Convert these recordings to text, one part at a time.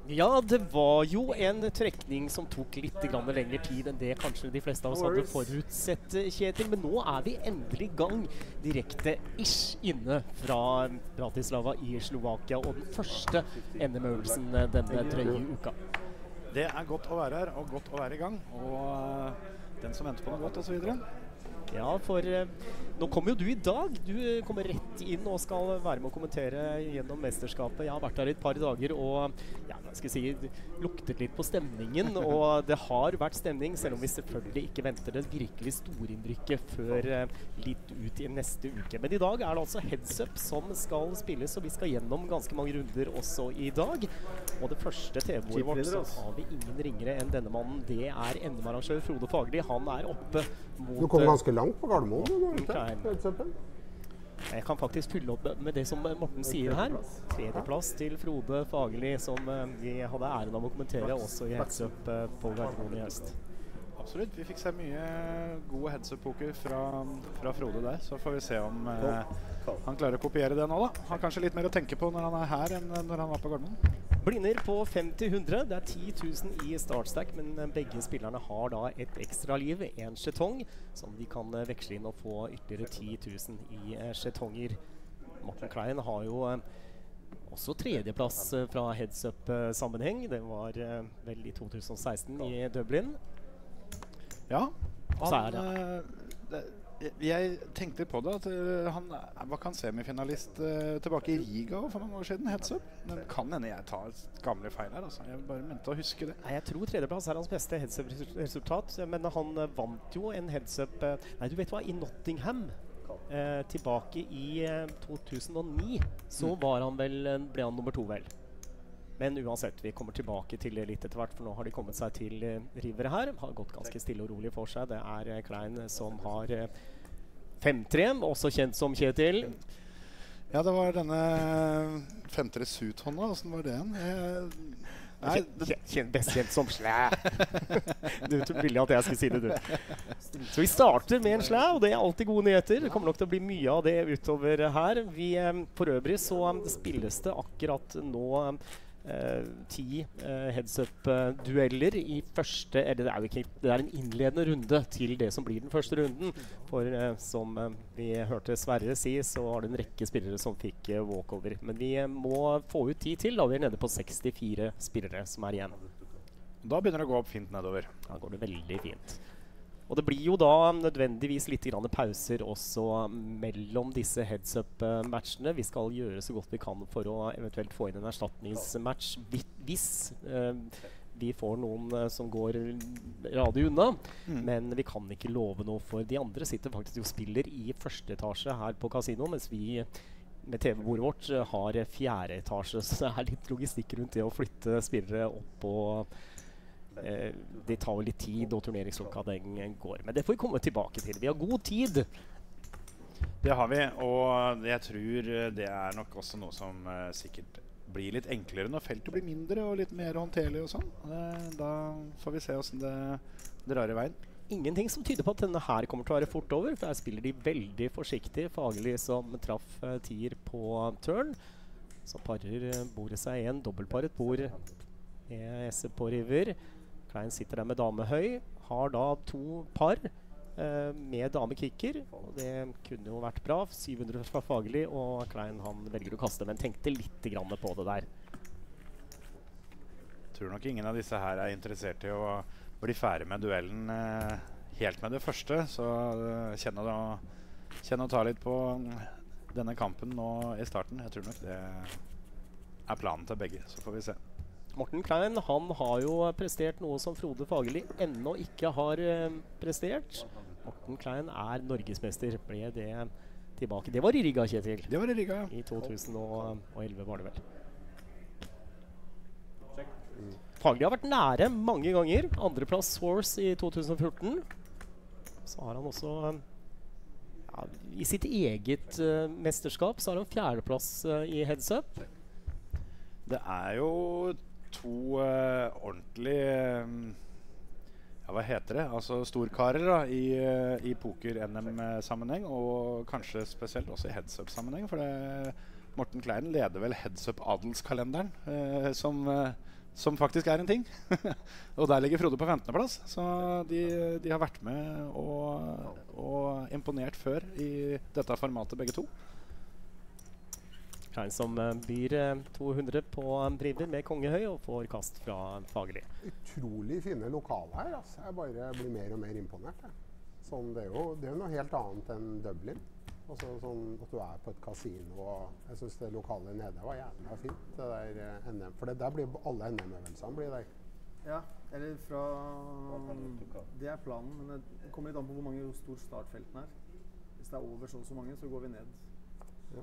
Ja, det var jo en trekning som tok litt lengre tid enn det kanskje de fleste av oss hadde forutsett, Kjetil. Men nå er vi endelig i gang direkte-ish inne fra Bratislava i Slovakia. Og den første NM-øvelsen denne drøye uka. Det er godt å være her, og godt å være i gang. Og den som venter på noe godt, og så videre. Ja, for nå kommer jo du i dag. Du kommer rett inn og skal være med å kommentere gjennom mesterskapet. Jeg har vært her i et par dager og ja, hva skal jeg si, luktet litt på stemningen. Og det har vært stemning, selv om vi selvfølgelig ikke venter det virkelig storinnrykket før litt ut i neste uke. Men i dag er det altså Heads Up som skal spilles, og vi skal gjennom ganske mange runder også i dag. Og det første TV-bordet vårt, så har vi ingen ringere enn denne mannen. Det er NM-arrangør Frode Fagerli. Han er oppe mot... Du kom ganske langt på Gardermoen. Jeg kan faktisk fylle opp med det som Morten sier her. Tredjeplass til Frode Fagerli, som vi hadde æren av å kommentere også i Heads Up på Gardermoen i høst. Absolutt. Vi fikk se mye gode Heads Up-poker fra Frode der, så får vi se om han klarer å kopiere det nå da. Har kanskje litt mer å tenke på når han er her enn når han var på Gardermoen. Blinder på 50-100. Det er 10 000 i startstack, men begge spillerne har da et ekstra liv, en skjetong, som de kan veksle inn og få ytterligere 10 000 i skjetonger. Morten Klein har jo også tredjeplass fra Heads Up-sammenheng. Det var vel i 2016 i Dublin. Ja, jeg tenkte på det, at han var kan semifinalist tilbake i Riga for mange år siden, Heads Up. Men kan hende jeg tar gamle feil her, altså. Jeg bare mente å huske det. Nei, jeg tror tredjeplass er hans beste Heads Up-resultat, men han vant jo en Heads Up, nei, du vet hva, i Nottingham. Tilbake i 2009, så var han vel, ble han nummer 2 vel. Men uansett, vi kommer tilbake til det litt etter hvert, for nå har de kommet seg til rivere her. Har gått ganske stille og rolig for seg. Det er Klein som har 5-3, også kjent som Kjetil. Ja, det var denne 5-3 suit-hånda. Hvordan var det igjen? Best kjent som slæ. Du ville at jeg skulle si det, du. Så vi starter med en slæ, og det er alltid gode nyheter. Det kommer nok til å bli mye av det utover her. For øvrig så spilles det akkurat nå 10 heads-up-dueller i første, eller det er jo ikke, det er en innledende runde til det som blir den første runden. For som vi hørte Sverre si, så var det en rekke spillere som fikk walkover. Men vi må få ut 10 til, da vi er nede på 64 spillere som er igjen. Da begynner det å gå opp fint nedover. Da går det veldig fint. Og det blir jo da nødvendigvis litt grann pauser også mellom disse heads-up-matchene. Vi skal gjøre så godt vi kan for å eventuelt få inn en erstatningsmatch hvis vi får noen som går radig unna. Men vi kan ikke love noe, for de andre sitter faktisk og spiller i første etasje her på kasino, mens vi med TV-bordet vårt har 4. etasje, så det er litt logistikk rundt det å flytte spillere opp på... det tar jo litt tid, og turneringsklokka den går. Men det får vi komme tilbake til. Vi har god tid. Det har vi, og jeg tror det er nok også noe som sikkert blir litt enklere når feltet blir mindre og litt mer håndterlig og sånn. Da får vi se hvordan det drar i veien. Ingenting som tyder på at denne her kommer til å være fort over, for her spiller de veldig forsiktig. Fagerli som traff 10 på turn. Så parer bordet seg en dobbeltparet bord ES på river. Klein sitter der med damehøy, har da 2 par med damekikker, og det kunne jo vært bra. 700 fra Fagerli, og Klein han velger å kaste, men tenkte litt grann på det der. Jeg tror nok ingen av disse her er interessert i å bli ferdig med duellen helt med det første, så kjenn å ta litt på denne kampen nå i starten. Jeg tror nok det er planen til begge, så får vi se. Morten Klein, han har jo prestert noe som Frode Fagerli ennå ikke har prestert. Morten Klein er norgesmester, ble det tilbake. Det var i Riga, Kjetil. Det var i Riga, ja. I 2011 var det vel. Fagerli har vært nære mange ganger. Andreplass Source i 2014. Så har han også... Ja, i sitt eget mesterskap så har han 4. plass i Heads Up. Det er jo 2 ordentlige ja, hva heter det? Altså storkarer da, i poker-NM-sammenheng, og kanskje spesielt også i heads-up-sammenheng, for Morten Klein leder vel heads-up-adelskalenderen, som som faktisk en ting. Og der ligger Frode på 15. plass. Så de har vært med og imponert før i dette formatet, begge to. Klein som byr 200 på driver med Kongehøy og får kast fra Fagerli. Utrolig fine lokaler her. Altså. Jeg bare blir mer og mer imponert. Jeg. Sånn, det er jo noe helt annet enn Dublin. Altså, sånn at du på et kasino. Og jeg synes det lokale nede var jævla fint. Det der NM. For der blir alle NM-øvelsene blir der. Ja, eller fra det planen, men det kommer litt an på hvor stor startfelten Hvis det over så mange, så går vi ned. Ja.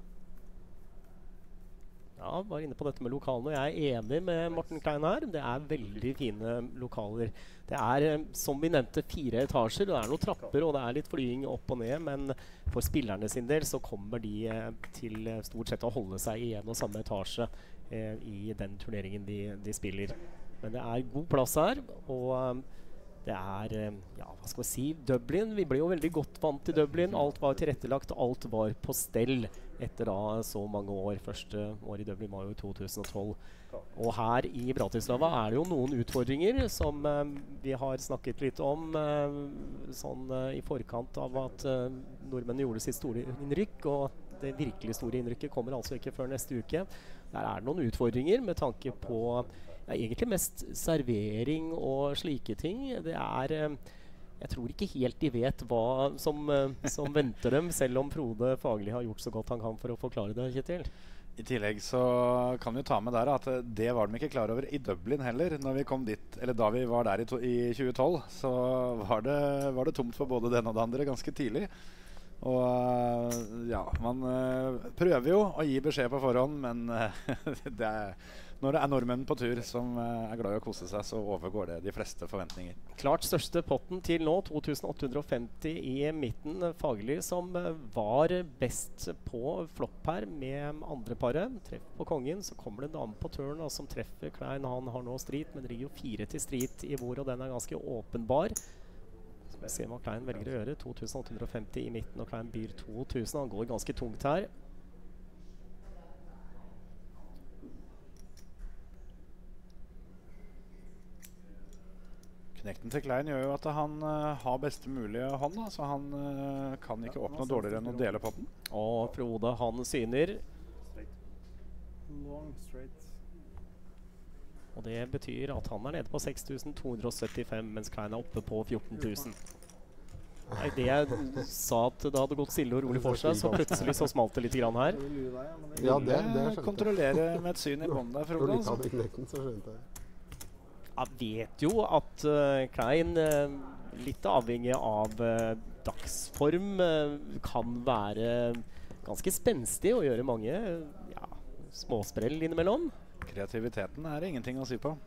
Ja, var inne på dette med lokalene. Jeg enig med Morten Klein her. Det veldig fine lokaler. Det som vi nevnte, 4 etasjer. Det noen trapper, og det litt flying opp og ned. Men for spillerne sin del så kommer de til stort sett å holde seg i en og samme etasje i den turneringen de spiller. Men det god plass her, og det ja, hva skal vi si, Dublin. Vi ble jo veldig godt vant til Dublin. Alt var tilrettelagt, alt var på stell etter da så mange år. Første år i Dublin var jo 2012. Og her i Bratislava det jo noen utfordringer som vi har snakket litt om sånn i forkant av at nordmenn gjorde sitt store innrykk, og det virkelig store innrykket kommer altså ikke før neste uke. Der det noen utfordringer med tanke på egentlig mest servering og slike ting. Det jeg tror ikke helt de vet hva som venter dem, selv om Frode Fagerli har gjort så godt han kan for å forklare det, Kjetil. I tillegg så kan vi ta med der at det var de ikke klar over i Dublin heller. Når vi kom dit, eller da vi var der i 2012, så var det tomt for både det ene og det andre ganske tidlig. Og ja, man prøver jo å gi beskjed på forhånd, men når det nordmenn på tur som glad i å kose seg, så overgår det de fleste forventninger. Klart største potten til nå, 2850 i midten. Fagerli som var best på flopp her med andre paret. Treff på kongen, så kommer det en dame på turn som treffer Klein. Han har nå strid, men det ligger jo 4 til strid i bord, og den ganske åpenbar. Så vi ser hva Klein velger å gjøre. 2850 i midten, og Klein byr 2000. Han går ganske tungt her. Knekten til Klein gjør jo at han har beste mulige hånd, så han kan ikke oppnå dårligere enn å dele potten. Og Frode, han syner. Long straight. Og det betyr at han nede på 6275, mens Klein oppe på 14 000. Nei, det jeg sa at det hadde gått stille og rolig for seg, så plutselig så smalt det litt grann her. Ja, det skjønte jeg. Kontrollere med et syn i båndet der, Frode. Når du ikke hadde knekten, så skjønte jeg. Jeg vet jo at Klein, litt avhengig av dagsform, kan være ganske spenstig og gjøre mange småsprell innimellom. Kreativiteten det ingenting å si på.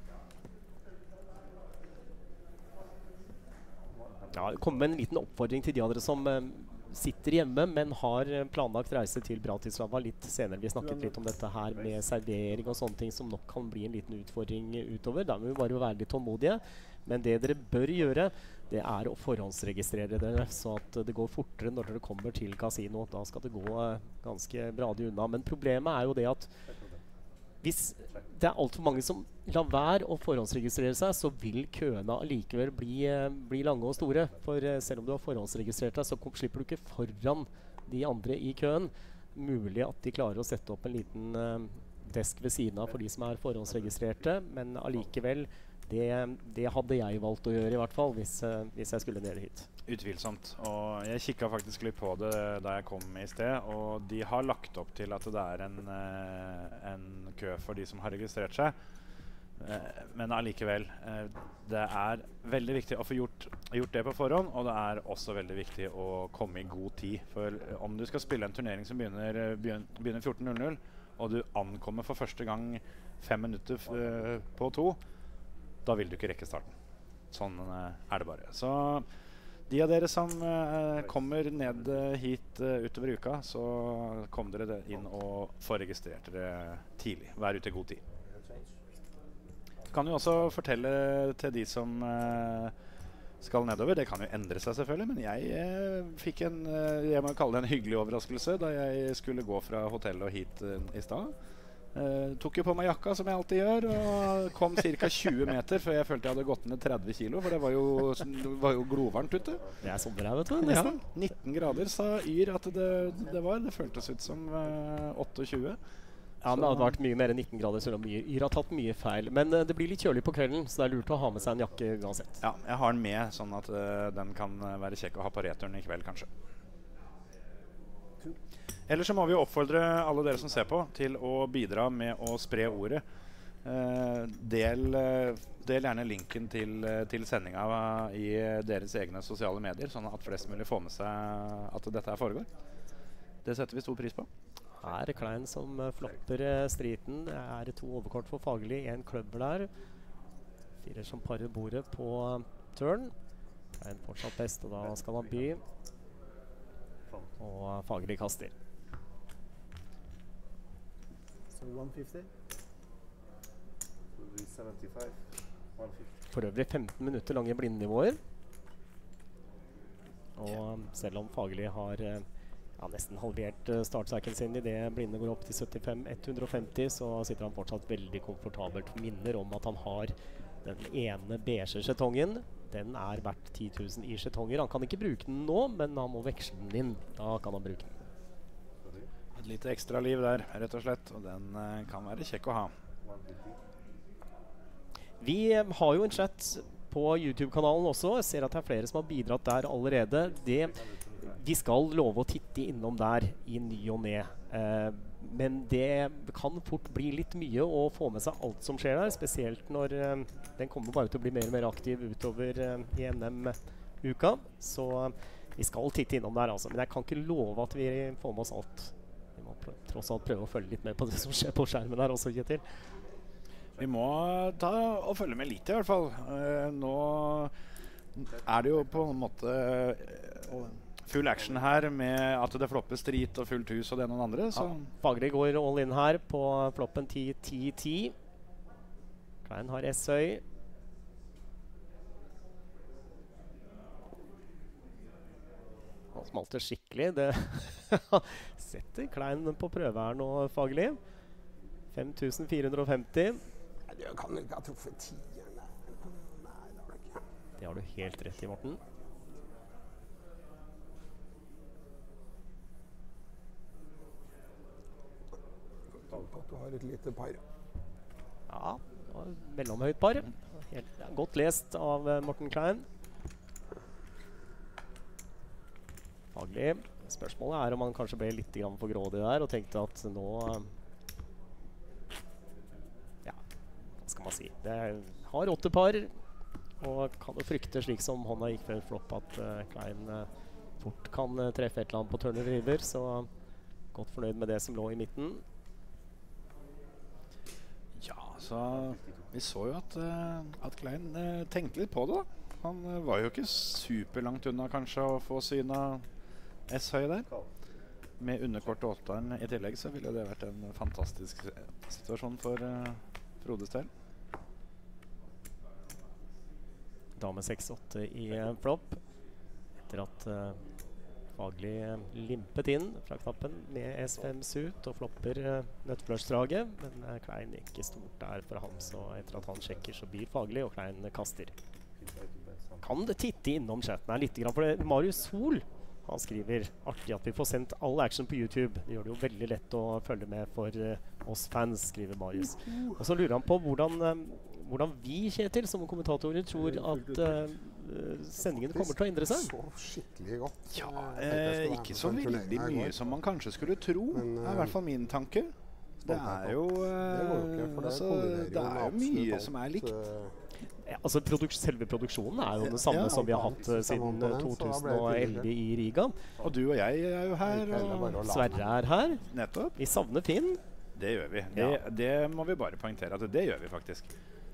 Ja, det kommer med en liten oppfordring til de andre som sitter hjemme, men har planlagt reise til Bratislava litt senere. Vi snakket litt om dette her med servering og sånne ting som nok kan bli en liten utfordring utover. Da må vi bare være litt tålmodige. Men det dere bør gjøre, det å forhåndsregistrere dere, så at det går fortere når dere kommer til kasino. Da skal det gå ganske bradig unna. Men problemet jo det at hvis det alt for mange som lar være å forhåndsregistrere seg, så vil køene allikevel bli lange og store. For selv om du har forhåndsregistrert deg, så slipper du ikke foran de andre i køen. Mulig at de klarer å sette opp en liten desk ved siden av for de som forhåndsregistrerte, men allikevel, det hadde jeg valgt å gjøre i hvert fall, hvis jeg skulle ned hit. Utvilsomt. Og jeg kikket faktisk litt på det da jeg kom i sted, og de har lagt opp til at det en kø for de som har registrert seg. Men allikevel, det veldig viktig å få gjort det på forhånd, og det også veldig viktig å komme i god tid. For om du skal spille en turnering som begynner 14:00, og du ankommer for første gang 5 minutter på 2, da vil du ikke rekke starten. Sånn det bare. Så de av dere som kommer ned hit utover uka, så kom dere inn og får registrert dere tidlig. Vær ute i god tid. Kan jo også fortelle til de som skal nedover. Det kan jo endre seg selvfølgelig, men jeg fikk jeg må kalle det en hyggelig overraskelse da jeg skulle gå fra hotellet og hit i stad. Tok jo på meg jakka, som jeg alltid gjør, og kom ca. 20 meter før jeg følte jeg hadde gått ned 30 kilo, for det var jo glovarmt ute. Det er sommer her, vet du. Ja, Nesten. 19 grader sa Yr at det var. Det føltes ut som 28. Ja, men det hadde vært mye mer enn 19 grader, selv om Yr har tatt mye feil. Men det blir litt kjølig på kvelden, så det er lurt å ha med seg en jakke uansett. Ja, jeg har den med, sånn at den kan være kjekk å ha på returen i kveld, kanskje. Ellers så må vi jo oppfordre alle dere som ser på til å bidra med å spre ordet. Del gjerne linken til sendinga i deres egne sosiale medier, sånn at flest mulig får med seg at dette her foregår. Det setter vi stor pris på. Her er Klein som flopper striten. Det er 2 overkort for Fagerli, 1 kløver der. 4 som parer bordet på turn. Klein fortsatt best, og da skal han by. Og Fagerli kaster. Så 150. For øvrig 15 minutter lange blindnivåer. Og selv om Fagerli har nesten halvert startsaken sin i det blinde går opp til 75-150, så sitter han fortsatt veldig komfortabelt. Minner om at han har den ene beige skjetongen. Den er verdt 10 000 i skjetonger. Han kan ikke bruke den nå, men han må veksle den inn. Da kan han bruke den. Et lite ekstra liv der, rett og slett. Og den kan være kjekk å ha. Vi har jo en chat på YouTube-kanalen også. Jeg ser at det er flere som har bidratt der allerede. Vi skal love å titte innom der i ny og ne. Men det kan fort bli litt mye å få med seg alt som skjer der. Spesielt når den kommer bare til å bli mer og mer aktiv utover i NM-uka. Så vi skal titte innom der, altså. Men jeg kan ikke love at vi får med oss alt. Vi må tross alt prøve å følge litt med på det som skjer på skjermen her også, Kjetil. Vi må ta og følge med litt i hvert fall. Nå er det jo på en måte full action her med at det flopper strit og fullt hus og det noen andre. Så. Ja, Fagerli går all in her på floppen 10-10-10. Klein har S-høy. Han smalt det skikkelig. Det setter Klein på prøve her nå, Fagerli. 5450. Jeg kan ikke ha truffet 10. Nei, det har du ikke. Det har du helt rett i, Morten. At du har et lite par. Ja, det var et mellomhøyt par. Helt, godt lest av Morten Klein. Fagerli. Spørsmålet er om han kanskje ble litt for grådig der og tenkte at nå hva skal man si? Det har 8 par og kan jo frykte, slik som hånda gikk ved flopp, at Klein fort kan treffe et eller annet på turn og river, så godt fornøyd med det som lå i midten. Ja, så vi så jo at Klein tenkte litt på det da. Han var jo ikke superlangt unna kanskje å få syna S-høy der. Med underkort og 8-eren i tillegg så ville det vært en fantastisk situasjon for Frodes del. Dame 6-8 i flopp. Etter at Fagerli limpet inn fra knappen med S5 suit og flopper nøttflørsdraget. Men Klein ikke stort der for ham, så etter at han sjekker så byr Fagerli, og Klein kaster. Kan det titte innom chatten her litt, for det Marius Sol, han skriver artig at vi får sendt all action på YouTube. Det gjør det jo veldig lett å følge med for oss fans, skriver Marius. Og så lurer han på hvordan vi, Kjetil, som kommentatorer, tror at sendingen kommer til å endre seg. Så skikkelig godt. Ja, ikke så veldig mye som man kanskje skulle tro. Det er i hvert fall min tanke. Det er jo mye som er likt. Altså selve produksjonen er jo det samme som vi har hatt siden 2011 i Riga. Og du og jeg er jo her, og Sverre er her. Nettopp. Vi savner Finn. Det gjør vi. Det må vi bare poengtere at det gjør vi faktisk.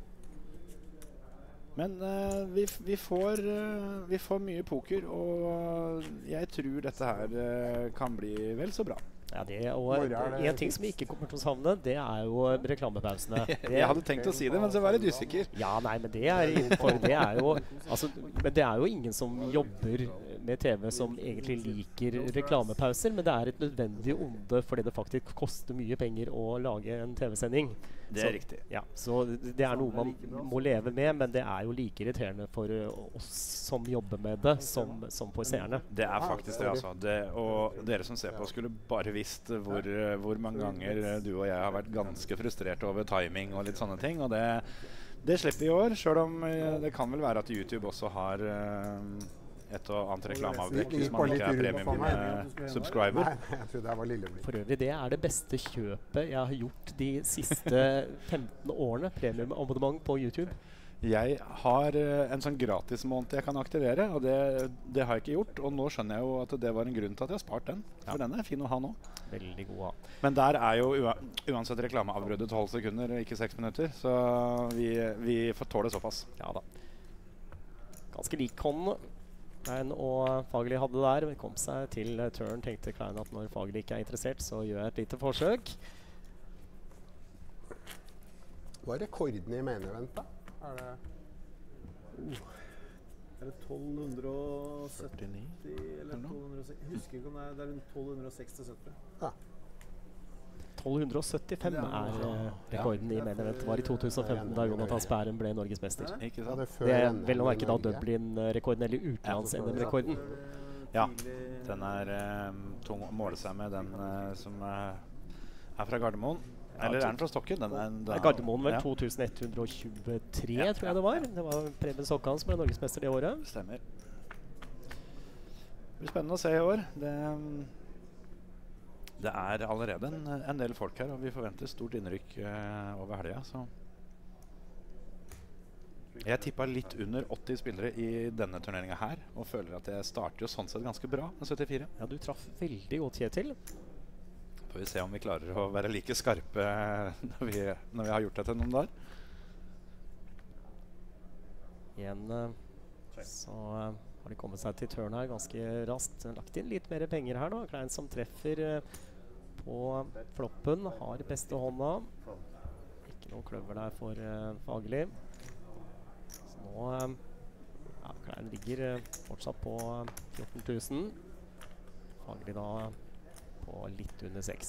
Men vi får mye poker, og jeg tror dette her kan bli vel så bra. Ja, og en ting som vi ikke kommer til å savne, det er jo reklamepausene. Jeg hadde tenkt å si det, men så var jeg litt usikker. Ja, nei, men det er jo ingen som jobber med TV som egentlig liker reklamepauser, men det er et nødvendig onde fordi det faktisk koster mye penger å lage en TV-sending. Det er riktig. Ja, så det er noe man må leve med, men det er jo like irriterende for oss som jobber med det, som for seerne. Det er faktisk det, altså. Og dere som ser på skulle bare visst hvor mange ganger du og jeg har vært ganske frustrert over timing og litt sånne ting, og det slipper vi i år, selv om det kan vel være at YouTube også har et og annet reklameavbrekk hvis man ikke er premium-subscriber. Nei, jeg trodde jeg var Lilleblikk. For øvrig, det er det beste kjøpet jeg har gjort de siste 15 årene, premiumabonnement på YouTube. Jeg har en sånn gratismåned jeg kan aktivere, og det har jeg ikke gjort. Og nå skjønner jeg jo at det var en grunn til at jeg har spart den. For den er fin å ha nå. Veldig god å ha. Men der er jo uansett reklameavbruddet 12 sekunder, ikke 6 minutter. Så vi får tåle såpass. Ja da. Ganske lik hånd. Klein og Fagerli hadde der. Vi kom seg til turn. Tenkte Klein at når Fagerli ikke er interessert, så gjør jeg et lite forsøk. Hva er rekorden i main event, da? Er det Er det 1270 eller 1260? Jeg husker ikke om det er rundt 1260-70. Ja. 1275 er rekorden i main event. Var i 2015 da Jonathan Spæren ble norgesmester. Ikke Ja, sant? det er før Det er NM vel å i merke da Norge. Dublin-rekorden, eller utenlands-NM-rekorden. Ja, den er tung å måle seg med, den som er fra Gardermoen. Eller er den fra Stokken? Gardermoen vel Ja. 2123, Ja, tror jeg det var. Det var Preben Stokkan som ble norgesmester det året. Stemmer. Det blir spennende å se i år. Det er allerede en del folk her, og vi forventer stort innrykk over helga. Så jeg tippa litt under 80 spillere i denne turneringa her, og føler at jeg starter jo sånn sett ganske bra med 74. Ja, du traff veldig godt, Kjetil. Får vi se om vi klarer å være like skarpe når vi har gjort det til noen dager. Igjen så har de kommet seg til turn her ganske raskt. Lagt inn litt mer penger her nå. Klein som treffer på floppen. Har beste hånda. Ikke noe kløver der for Fagerli. Så nå Klein ligger fortsatt på 14 000. Fagerli da på litt under 6.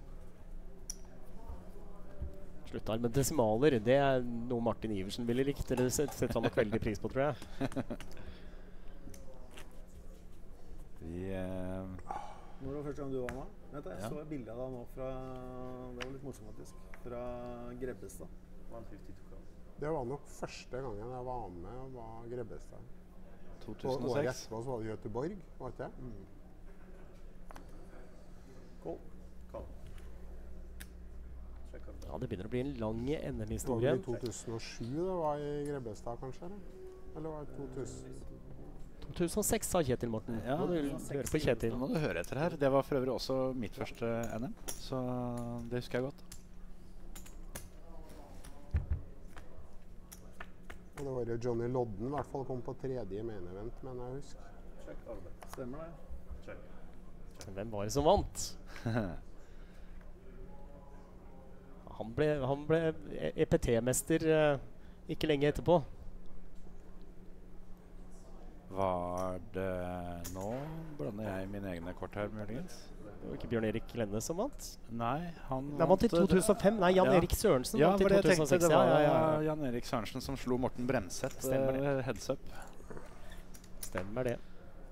Sluttar med desimaler. Det er noe Martin Iversen ville likt. Eller setter han nok veldig pris på, tror jeg. Når var første gang du var med? Vet du, jeg så et bilde av deg nå fra Det var litt morsomt faktisk. Fra Grebbestad. Det var nok første gangen jeg var med, var Grebbestad. Og 2006. året etterpå så var det Göteborg, var ikke det? Ja, det begynner å bli en lang Det var NM-historie. vel i 2007 det var i Grebbestad, kanskje? Eller var det 2000? 2006, sa Kjetil Morten. Ja, Må du høre på Kjetil. Nå må du høre etter her. Det var for øvrig også mitt første NM, så det husker jeg godt. Og det var jo Johnny Lodden i hvert fall kom på tredje main event, men jeg husker. Stemmer det? Hvem var det som vant? Han ble EPT-mester ikke lenge etterpå. Var det Nå blander jeg mine egne kort her, muligens. Det var ikke Bjørn Erik Lenne som vant. Nei, han Nei, vant i 2005. Nei, Jan Ja. Erik Sørensen Ja, vant i for det jeg tenkte 2006. det var Ja. Jan Erik Sørensen som slo Morten Bremseth. Stemmer det. Heads up. Stemmer det.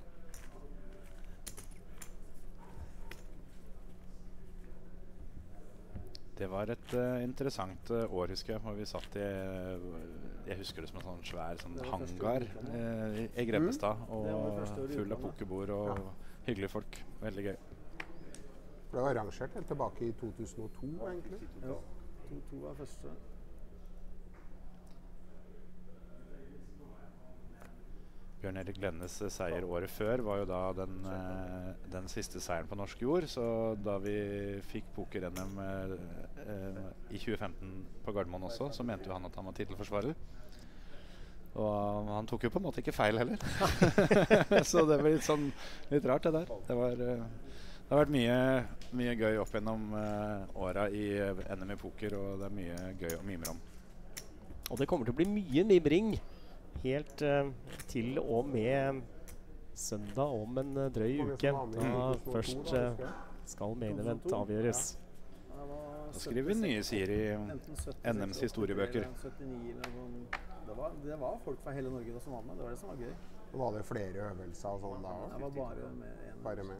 Det var et interessant år, husker jeg. Hvor vi satt i Jeg husker det som en sånn svær sånn Det var første hangar året, i Grebbestad. Det var det første Og året i full av utlandet. pokerbord og hyggelige folk. Veldig gøy. Det var arrangert helt tilbake i 2002, egentlig. Ja. 2-2 var første. Bjørn Erik Lennes seier året før var jo da den siste seieren på norsk jord. Så da vi fikk poker-NM i 2015 på Gardermoen også, så mente jo han at han var tittelforsvarer. Og han tok jo på en måte ikke feil heller. Så det ble litt rart, det der. Det har vært mye gøy opp gjennom åra i NM i poker, og det er mye gøy å mimre om. Og det kommer til å bli mye mimring helt til og med søndag om en drøy Mange uke. som var med i Da 2002, først da, husker jeg. skal main event 2002? avgjøres. Det var Da skriver vi nye sider i enten 76, NMs historiebøker. 79 eller noe sånt. Det var folk fra hele Norge da som var med. Det var det som var gøy. Og var det flere øvelser og sånn da Jeg også? var bare med en. Bare med.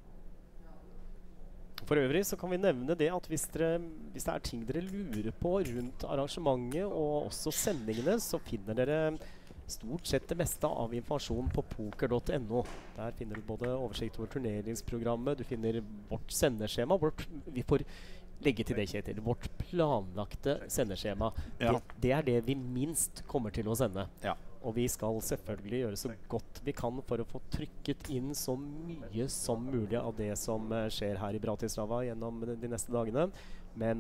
For øvrig så kan vi nevne det at hvis det er ting dere lurer på rundt arrangementet og også sendingene, så finner dere stort sett det meste av informasjon på poker.no. Der finner du både oversikt over turneringsprogrammet, du finner vårt sendeskjema, vi får legge til det, Kjetil, vårt planlagte sendeskjema. Ja. Det er det vi minst kommer til å sende. Ja. Og vi skal selvfølgelig gjøre så godt vi kan for å få trykket inn så mye som mulig av det som skjer her i Bratislava gjennom de neste dagene. Men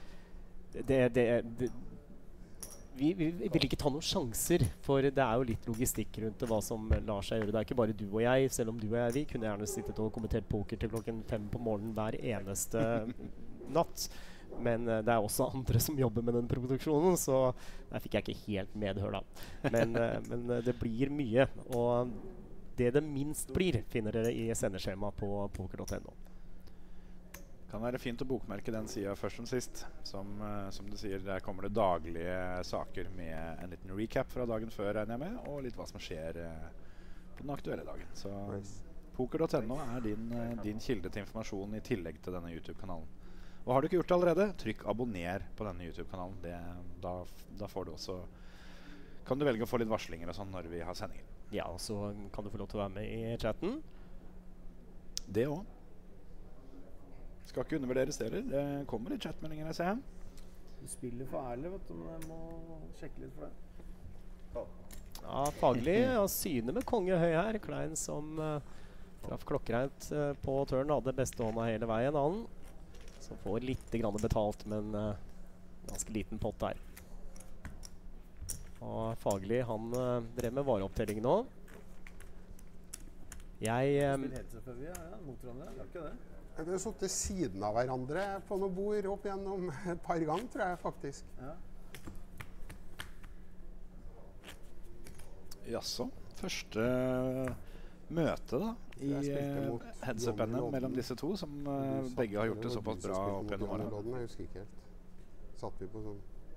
vi vil ikke ta noen sjanser, for det er jo litt logistikk rundt det, hva som lar seg gjøre. Det er ikke bare du og jeg, selv om du og jeg vi kunne gjerne sittet og kommentert poker til klokken 5 på morgenen hver eneste natt. Men det er også andre som jobber med den produksjonen, så der fikk jeg ikke helt medhør da. Men det blir mye, og det minst blir finner dere i sendeskjema på poker.no. Kan være fint å bokmerke den siden først som sist. Som du sier, der kommer det daglige saker med en liten recap fra dagen før, regner jeg med, og litt hva som skjer på den aktuelle dagen. Så poker.no er din kilde til informasjon i tillegg til denne YouTube-kanalen. Og har du ikke gjort det allerede, trykk abonner på denne YouTube-kanalen. Da får du også, kan du velge å få litt varslinger og sånn når vi har sendinger. Ja, og så kan du få lov til å være med i chatten. Det også. Skal ikke undervurderes heller. Det kommer litt chatmeldinger, jeg ser. Du spiller for ærlig, vet du, men jeg må sjekke litt for det. Ja, faglig og syne med konge høy her. Klein som traff klokkereint på turn, hadde beste hånda hele veien an. Som får litt grann betalt, men ganske liten pott der. Og faglig, han drev med vareopptelling nå. Jeg Spiller helt selvfølgelig, ja, mot hverandre, det er ikke det. Vi har sittet siden av hverandre på noen bord opp gjennom et par ganger, tror jeg faktisk. Ja. Jaså, første møte da i Jeg spilte mot headset-NM Johnny mellom Lodden. disse to, som begge har gjort det såpass bra opp gjennom året. Jeg husker ikke helt. Satt vi på sånn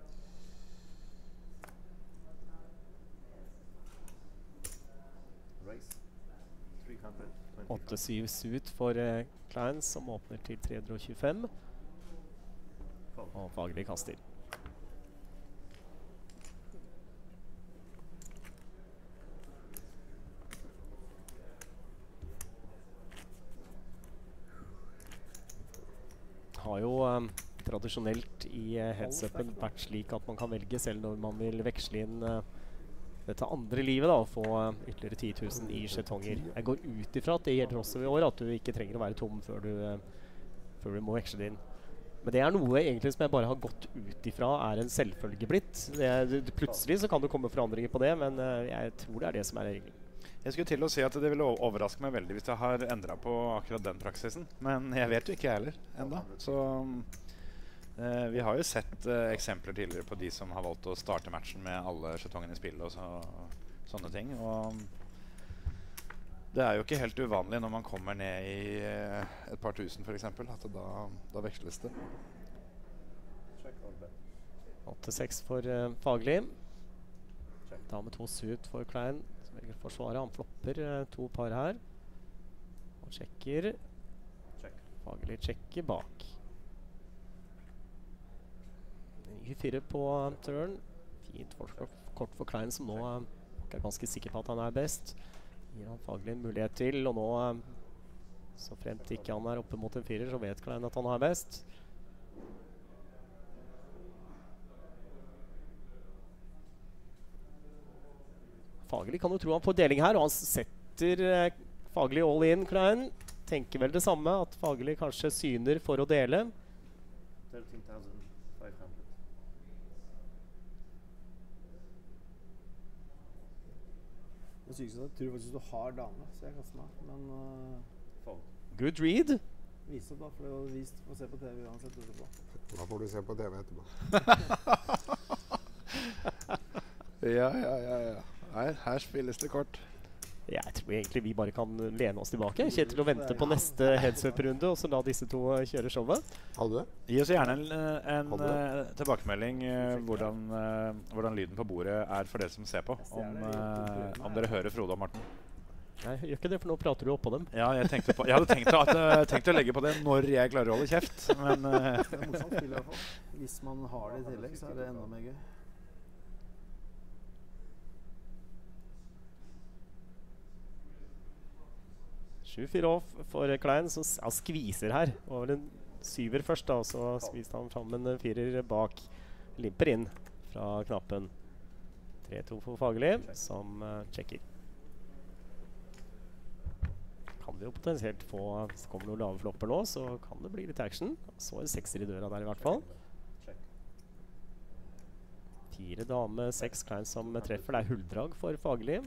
8-7 suit for Klein, som åpner til 325. Og faglig kaster. Har jo tradisjonelt i headsupen vært slik at man kan velge selv når man vil veksle inn dette andre livet da, og få ytterligere 10 000 i skjetonger. Jeg går ut ifra at det gjelder også i år, at du ikke trenger å være tom før du må veksle det inn. Men det er noe egentlig som jeg bare har gått ut ifra er en selvfølge blitt. Plutselig så kan det komme forandringer på det, men jeg tror det er det som er regelen. Jeg skulle til å si at det ville overraske meg veldig hvis jeg har endret på akkurat den praksisen. Men jeg vet jo ikke jeg heller enda. Så vi har jo sett eksempler tidligere på de som har valgt å starte matchen med alle skjetongene i spill og sånne ting. Og det er jo ikke helt uvanlig når man kommer ned i et par tusen for eksempel, at da veksles det. 8-6 for faglig. Da med 2 suit for Klein. Så velger forsvaret. Han flopper 2 par her. Og sjekker. Faglig sjekker bak. Ny 4 på turn. Fint kort for Klein, som nå er ganske sikker på at han er best. Gir han faglig en mulighet til, og nå så fremt ikke han er oppe mot en 4, så vet Klein at han er best. Faglig kan du tro han får deling her, og han setter faglig all in, Klein. Tenker vel det samme, at faglig kanskje syner for å dele. 13,500. Det sykeste jeg tror faktisk du har dame, så jeg kaster meg. Men Good read. vis opp da, for det var vist. Få se på TV uansett etterpå. Da får du se på TV etterpå. Ja. Nei, her spilles det kort. Jeg tror egentlig vi bare kan lene oss tilbake, Kjetil, og vente på neste heads-up-runde, og så la disse to kjøre showet. Hadde du det? Gi oss gjerne en tilbakemelding hvordan lyden på bordet for dere som ser på. Om dere hører Frode og Morten. Nei, jeg gjør ikke det, for nå prater du oppå dem. Ja, jeg hadde tenkt å legge på det når jeg klarer å holde kjeft, men Det morsomt spill I hvert fall. Hvis man har det I tillegg, så det enda mer gøy. off for Klein, som skviser her. Det var vel en 7 først, da, og så skviste han fram en 4 bak. Limper inn fra knappen. 3-2 for Fagerli, som sjekker. Kan vi jo potensielt få, hvis det kommer noen lave flopper nå, så kan det bli litt action. Så en 6er I døra der I hvert fall. 4 dame, 6 Klein som treffer. Det hulldrag for Fagerli.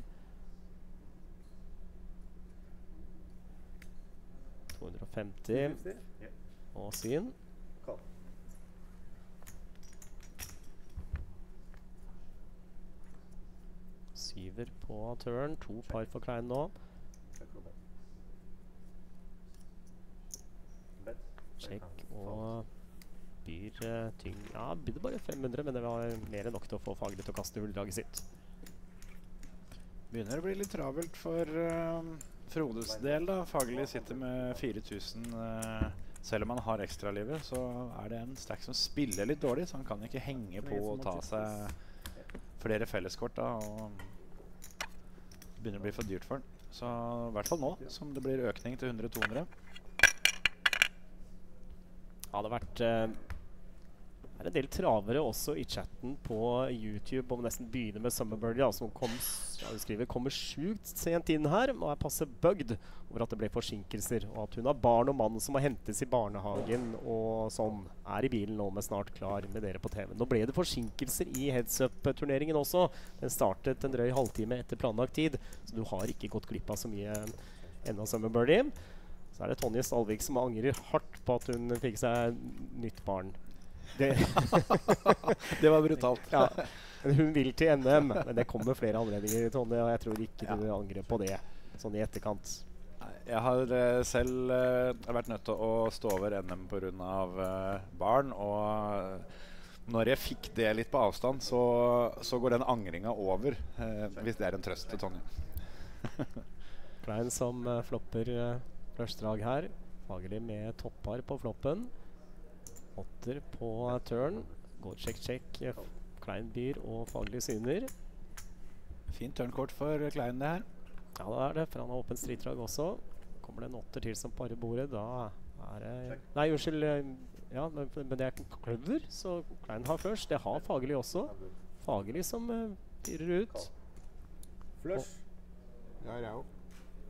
250 og syn. Syver på turn. 2 par for Klein nå. Sjekk og byr tyng. Ja, bydde bare 500, men det var mer enn nok til å få Fagerli til å kaste hulldraget sitt. Begynner å bli litt travelt for Frodes del da. Fagerli sitter med 4000. Selv om han har ekstralivet, så det en stack som spiller litt dårlig, så han kan ikke henge på og ta seg flere felleskort da, og det begynner å bli for dyrt for han. Så I hvert fall nå, som det blir økning til 100-200. Det hadde vært en del travere også I chatten på YouTube om nesten begynner med Summerbirdie, som kommer sjukt sent inn her og passe bugged over at det ble forsinkelser, og at hun har barn og mann som må hentes I barnehagen og sånn, I bilen nå med snart klar med dere på TV. Nå ble det forsinkelser I heads-up-turneringen også. Den startet en drøy halvtime etter planlagt tid, så du har ikke gått glipp av så mye enda Summerbirdie. Så det Tonje Stalvik som angrer hardt på at hun fikk seg nytt barn. Det var brutalt. Ja, hun vil til NM, men det kommer flere anledninger, Tonje, og jeg tror ikke du angrer på det, sånn I etterkant. Jeg har selv vært nødt til å stå over NM på grunn av barn, og når jeg fikk det litt på avstand, så går den angringen over, hvis det en trøst til Tonje. Klein som flopper flørsdrag her. Fagerli med toppar på floppen. 8 på turn. Går check. Klein byr og Fagerli syner. Fint turnkort for Klein det her. Ja, det det, for han har åpent strittdrag også. Kommer det en 8 til som parer bordet, da det... Nei, unnskyld. Ja, men det ikke kløver, så Klein har først. Det har Fagerli også. Fagerli som fyrer ut. Flush. Ja, jeg også.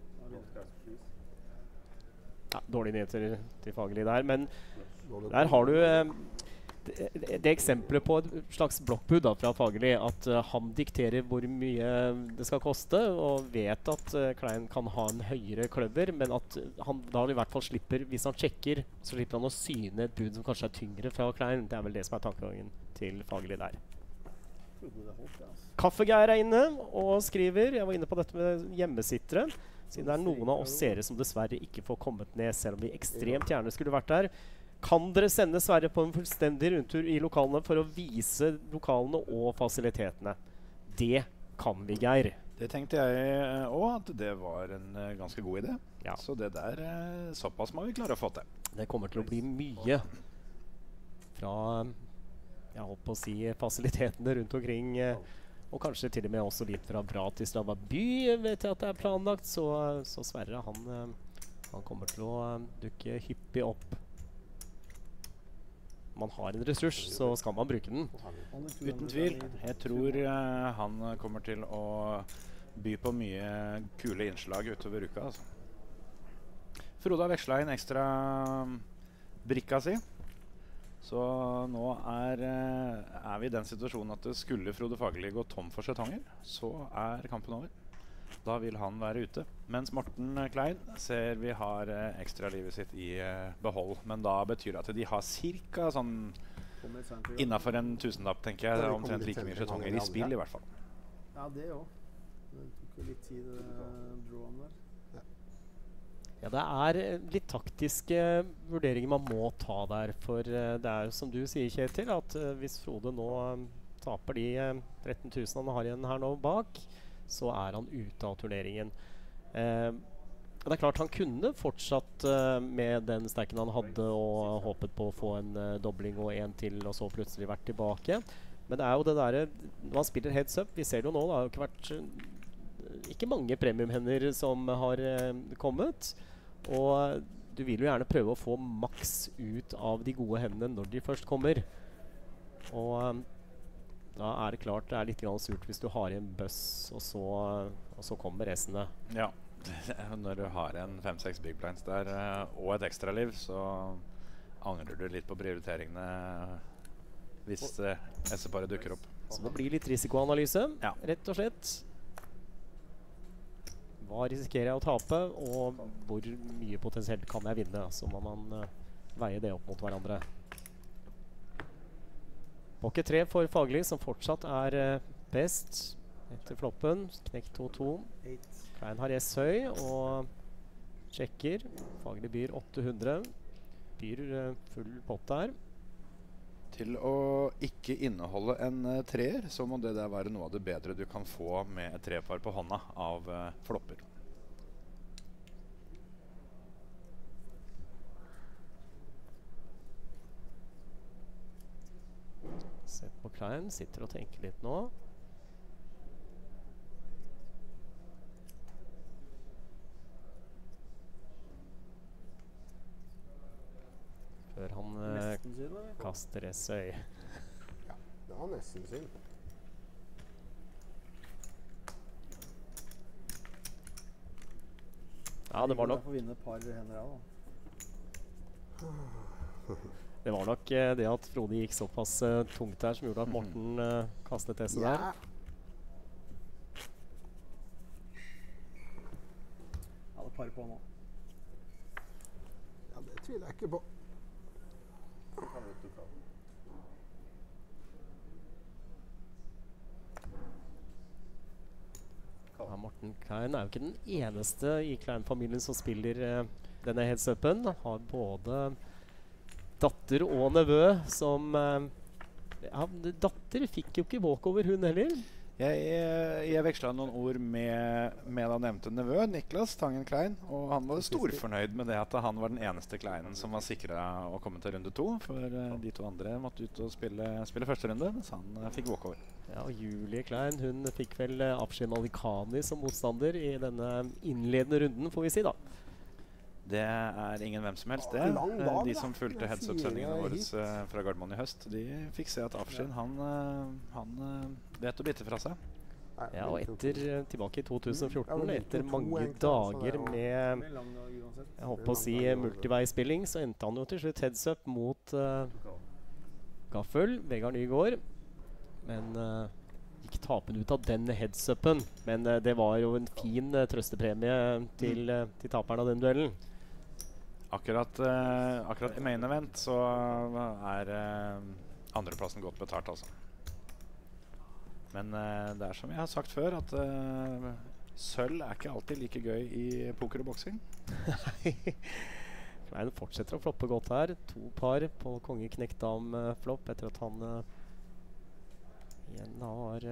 Ja, dårlige nyheter til Fagerli der, men der har du det eksempelet på et slags blokkbud da, fra Fagerli, at han dikterer hvor mye det skal koste, og vet at Klein kan ha en høyere kløver, men at han da I hvert fall slipper, hvis han sjekker, så slipper han å syne et bud som kanskje tyngre fra Klein. Det vel det som tankegangen til Fagerli der. Kaffegeir inne og skriver, jeg var inne på dette med hjemmesittere, siden det noen av oss seere som dessverre ikke får kommet ned, selv om vi ekstremt gjerne skulle vært der. Kan dere sende Sverre på en fullstendig rundtur I lokalene for å vise lokalene og fasilitetene? Det kan vi, Geir. Det tenkte jeg også, at det var en ganske god idé. Ja. Så det der, såpass må vi klare å få til. Det kommer til å bli mye fra, jeg holdt på å si, fasilitetene rundt omkring, og kanskje til og med også litt fra Bratislava by, vet jeg at det planlagt, så Sverre, han kommer til å dukke hyppig opp. Man har en ressurs, så skal man bruke den. Uten tvil. Jeg tror han kommer til å by på mye kule innslag utover uka. Altså. Frode har vekslet inn ekstra brikka si. Så nå er vi I den situasjonen at det skulle Frode Fagerli gå tom for skjetonger, så kampen over. Da vil han være ute. Mens Morten Klein ser vi har ekstralivet sitt I behold. Men da betyr det at de har cirka sånn innenfor en tusenlapp, tenker jeg. Omtrent like mye skjetonger I spill I hvert fall. Ja, det også. Det tok litt tid drawen der. Ja, det litt taktiske vurderinger man må ta der. For det jo som du sier, Kjetil, at hvis Frode nå taper de 13 000 han har igjen her nå bak, så han ute av turneringen. Det klart han kunne fortsatt med den sterken han hadde og håpet på å få en dobling og en til, og så plutselig vært tilbake. Men det jo det der, når man spiller heads up, vi ser det jo nå, det har jo ikke vært ikke mange premiumhender som har kommet. Og du vil jo gjerne prøve å få maks ut av de gode hendene når de først kommer. Og da det klart det litt grann surt hvis du har i en bøss, og så kommer restene. Ja, når du har en 5-6 big blinds der og et ekstraliv, så angrer du litt på prioriteringene hvis SE-paret dukker opp. Så det blir litt risikoanalyse, ja, rett og slett. Hva risikerer jeg å tape, og hvor mye potensielt kan jeg vinne? Så må man veie det opp mot hverandre. Pocket 3 for Faglig, som fortsatt best etter floppen. Knekt 2-2. Klein har S høy og sjekker. Faglig byr 800. Byr full pott der. Til å ikke inneholde en treer, så må det der være noe av det bedre du kan få med et trepar på hånda av flopper. Sett på Klein, sitter og tenker litt nå. Før han kaster S-øy. Ja, det var nesten synd. Ja, det var nok får vinne et par hender av, da. Det var nok det at Frode gikk såpass tungt der som gjorde at Morten kastet S der. Ja, det parer på nå. Ja, det tviler jeg ikke på. Ja, Morten Klein jo ikke den eneste i Klein-familien som spiller denne heads-upen. Har både datter og nevø som ja, datter fikk jo ikke walkover, hun heller. Jeg veksla noen ord med da nevnte nevø, Niklas Tangen Klein, og han var storfornøyd med det at han var den eneste Kleinen som var sikret å komme til runde 2, for de to andre måtte ut og spille første runde, mens han fikk walkover. Ja, og Julie Klein, hun fikk vel Afshin Malikani som motstander i denne innledende runden, får vi si da. Det ingen hvem som helst, det. De som fulgte heads-up-sendingene våre fra Gardermoen i høst, de fikk se at Afshin, han vet å bite fra seg. Ja, og tilbake i 2014, etter mange dager med, jeg håper å si, multiveispilling, så endte han jo til slutt heads-up mot Gaffel, Vegard Nygaard. Men gikk tapen ut av den heads-upen. Men det var jo en fin trøstepremie til taperen av den duellen. Akkurat i main event så andreplassen godt betalt, altså. Men det som jeg har sagt før, at sølv ikke alltid like gøy i poker og boksing. Klein fortsetter å floppe godt her. 2 par på konge knekt dam flopp etter at han igjen har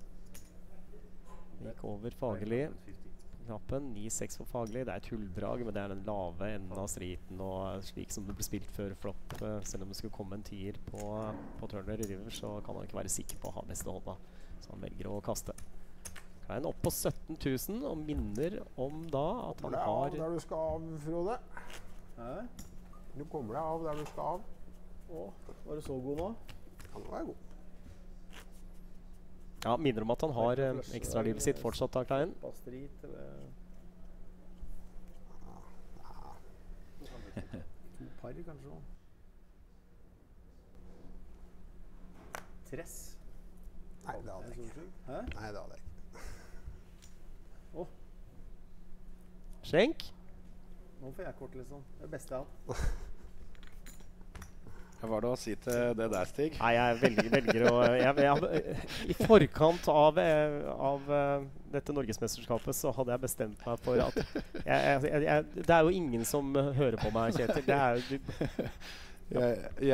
gikk over Faglig knappen. 9-6 for Faglig. Det et hulldrag, men det den lave enden av striten, og slik som det ble spilt før flopp, selv om det skulle komme en tier på Turner i river, så kan han ikke være sikker på å ha beste hånda, så han velger å kaste. Klein opp på 17 000 og minner om da at han har der du skal av, Frode. Du kommer deg av der du skal av. Var du så god nå? Ja, nå jeg god. Ja, minner om at han har ekstralivet sitt fortsatt av Klein. To par kanskje nå. Tress. Nei, det hadde jeg ikke. Nei, det hadde jeg ikke. Skjenk. Nå får jeg kort liksom. Det beste jeg har. Hva var det å si til det der, Stig? Nei, jeg velger å I forkant av dette Norgesmesterskapet så hadde jeg bestemt meg for at det er jo ingen som hører på meg, Kjetil. Det er jo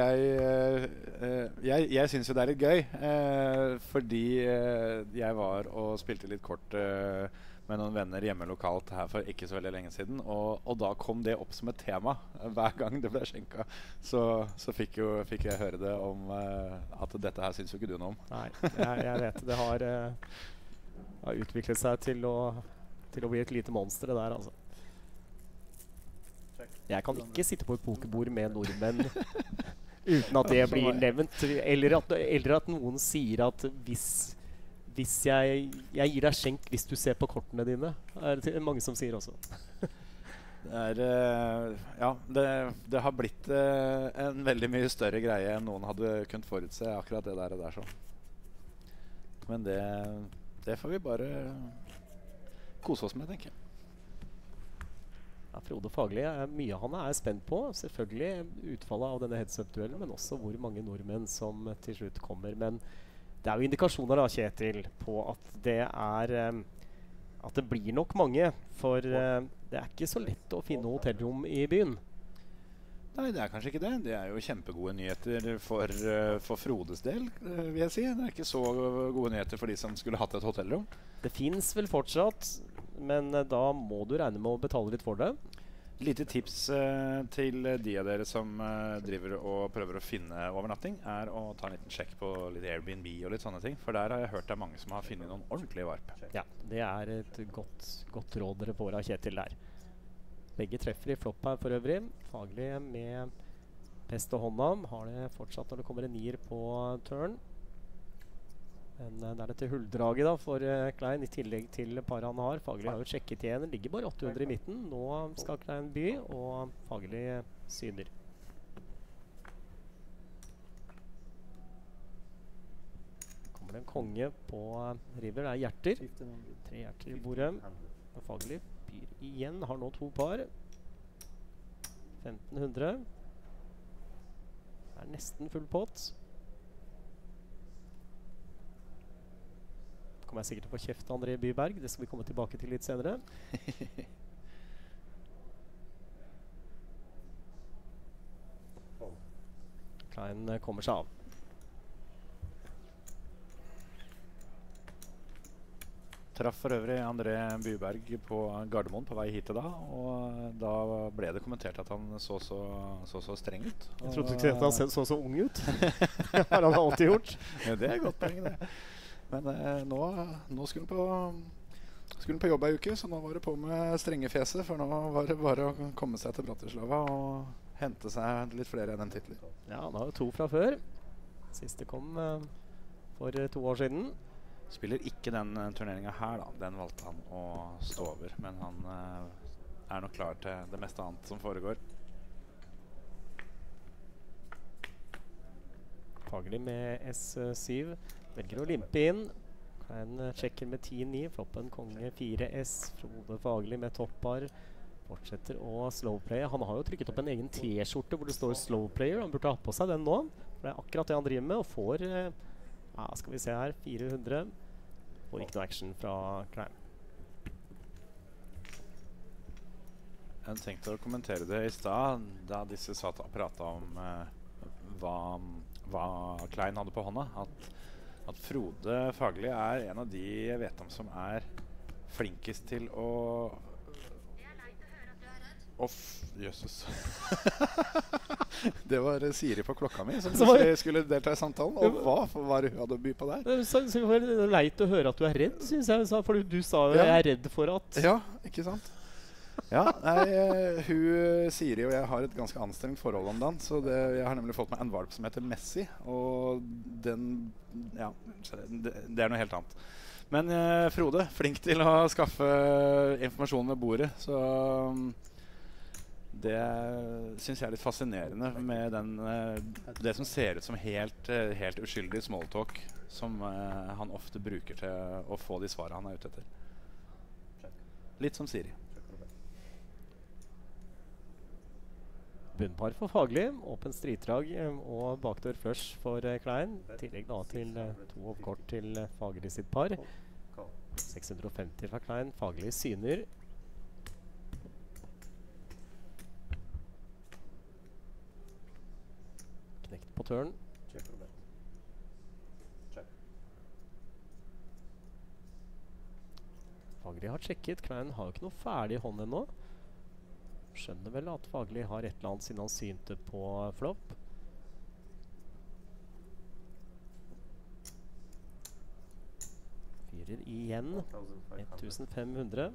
jeg syns jo det er litt gøy, fordi jeg var og spilte litt kort med noen venner hjemme lokalt her for ikke så veldig lenge siden, og da kom det opp som et tema hver gang det ble skjenka. Så fikk jeg høre det om at dette her syns jo ikke du noe om. Nei, jeg vet det har utviklet seg til å bli et lite monster, det der, altså. Jeg kan ikke sitte på et pokerbord med nordmenn uten at det blir nevnt, eller at noen sier at hvis jeg gir deg skjenk hvis du ser på kortene dine, er det mange som sier også. Det har blitt en veldig mye større greie enn noen hadde kunnet forutse, akkurat det der så. Men det får vi bare kose oss med, tenker jeg. Ja, Frode Fagli, mye han er spent på, selvfølgelig utfallet av denne heads-up-duellen, men også hvor mange nordmenn som til slutt kommer. Men det er jo indikasjoner da, Kjetil, på at det blir nok mange, for det er ikke så lett å finne hotellrom i byen. Nei, det er kanskje ikke det. Det er jo kjempegode nyheter for Frodes del, vil jeg si. Det er ikke så gode nyheter for de som skulle hatt et hotellrom. Det finnes vel fortsatt, men da må du regne med å betale litt for det. Lite tips til de av dere som driver og prøver å finne overnatting, er å ta en liten sjekk på litt Airbnb og litt sånne ting. For der har jeg hørt det er mange som har funnet noen ordentlige varp. Ja, det er et godt råd dere får av Kjetil der. Begge treffer i flopp her for øvrig. Faglig med pest og hånda. Har det fortsatt når det kommer en nier på turn. Men det er dette hulldraget da for Klein, i tillegg til paret han har. Faglig har jo sjekket igjen, ligger bare 800 i midten. Nå skal Klein by, og Faglig syner. Kommer det en konge på river, det er hjerter. 3 hjerter i bordet. Og Faglig byr igjen, har nå 2 par. 1500. Det er nesten full pott. Kommer jeg sikkert til å få kjeft av André Byberg. Det skal vi komme tilbake til litt senere. Klein kommer seg av. Traff for øvrig André Byberg på Gardermoen på vei hit i dag, og da ble det kommentert at han så streng ut. Jeg trodde ikke at han så ung ut. Det har han alltid gjort. Ja, det er godt poeng, det. Men nå skulle han på jobb ei uke, så nå var det på med strengefjeset. For nå var det bare å komme seg til Bratislava og hente seg litt flere enn en titler. Ja, han har jo 2 fra før. Siste kom for 2 år siden. Spiller ikke den turneringen her da. Den valgte han å stå over. Men han er nok klar til det meste annet som foregår. Faglig med S7. Velger å limpe inn. Klein sjekker med 10-9. Floppen konge 4S. Frode Faglig med toppar. Fortsetter å slowplaye. Han har jo trykket opp en egen T-skjorte hvor det står slowplayer. Han burde ha på seg den nå. For det er akkurat det han driver med. Og får, skal vi se her, 400. Får ikke noe action fra Klein. Jeg tenkte å kommentere det i sted, da disse satt og pratet om hva Klein hadde på hånda. At Frode Faglig er en av de jeg vet om som er flinkest til å Jøsses. Det var Siri på klokka mi som skulle delta i samtalen. Og hva var det hun hadde å by på der? Det var leit å høre at du er redd, synes jeg. For du sa jo jeg er redd for at... Ja, ikke sant? Ja, Siri og jeg har et ganske anstrengt forhold om den. Så jeg har nemlig fått meg en valp som heter Messi. Og den, ja, det er noe helt annet. Men Frode, flink til å skaffe informasjon ved bordet. Så det synes jeg er litt fascinerende med det som ser ut som helt uskyldig smalltalk, som han ofte bruker til å få de svarene han er ute etter. Litt som Siri. Bunnpar for Fagli, åpen stridrag og bakdør flush for Klein. Tillegg da til 2 oppkort til Fagli sitt par. 650 fra Klein, Fagli syner. Knekt på turn. Fagli har sjekket, Klein har jo ikke noe ferdig hånd ennå. Skjønner vel at Fagli har et eller annet siden han synte på flopp. Fyrer igjen. 1500.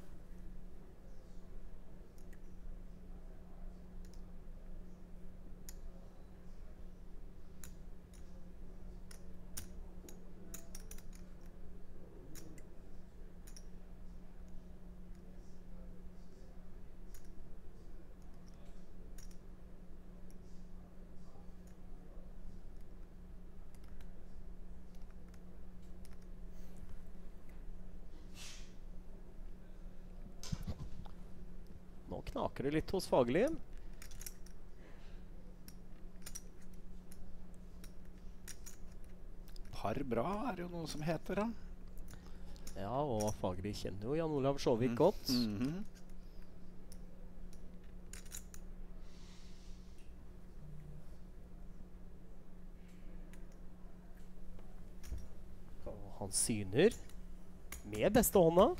Nå knaker det litt hos Fagli. Par bra er det jo noe som heter, da. Ja, og Fagli kjenner jo Jan Olav Sjåvik godt. Og han syner med beste hånda.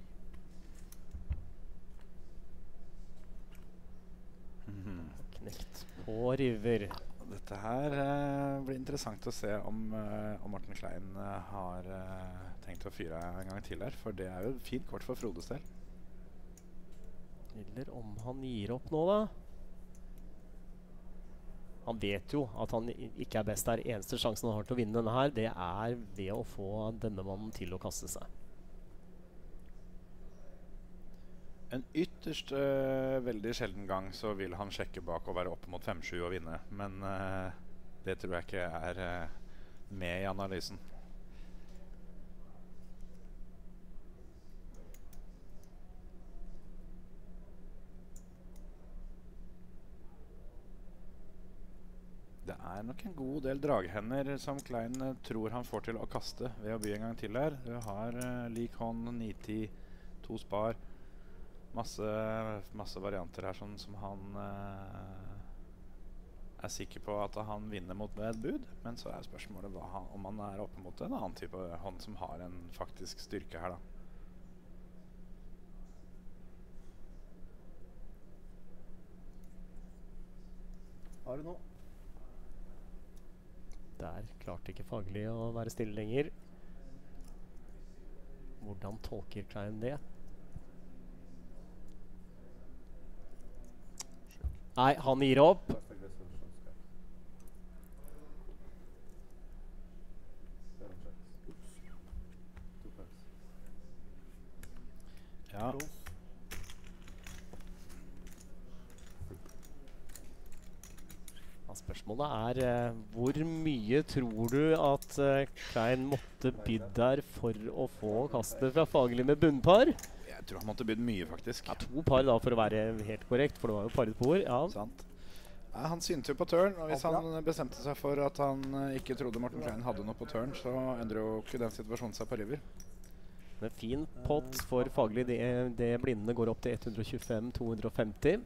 Knekt på river. Dette her blir interessant å se om Morten Klein har tenkt å fyre en gang til her, for det er jo et fint kort for Frodes del. Eller om han gir opp nå, da. Han vet jo at han ikke er best der. Eneste sjansen han har til å vinne denne her, det er ved å få denne mannen til å kaste seg. En ytterst veldig sjelden gang så vil han sjekke bak og være oppe mot 5-7 og vinne. Men det tror jeg ikke er med i analysen. Det er nok en god del draghender som Klein tror han får til å kaste ved å by en gang til her. Du har lik hånd, 9-10, 2 spar. Masse varianter her som han er sikker på at han vinner mot med et bud. Men så er spørsmålet om han er oppe mot en annen type hånd som har en faktisk styrke her, da. Har du nå? Der klarte ikke Fagli å være stille lenger. Hvordan tolker Klein det? Nei, han gir opp. Ja. Spørsmålet er hvor mye tror du at Klein måtte bydd der for å få kastet fra Fagli med bunnpar? Jeg tror han måtte bydd mye, faktisk. Ja, 2 par da, for å være helt korrekt, for det var jo paret på ord. Ja. Sant. Ja, han synte jo på turn, og hvis han bestemte seg for at han ikke trodde Morten Klein hadde noe på turn, så endrer jo ikke den situasjonen seg på river. En fin pott for Fagli. Det blindene går opp til 125-250.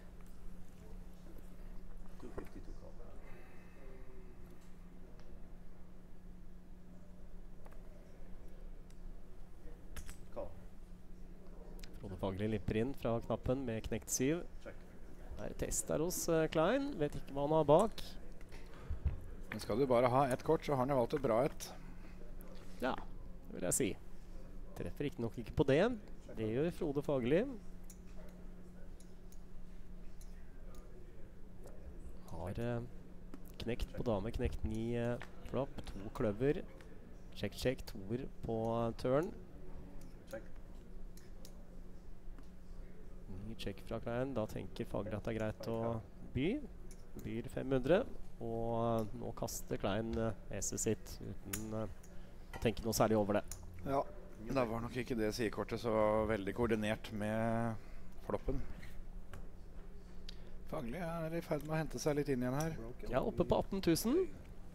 Fagli lipper inn fra knappen med knekt 7. Det er test der hos Klein. Vet ikke hva han har bak. Men skal du bare ha ett kort, så har han jo valgt et bra ett. Ja, det vil jeg si. Treffer ikke nok ikke på det. Det gjør Frode Fagli. Har knekt på dame, knekt 9 flopp, 2 kløver. Sjekk, 2-er på turn. Check fra Klein. Da tenker Fagli at det er greit å by. Byr 500. Og nå kaster Klein eset sitt uten å tenke noe særlig over det. Ja, da var nok ikke det sidekortet så veldig koordinert med floppen. Faglig er i ferd med å hente seg litt inn igjen her. Ja, oppe på 18 000.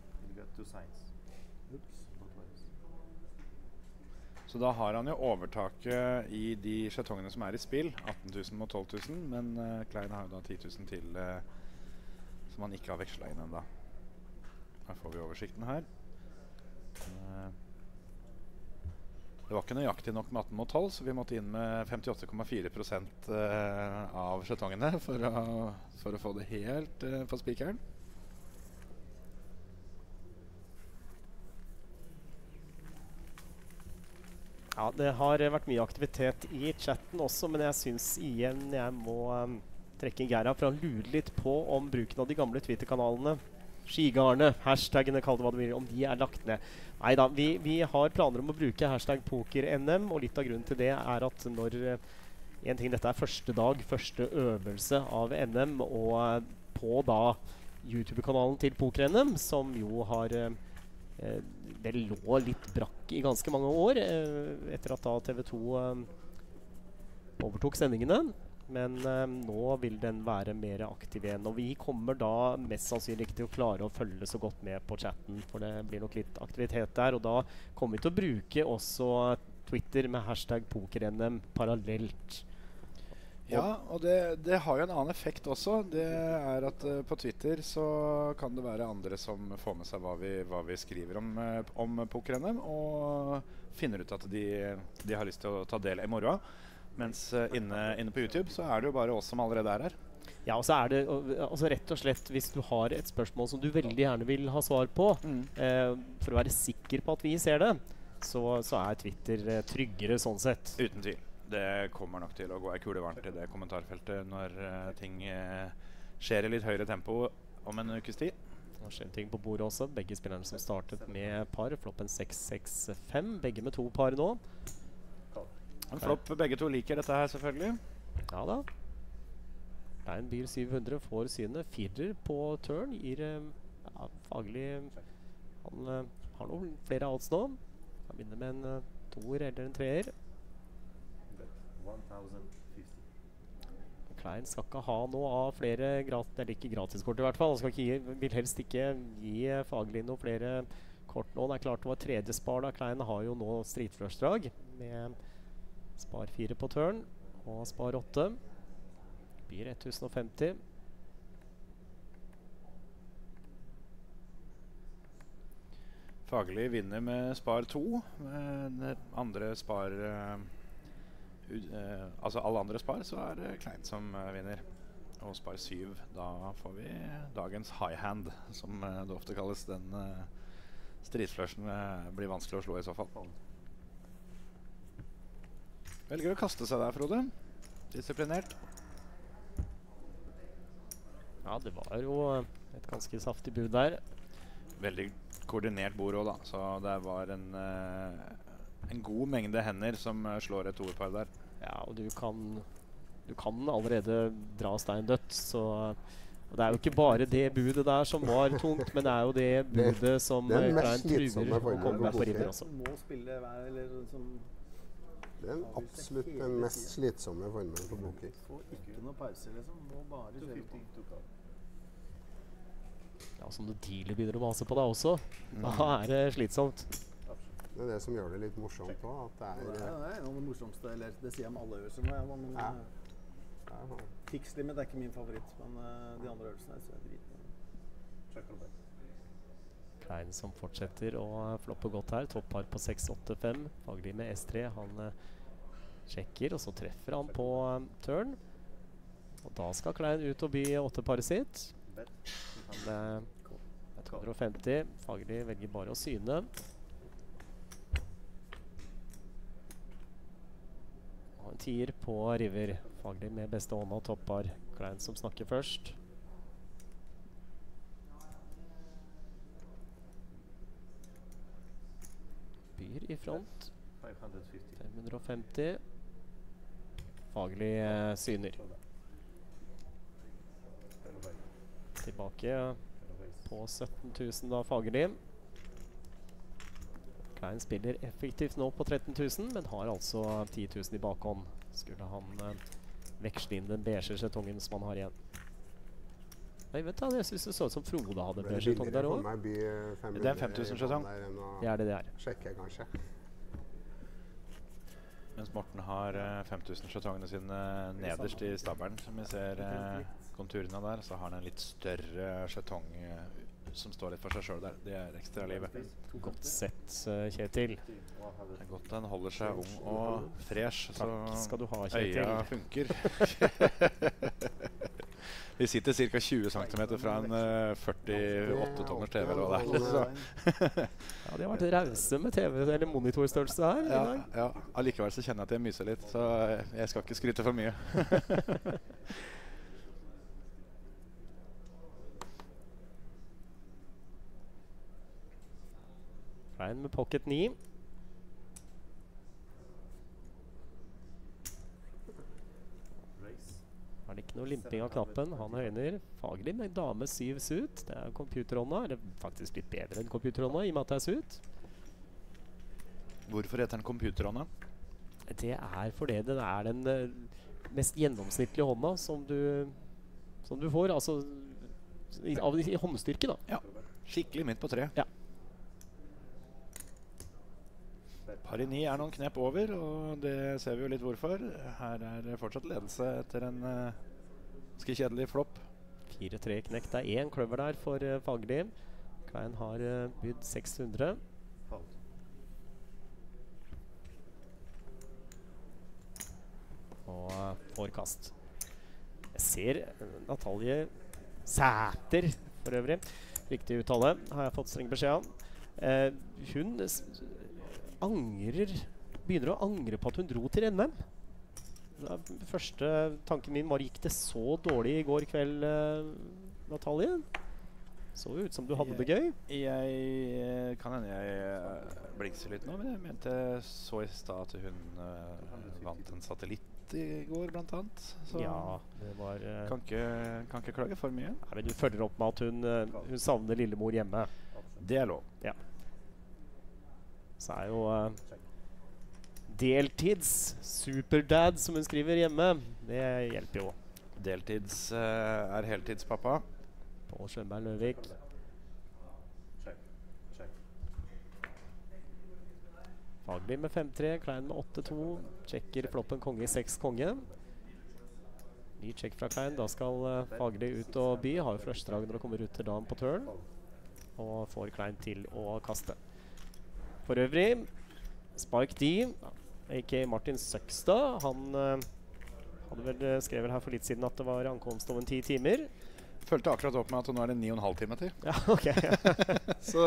Så da har han jo overtaket i de skjetongene som er i spill. 18 000 mot 12 000, men Klein har jo da 10 000 til som han ikke har vekslet inn enda. Her får vi oversikten her. Det var ikke nøyaktig nok med 18 mot 12, så vi måtte inn med 58,4% av skjetongene for å få det helt på spikeren. Ja, det har vært mye aktivitet i chatten også, men jeg synes igjen jeg må trekke inn Gerhard, for han lurer litt på om bruken av de gamle Twitter-kanalene, skigarne, hashtagene, kall det hva du vil, om de er lagt ned. Neida, vi har planer om å bruke hashtag poker-NM, og litt av grunnen til det er at når en ting, dette er første dag, første øvelse av NM, og på da YouTube-kanalen til poker-NM, som jo har det lå litt brakk i ganske mange år etter at da TV 2 overtok sendingene, men nå vil den være mer aktiv igjen, og vi kommer da mest sannsynlig ikke til å klare å følge så godt med på chatten, for det blir nok litt aktivitet der, og da kommer vi til å bruke også Twitter med hashtag poker-NM parallelt. Ja, og det har jo en annen effekt også. Det er at på Twitter så kan det være andre som får med seg hva vi skriver om poker-NM, og finner ut at de har lyst til å ta del i morgen. Mens inne på YouTube så er det jo bare oss som allerede er her. Ja, og så er det altså rett og slett, hvis du har et spørsmål som du veldig gjerne vil ha svar på, for å være sikker på at vi ser det, så er Twitter tryggere sånn sett. Uten tvil. Det kommer nok til å gå ei kule varmt i det kommentarfeltet når ting skjer i litt høyere tempo om en ukes tid. Det skjer ting på bordet også. Begge spillerne som startet med par. Floppen 6-6-5. Begge med 2 par nå. En flopp, begge to liker dette her selvfølgelig. Ja da. Klein byr 700, får synet. 4 på turn. Gir faglig... Han har noen flere odds nå. Han vinner med en 2-er eller en 3-er. Klein skal ikke ha noe av flere eller ikke gratiskort i hvert fall. Han skal vil helst ikke gi faglig noe flere kort nå. Det er klart det var tredje spar da. Klein har jo nå streetflush-drag med spar 4 på turn og spar 8. Byr 1050. Faglig vinner med spar 2. Andre spar... altså alle andre spar, så er det Klein som vinner. Og spar 7, da får vi dagens high hand, som det ofte kalles. Den streetflushen blir vanskelig å slå i så fall. Velger å kaste seg der, Frode. Disiplinert. Ja, det var jo et ganske saftig bud der. Veldig koordinert bord også da, så det var en god mengde hender som slår et toerpar der. Ja, og du kan allerede dra stein dødt, så og det er jo ikke bare det budet der som var tungt, men det er jo det budet som Klein truer å komme på river også. Må spille hver, eller sånn. Det er absolutt den mest slitsomme formen på poker. Får ikke noe pause, liksom. Må bare kjøre på. Ja, som du tidlig begynner å mase på deg også. Da er det slitsomt. Det er det som gjør det litt morsomt også, at det er... Det er noe av det morsomste, eller det sier jeg om alle øvelser nå, men Fix-limit er ikke min favoritt, men de andre øvelsene er drit. Klein som fortsetter å floppe godt her, toppar på 6-8-5, faglig med S3, han sjekker, og så treffer han på turn, og da skal Klein ut og by 8-paret sitt. Han 250, faglig velger bare å syne. Og en 10 på river, faglig med beste hånda og toppar. Klein som snakker først. Byr i front. 550. Faglig syner. Tilbake på 17 000 da faglig. Klein spiller effektivt nå på 13 000, men har altså 10 000 i bakhånd. Skulle han veksle inn den beige jetongen som han har igjen. Jeg vet da, jeg synes det så ut som Frode hadde Det er B-skjetong billigere der for også. meg by 500 Det er en 5000 skjetong. der enn å Det er det det er. sjekke, kanskje. Mens Morten har 5000 skjetongene sine nederst i stabelen, som vi ser konturene der. Så har han en litt større skjetong som står litt for seg selv der. Det er ekstra livet. Godt sett, Kjetil. Det er godt den holder seg ung og fresh, så Takk skal du ha, Kjetil. øya funker. Vi sitter ca. 20 cm fra en 48-tommers TV eller hva det er. Så. Ja, de har vært rause med TV eller monitorstørrelse her i dag. Ja. Allikevel så kjenner jeg at jeg myser litt, så jeg skal ikke skryte for mye. Klein med pocket 9. Er det ikke noe limping av knappen? Han høyner. Faglig med dame 7 suit. Det er computerhånda. Eller faktisk litt bedre enn computerhånda i og med at det er suit. Hvorfor heter den computerhånda? Det er fordi den er den mest gjennomsnittlige hånda som du får. Altså i håndstyrke, da. Ja. Skikkelig midt på tre. Ja. Par i 9 er noen knep over, og det ser vi jo litt hvorfor. Her er fortsatt ledelse etter en ganske kjedelig flopp. 4-3 knekt. Det er 1 kløver der for Fagli. Klein har bydd 600. Og får kast. Jeg ser Natalie Sæter, for øvrig. Riktig uttale har jeg fått streng beskjed om. Hun begynner å angre på at hun dro til NM. Første tanken min var, gikk det så dårlig i går kveld, Natalie? Så ut som du hadde det gøy. Jeg kan hende jeg blingser litt nå, men jeg mente så i stad at hun vant en satellitt i går, blant annet. Så Ja, det var kan ikke klage for mye. Nei, men du følger opp med at hun savner lillemor hjemme. Det er lov. Ja. Så er jo deltids superdad, som hun skriver hjemme. Det hjelper jo. Deltids er heltidspappa. På Skjønberg Løvik. Fagli med 5-3, Klein med 8-2. Sjekker floppen konge i 6 konge. Ny sjekk fra Klein. Da skal Fagli ut og by. Har jo førstedrag når det kommer ut til dagen på turn. Og får Klein til å kaste. For øvrig, Spike D, ikke Martin Søkstad. Han hadde vel skrevet her for litt siden at det var ankomst om 10 timer. Følte akkurat opp med at nå er det 9,5 timer til. Ja, ok. Så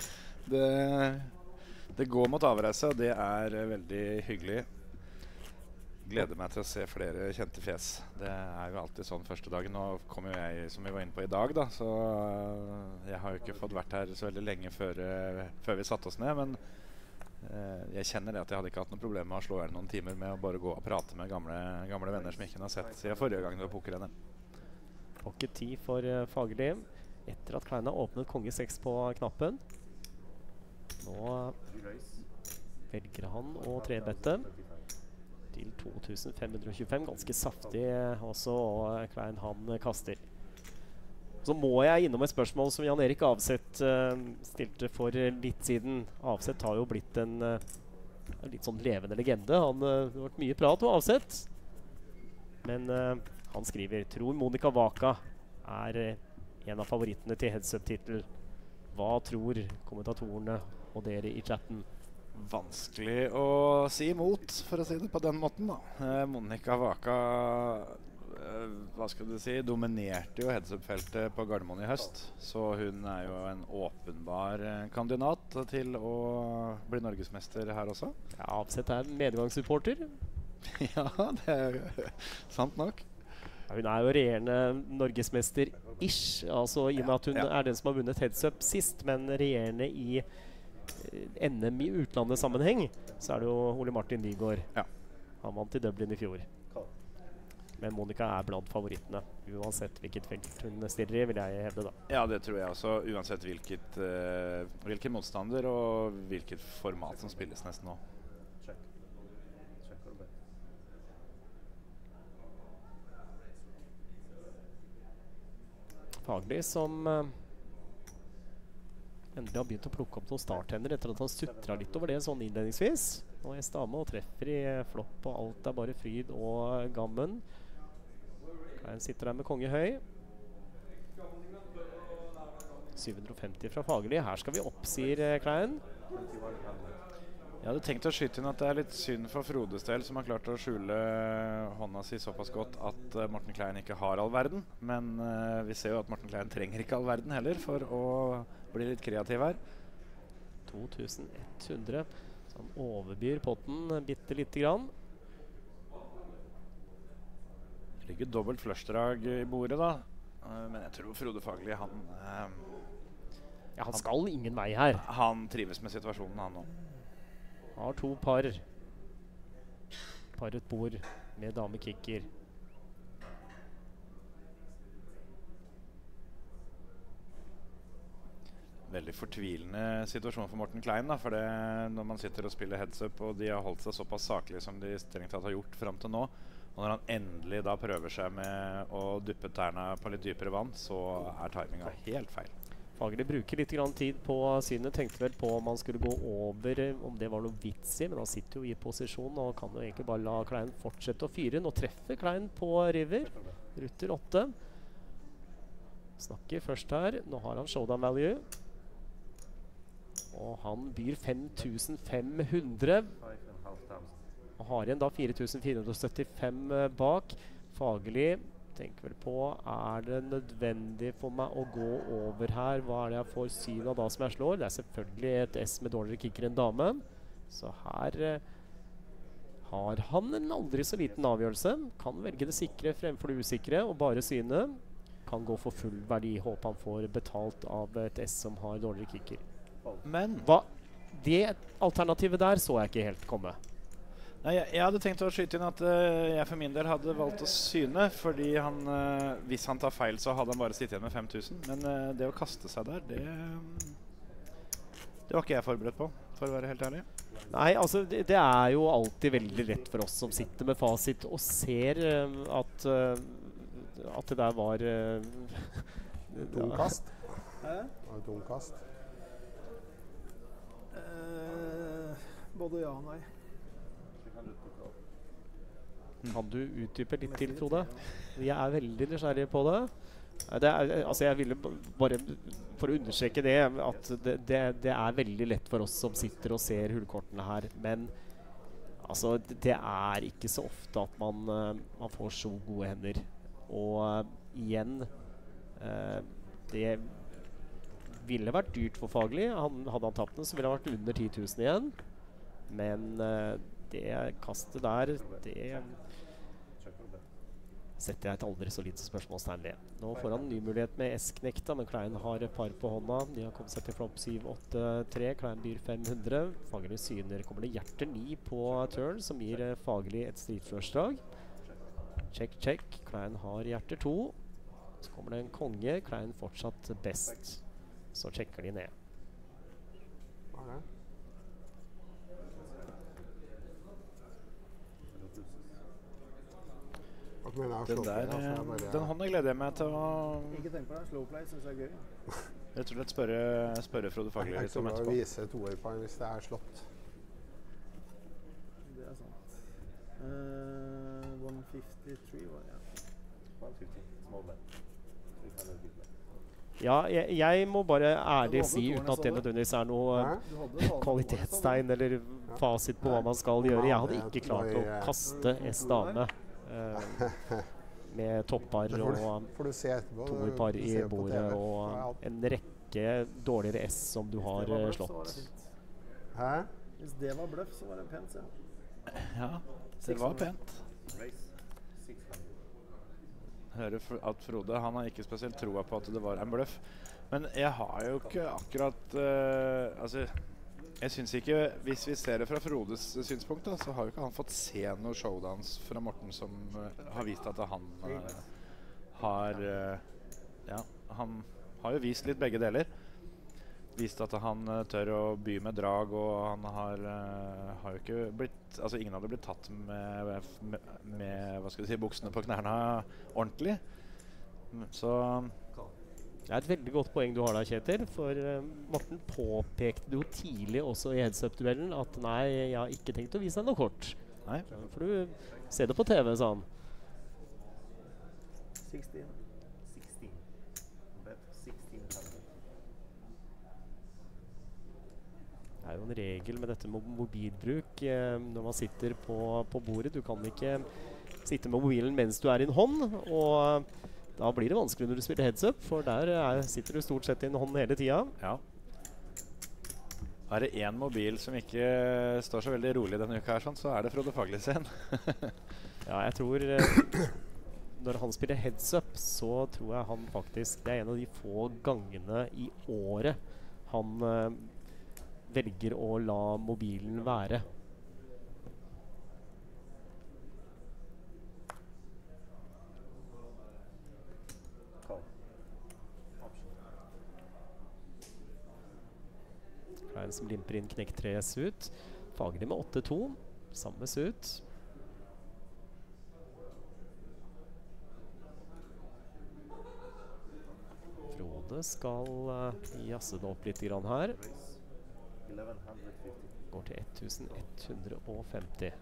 det går mot avreise, og det er veldig hyggelig. Gleder meg til å se flere kjente fjes. Det er jo alltid sånn første dagen. Nå kom jo jeg, som vi var inne på i dag, da, så jeg har jo ikke fått vært her så veldig lenge før vi satte oss ned, men jeg kjenner det at jeg hadde ikke hatt noe problem med å slå her noen timer med å bare gå og prate med gamle venner som jeg ikke har sett siden forrige gang det var poker-NM. Pocket 10 for Fagli. Etter at Klein har åpnet konge 6 på knappen. Nå velger han å trebette til 2525. Ganske saftig også, og Klein han kaster. Så må jeg innom et spørsmål som Jan Erik Avseth stilte for litt siden. Avseth har jo blitt en litt sånn levende legende. Han har vært mye prat om Avseth. Men han skriver, tror Monica Waka er en av favorittene til heads-up-titel. Hva tror kommentatorene og dere i chatten? Vanskelig å si imot, for å si det på den måten, da. Monica Waka, hva skal du si, dominerte jo heads-up-feltet på Gardermoen i høst. Så hun er jo en åpenbar kandidat til å bli norgesmester her også. Ja, Avseth er medgangssupporter. Ja, det er sant nok. Ja, hun er jo regjerende norgesmester-ish, altså i og med at hun er den som har vunnet heads-up sist, men regjerende i NM i utlandet sammenheng, så er det jo Ole Martin Nygaard. Ja. Han vant i Dublin i fjor. Men Monica er blant favorittene, uansett hvilket felt hun stiller i, vil jeg hevde da. Ja, det tror jeg også, uansett hvilken motstander og hvilket format som spilles nesten nå. Fagerli som endelig har begynt å plukke opp noen starthender etter at han sutret litt over det sånn innledningsvis. Og Estamo treffer i flopp, og alt bare fryd og gammen. Klein sitter der med konge høy. 750 fra Fagerli. Her skal vi opp, sier Klein. Jeg hadde tenkt å skyte inn at det litt synd for Frodes del, som har klart å skjule hånda si såpass godt at Morten Klein ikke har all verden. Men vi ser jo at Morten Klein trenger ikke all verden heller for å bli litt kreativ her. 2100. Så han overbyr potten bitte lite grann. Det ligger dobbelt flushdrag i bordet da. Men jeg tror Frode Fagerli, Ja, han skal ingen vei her. Han trives med situasjonen, han nå. Har to par. Paret bord med damekicker. Veldig fortvilende situasjon for Morten Klein da, for det, når man sitter og spiller heads up og de har holdt seg såpass saklig som de strengt tatt har gjort frem til nå, og når han endelig da prøver seg med å duppe tærne på litt dypere vann, så timinga helt feil. Fagerli bruker litt grann tid på synet, tenkte vel på om han skulle gå over, om det var noe vits i, men han sitter jo i posisjon og kan jo egentlig bare la Klein fortsette å fyre. Nå treffer Klein på river, rutter 8. Snakker først her, nå har han showdown value. Og han byr 5500. Og har igjen da 4475 bak. Fagerli tenker vel på, det nødvendig for meg å gå over her? Hva det jeg får syn av da som jeg slår? Det selvfølgelig et S med dårligere kicker enn dame. Så her har han en aldri så liten avgjørelse. Kan velge det sikre fremfor det usikre, og bare syne. Kan gå for full verdi. Håper han får betalt av et S som har dårligere kicker. Men det alternativet der så jeg ikke helt komme. Nei, jeg hadde tenkt å skyte inn at jeg for min del hadde valgt å syne, fordi han, hvis han tar feil, så hadde han bare sittet igjen med 5000. Men det å kaste seg der, det var ikke jeg forberedt på, for å være helt ærlig. Nei, altså det jo alltid veldig lett for oss som sitter med fasit og ser at det der var Tungkast. Hæ? Var det tungkast? Både ja og nei. Kan du utdype litt til, Frode? Vi veldig nysgjerrige på det. Altså jeg ville bare for å understreke det, at det veldig lett for oss som sitter og ser hullkortene her, men altså, det ikke så ofte at man får så gode hender. Og igjen, det ville vært dyrt for Fagerli. Hadde han tapt den, så ville det vært under 10 000 igjen. Men det kastet der, det setter jeg et aldri så lite spørsmålstegn ved. Nå får han en ny mulighet med S-knekta, men Klein har et par på hånda. De har kommet seg til flopp 7-8-3. Klein byr 500. Fagerli syner. Kommer det hjerter 9 på turn, som gir Fagerli et stridflørsdrag. Check, check. Klein har hjerter 2. Så kommer det en konge. Klein fortsatt best. Så sjekker de ned. Hva det? Den hånden gleder jeg meg til å Ikke tenk på det, slowplay synes jeg gøy. rett og slett spørre Frode Fagerli litt om Jeg etterpå. vise toer på han hvis det slått. Det sant. 153 var det. 150, small bet. 300 big bet. Ja, jeg må bare ærlig hadde si, tårnet, uten at det så du? nødvendigvis noe Hæ? Du hadde tårnet, kvalitetstegn eller fasit på hva man skal gjøre. Jeg hadde ikke klart å kaste S-dame med toppar og Får du se etterpå. toerpar Du i ser på bordet TV. og en rekke dårligere S som du har slått. Hæ? Hvis det var bløff, så var det pent, ja. Ja, det var pent. Race 600. Hører at Frode, han har ikke spesielt troa på at det var en bløff. Men jeg har jo ikke akkurat altså, jeg synes ikke, hvis vi ser det fra Frodes synspunkt da, så har jo ikke han fått se noen showdowns fra Morten som har vist at han har ja, han har jo vist litt begge deler. Vist at han tør å by med drag, og han har jo ikke blitt, altså ingen hadde blitt tatt med hva skal jeg si, buksene på knærne ordentlig. Så Det er et veldig godt poeng du har der, Kjetil. For Morten påpekte jo tidlig også i heads-up-duellen at nei, jeg har ikke tenkt å vise deg noe kort. Nei. For du ser det på TV, sa han. 16. 16. Bet 1600. Det er jo en regel med dette med mobilbruk når man sitter på bordet. Du kan ikke sitte med mobilen mens du er i en hånd, og da blir det vanskelig når du spiller heads-up, for der sitter du stort sett i en hånd hele tiden. Ja. Er det en mobil som ikke står så veldig rolig denne uka her, sånn, så er det Frode Fagli sin. Ja, jeg tror når han spiller heads-up, så tror jeg han faktisk, det er en av de få gangene i året han velger å la mobilen være. Klein som limper inn knekk 3 suit. Fagli med 8-2. Samme suit. Frode skal jazze det opp litt grann her. 1150. Går til 1150.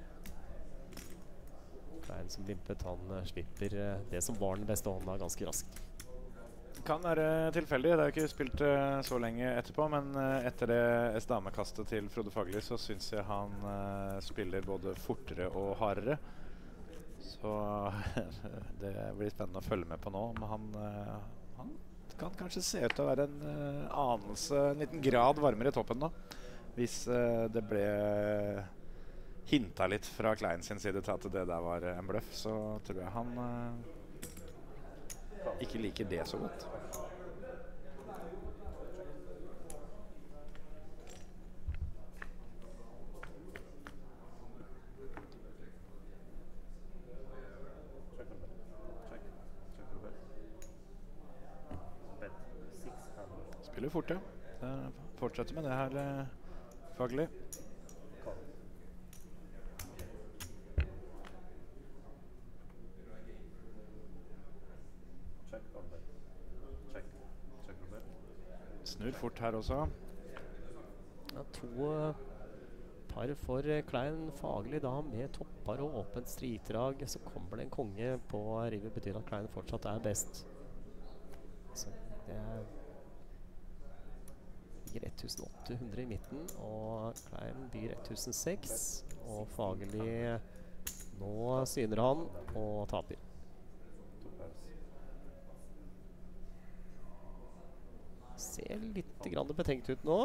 Klein som limpet, han slipper det som var den beste hånda ganske raskt. Kan være tilfeldig. Det har ikke spilt så lenge etterpå, men etter det S-damekastet til Frode Fagli så synes jeg han spiller både fortere og hardere. Så det blir spennende å følge med på nå. Men han kan kanskje se ut til å være en anelse, en liten grad varmere i toppen nå. Hvis det ble hintet litt fra Klein sin side til at det der var en bløff, så tror jeg han ikke liker det så godt. Spiller fort, ja. Fortsetter med det her, Fagli. Snur fort her også. Ja, 2 par for Klein. Fagli da med toppar og åpent stridrag. Så kommer det en konge på rivet. Betyr at Klein fortsatt er best. Så det ligger 1800 i midten, og Klein byr 1006. Og Fagli nå syner han og taper. Ser litt grann betenkt ut nå.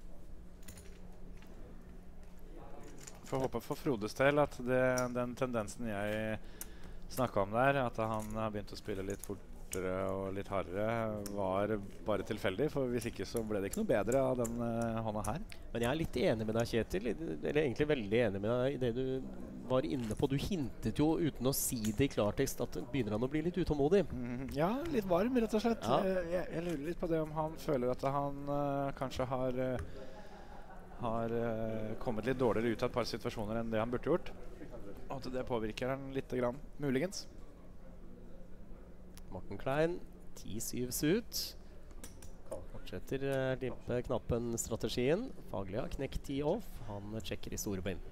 Får håpe for Frodes del at den tendensen jeg snakket om der, at han har begynt å spille litt fortere og litt hardere, var bare tilfeldig, for hvis ikke så ble det ikke noe bedre av den hånda her. Men jeg er litt enig med deg, Kjetil, eller egentlig veldig enig med deg i det du var inne på. Du hintet jo uten å si det i klartekst at begynner han å bli litt utålmodig. Ja, litt varm rett og slett. Ja. Jeg lurer litt på det om han føler at han kanskje har kommet litt dårligere ut av et par situasjoner enn det han burde gjort. Og at det påvirker han litt grann, muligens. Morten Klein, 10-7 suit. Fortsetter limpe knappen strategien. Fagli har knekt 10 off. Han sjekker i store blind.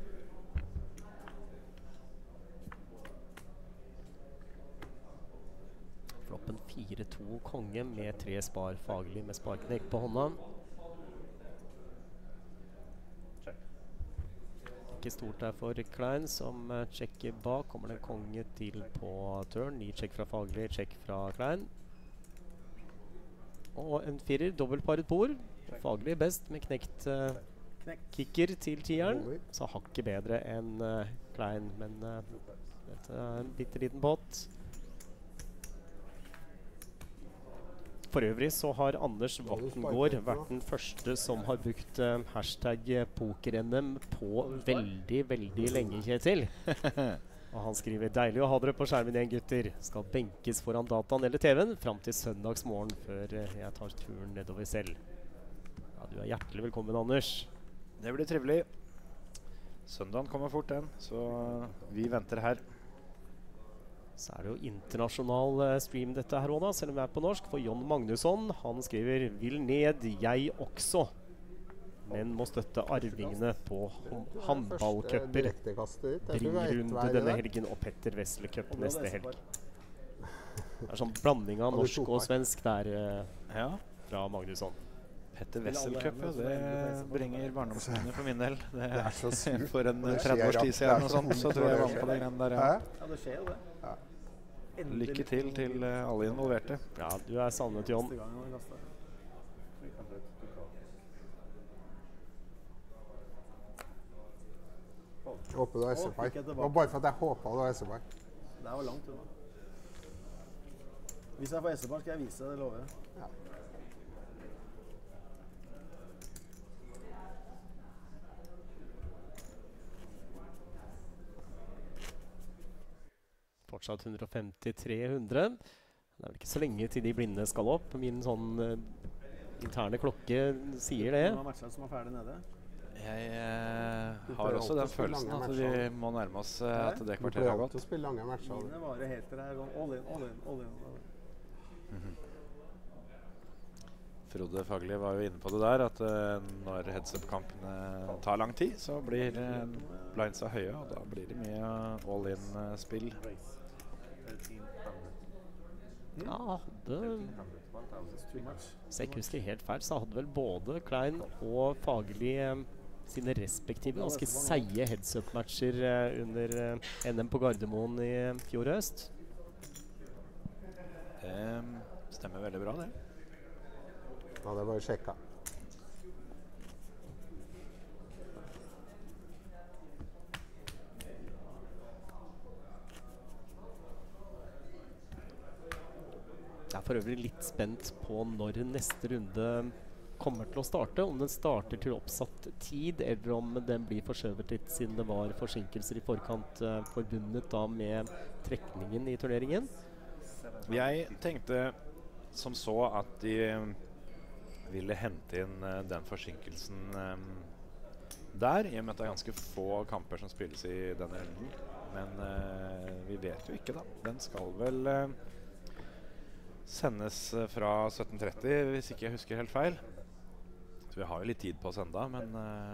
Floppen 4-2 konge med 3 spar. Fagli med sparknekk på hånda. Ikke stort der for Klein, som sjekker bak. Kommer det en konge til på turn. Ny sjekk fra Fagli, sjekk fra Klein. Og en 4, dobbeltparet bord. Fagli best med knekt kicker til 10-eren. Så hakket bedre enn Klein, men dette er en bitteliten pott. For øvrig så har Anders Vattengård vært den første som har brukt hashtag poker-NM på veldig, veldig lenge, Kjetil. Og han skriver: deilig å ha dere på skjermen igjen, gutter. Skal benkes foran dataen eller TV-en frem til søndagsmorgen før jeg tar turen nedover selv. Ja, du er hjertelig velkommen, Anders. Det blir trivelig. Søndagen kommer fort den, så vi venter her. Så er det jo internasjonal stream dette her også da, selv om vi er på norsk. For John Magnusson, han skriver «Vil ned, jeg også». Men må støtte arvingene på håndballcuper. Bringrunde denne helgen og Petter Wessel Cup neste helg. Det er sånn blanding av norsk og svensk der fra Magnusson. Petter Wessel Cup, det bringer barndomsminner for min del. Det er så sykt. For en 30 års tid siden og sånt, så tror jeg var med på det greiene der. Ja, det skjer jo det. Ja. Lykke til alle involverte. Ja, du er savnet, John. $300 to call. Jeg håper du har SFI. Det var bare for at jeg håpet du har SFI. Det var langt unna. Hvis jeg får SFI, skal jeg vise det, lover jeg. Ja. Fortsatt 150-300. Det er vel ikke så lenge til de blinde skal opp. Min sånn interne klokke sier det. Noen av matchene som er ferdig nede. Jeg har også den følelsen at vi må nærme oss at det kvarteret har gått. Du spiller lange matcher. Mine varer helt til det er all in, all in, all in. Frode Fagli var jo inne på det der, at når heads-up-kampene tar lang tid, så blir blindsa høye, og da blir det mye all-in-spill. Race. 1300. Ja, hadde 1300. 1000. så jeg ikke husker helt feil, så hadde vel både Klein og Fagli sine respektive ganske seige heads-up-matcher under NM på Gardermoen i fjor høst. Det stemmer veldig bra, det. Ja, det var jo sjekka. Jeg er for øvrig litt spent på når neste runde kommer til å starte. Om den starter til oppsatt tid, eller om den blir forskjøvet litt siden det var forsinkelser i forkant forbundet da med trekningen i turneringen. Jeg tenkte som så at de ville hente inn den forsinkelsen der, i og med at det er ganske få kamper som spilles i denne runden. Men vi vet jo ikke da. Den skal vel sendes fra 17:30, hvis ikke jeg husker helt feil. Så vi har jo litt tid på oss enda, men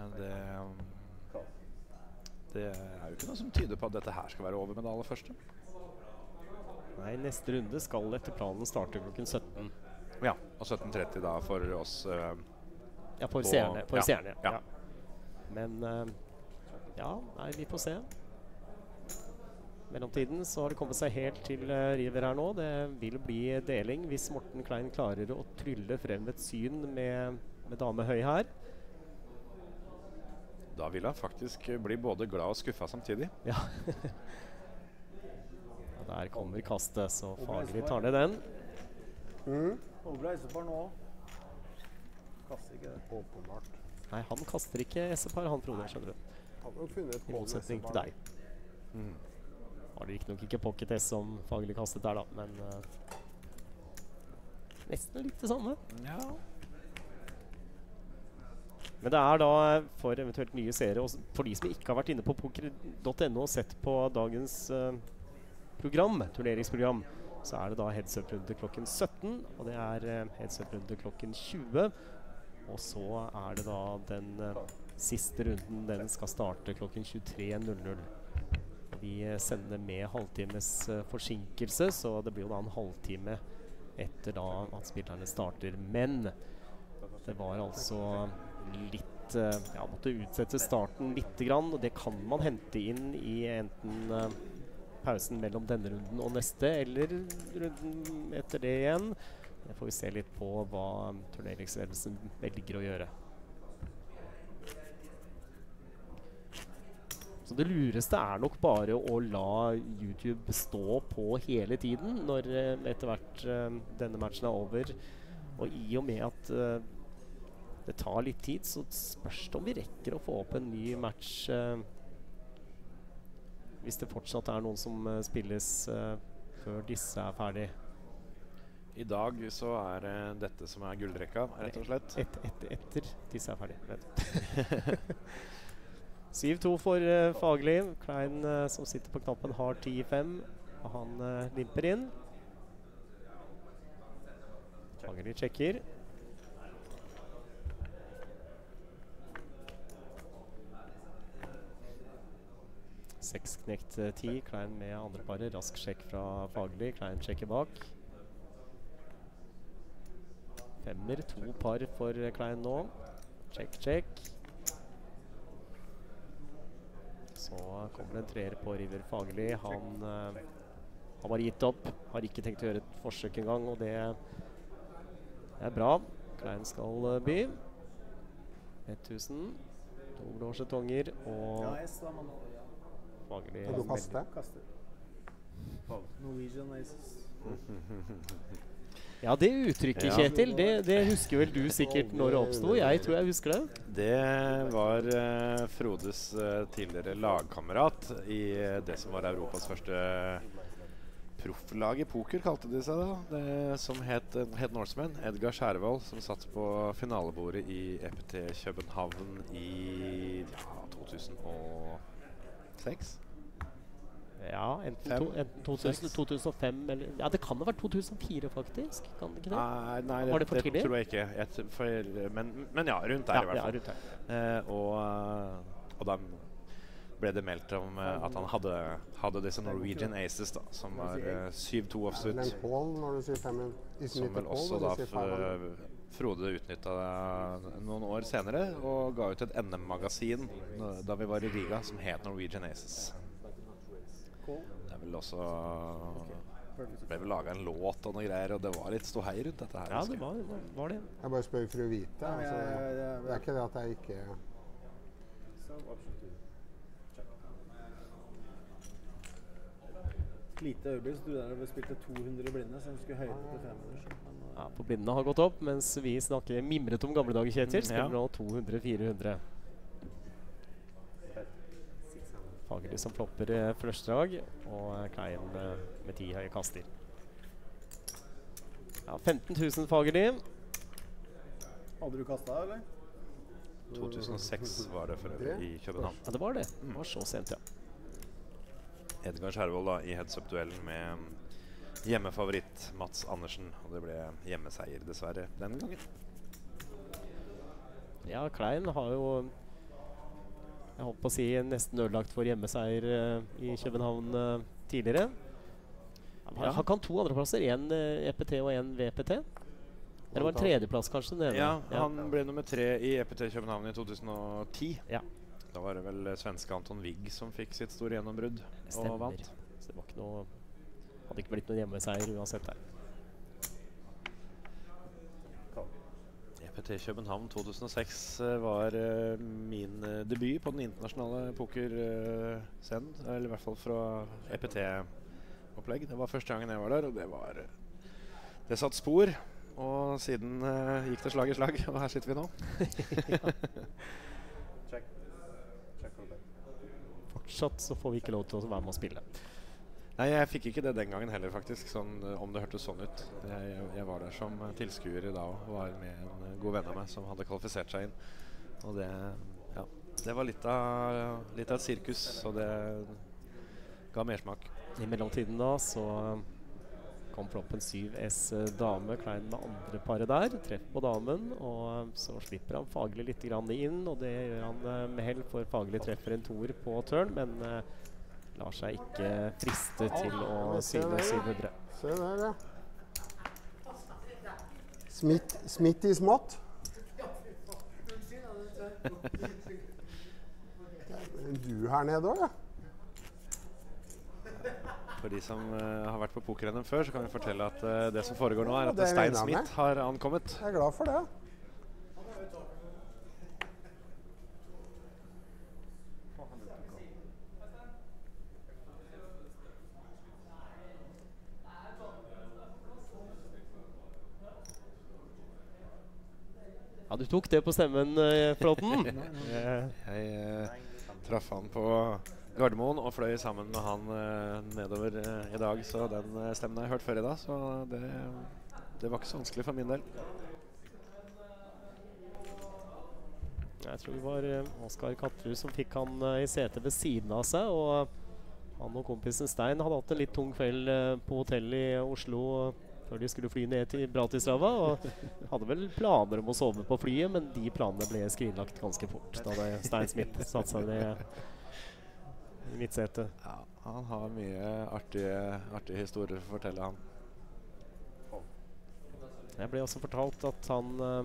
det er jo ikke noe som tyder på at dette her skal være over med det aller første. Nei, neste runde skal etter planen starte klokken 17. Ja, og 17:30 da for oss Ja, for seerne. For seerne, ja. Men ja, nei, vi får se. Mellomtiden så har det kommet seg helt til river her nå. Det vil bli deling hvis Morten Klein klarer å trylle frem et syn med dame høy her. Da vil han faktisk bli både glad og skuffa samtidig. Ja. Og der kommer kastet, så Fagli tar ned den. Overbra Esepar nå. Kaster ikke det. Åpenbart. Nei, han kaster ikke Esepar, han Frode, skjønner du. Han har funnet I på motsetning til deg. Har det ikke nok ikke pocket S som Fagli kastet der da, men nesten litt det samme. Ja. Men det er da for eventuelt nye seere, og for de som ikke har vært inne på poker.no og sett på dagens program, turneringsprogram, så er det da heads-up-runde klokken 17, og det er heads-up-runde klokken 20. Og så er det da den siste runden, den skal starte klokken 23:00. Vi sender med halvtimes forsinkelse, så det blir jo da en halvtime etter da at spillerne starter. Men det var altså litt ja, måtte utsette starten litt grann, og det kan man hente inn i enten pausen mellom denne runden og neste, eller runden etter det igjen. Det får vi se litt på hva turneringsledelsen velger å gjøre. Så det lureste er nok bare å la YouTube stå på hele tiden når etter hvert denne matchen er over. Og i og med at det tar litt tid, så spørs det om vi rekker å få opp en ny match hvis det fortsatt er noen som spilles før disse er ferdig. I dag så er dette som er gullrekka, rett og slett. Etter disse er ferdig. 7-2 for Fagli. Klein som sitter på knappen har 10-5. Og han limper inn. Fagerli sjekker. Seks knekt 10. Klein med andre paret. Rask sjekk fra Fagerli. Klein sjekker bak. Femmer. 2 par for Klein nå. Check, check. Så kommer det en treer på River Fagerli. Han har bare gitt opp. Har ikke tenkt å gjøre et forsøk en gang, og det er bra. Klein skal by. 1000. 2 blå skjetonger, og Ja, S da, mann. Kan Fagerli du kaste? Kaster. Norwegian Aces. Ja, det uttrykket, Ja. Kjetil, det husker vel du sikkert når det oppstod. Jeg tror jeg husker det. Det var Frodes tidligere lagkamerat i det som var Europas første profflag i poker, kalte de seg da. Det som het Norseman. Edgar Skjærvold, som satt på finalebordet i EPT København i 2006. Ja, enten 2000, 2005 eller Ja, det kan ha vært 2004 faktisk. Kan det ikke det? Nei, Var det for tidlig? tror jeg ikke. Men ja, rundt der i hvert fall. rundt her. Og da ble det meldt om at han hadde disse Norwegian Aces, da, som var 7-2 offsuit. Eller en Paul når du sier 5. Som vel også da Frode utnytta noen år senere og ga ut et NM-magasin da vi var i Riga, som het Norwegian Aces. Det er vel også ble vel laget en låt og noe greier, og det var litt ståhei rundt dette her. Ja, husker det jeg. var det. Jeg bare spør for å vite. Ja, Altså, ja. det er ikke det at jeg ikke So option 2. Check. Lite øyeblikk, så du der spilte 200 blinde, så han skulle høyde til 500. Men, Ja, på blindene har gått opp, mens vi snakker mimret om gamle dager, Kjetil. Spiller nå 200-400. Fagerli som flopper flushdrag, og Klein med 10 høye kaster. Ja, 15 000 Fagerli. hadde du kastet, eller? 2006 var det for øvrig i København. Ja, det var det. Det var så sent, ja. Edgar Skjærvold da i heads-up-duellen med hjemmefavoritt Mats Andersen, og det ble hjemmeseier dessverre den gangen. Ja, Klein har jo, jeg holdt på å si, nesten ødelagt for hjemmeseier i København tidligere. Han kan 2 andreplasser, en EPT og en VPT. Eller var det en tredjeplass kanskje? Den ene? Ja, han ble nummer 3 i EPT København i 2010. Ja. Da var det vel svenske Anton Wigg som fikk sitt store gjennombrudd og vant. Så det var ikke noe, hadde ikke blitt noen hjemmeseier uansett der. EPT København 2006 var min debut på den internasjonale pokerscenen, eller i hvert fall fra EPT-opplegg. Det var første gangen jeg var der, og det satt spor. Og siden gikk det slag i slag, og her sitter vi nå. Check. Check or bet. Fortsatt så får vi ikke lov til å være med å spille. Nei, jeg fikk ikke det den gangen heller, faktisk, sånn, om det hørtes sånn ut. Jeg var der som tilskuer da og var med en god venn av meg som hadde kvalifisert seg inn. Og det var litt av et sirkus, og det ga mersmak. I mellomtiden da så kom floppen 7S dame, Klein med andre paret der, treff på damen, og så slipper han Fagerli litt grann inn, og det gjør han med hell, for Fagerli treffer en toer på turn, men lar seg ikke friste til å syne 700. Se der, ja. Smitt i smått. Du her nede også, ja. For de som har vært på poker-NM før, så kan vi fortelle at det som foregår nå, er at det Stein regner jeg med. Smith har ankommet. Jeg er glad for det. Ja, du tok det på stemmen, Flåten. Jeg traff han på Gardermoen og fløy sammen med han nedover i dag, så den stemmen har jeg hørt før i dag, så det var ikke så vanskelig for min del. Jeg tror det var Oskar Katterud som fikk han i setet ved siden av seg, og Han og kompisen Stein hadde hatt en litt tung kveld på hotell i Oslo før de skulle fly ned til Bratislava, og hadde vel planer om å sove på flyet, men de planene ble skrinlagt ganske fort da det Stein Smith satte seg ned i midtsetet. Ja, han har mye artige historier å fortelle, han. Jeg ble også fortalt at han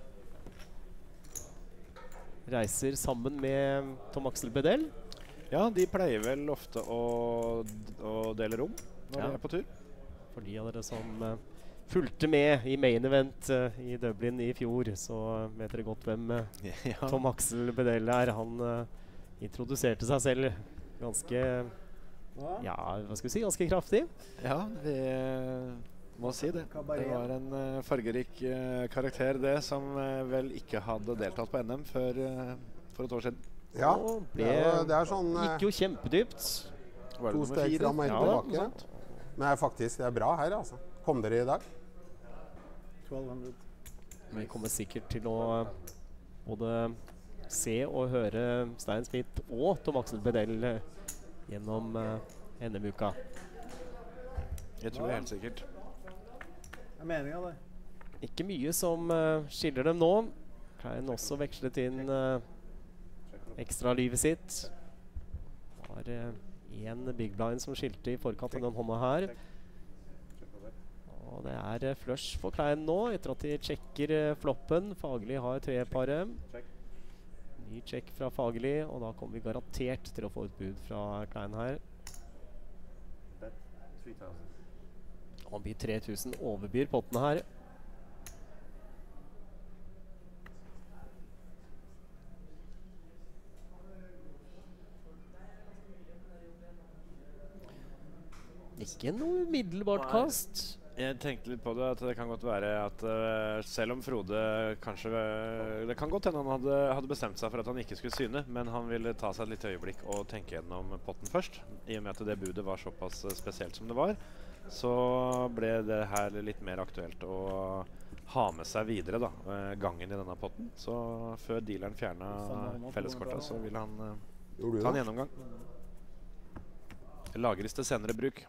reiser sammen med Tom Axel Bedell. Ja, de pleier vel ofte å dele rom når de er på tur. For de av dere som fulgte med i main event i Dublin i fjor, så vet dere godt hvem Tom Axel Bedell er. Han introduserte seg selv ganske, ja, hva skal vi si, ganske kraftig. Ja, vi må si det. Det var en fargerik karakter det, som vel ikke hadde deltatt på NM før for et år siden. Ja, det er sånn gikk jo kjempedypt. 2 steg fram og 1 tilbake. Men faktisk, det er bra her, altså. Kom dere i dag? 1200. Vi kommer sikkert til å både se og høre Stein Smith og Tom Axel Bedell gjennom NM-uka. Jeg tror det helt sikkert. Det er meningen det. Ikke mye som skiller dem nå. Klein også vekslet inn ekstra livet sitt. Var en big blind som skilte i forkant av den hånda her. Og det er flush for Klein nå, etter at de sjekker floppen. Fagli har 3-paret. Ny check fra Fagli, og da kommer vi garantert til å få et bud fra Klein her. Han byr 3000, overbyr potten her. Ikke noe umiddelbart kast. Jeg tenkte litt på det, at det kan godt være at selv om Frode kanskje det kan godt hende han hadde bestemt seg for at han ikke skulle syne, men han ville ta seg et lite øyeblikk og tenke gjennom potten først. I og med at det budet var såpass spesielt som det var, så ble det her litt mer aktuelt å ha med seg videre da, gangen i denne potten. Så før dealeren fjernet felleskortet, så ville han ta en gjennomgang. Lagres til senere bruk.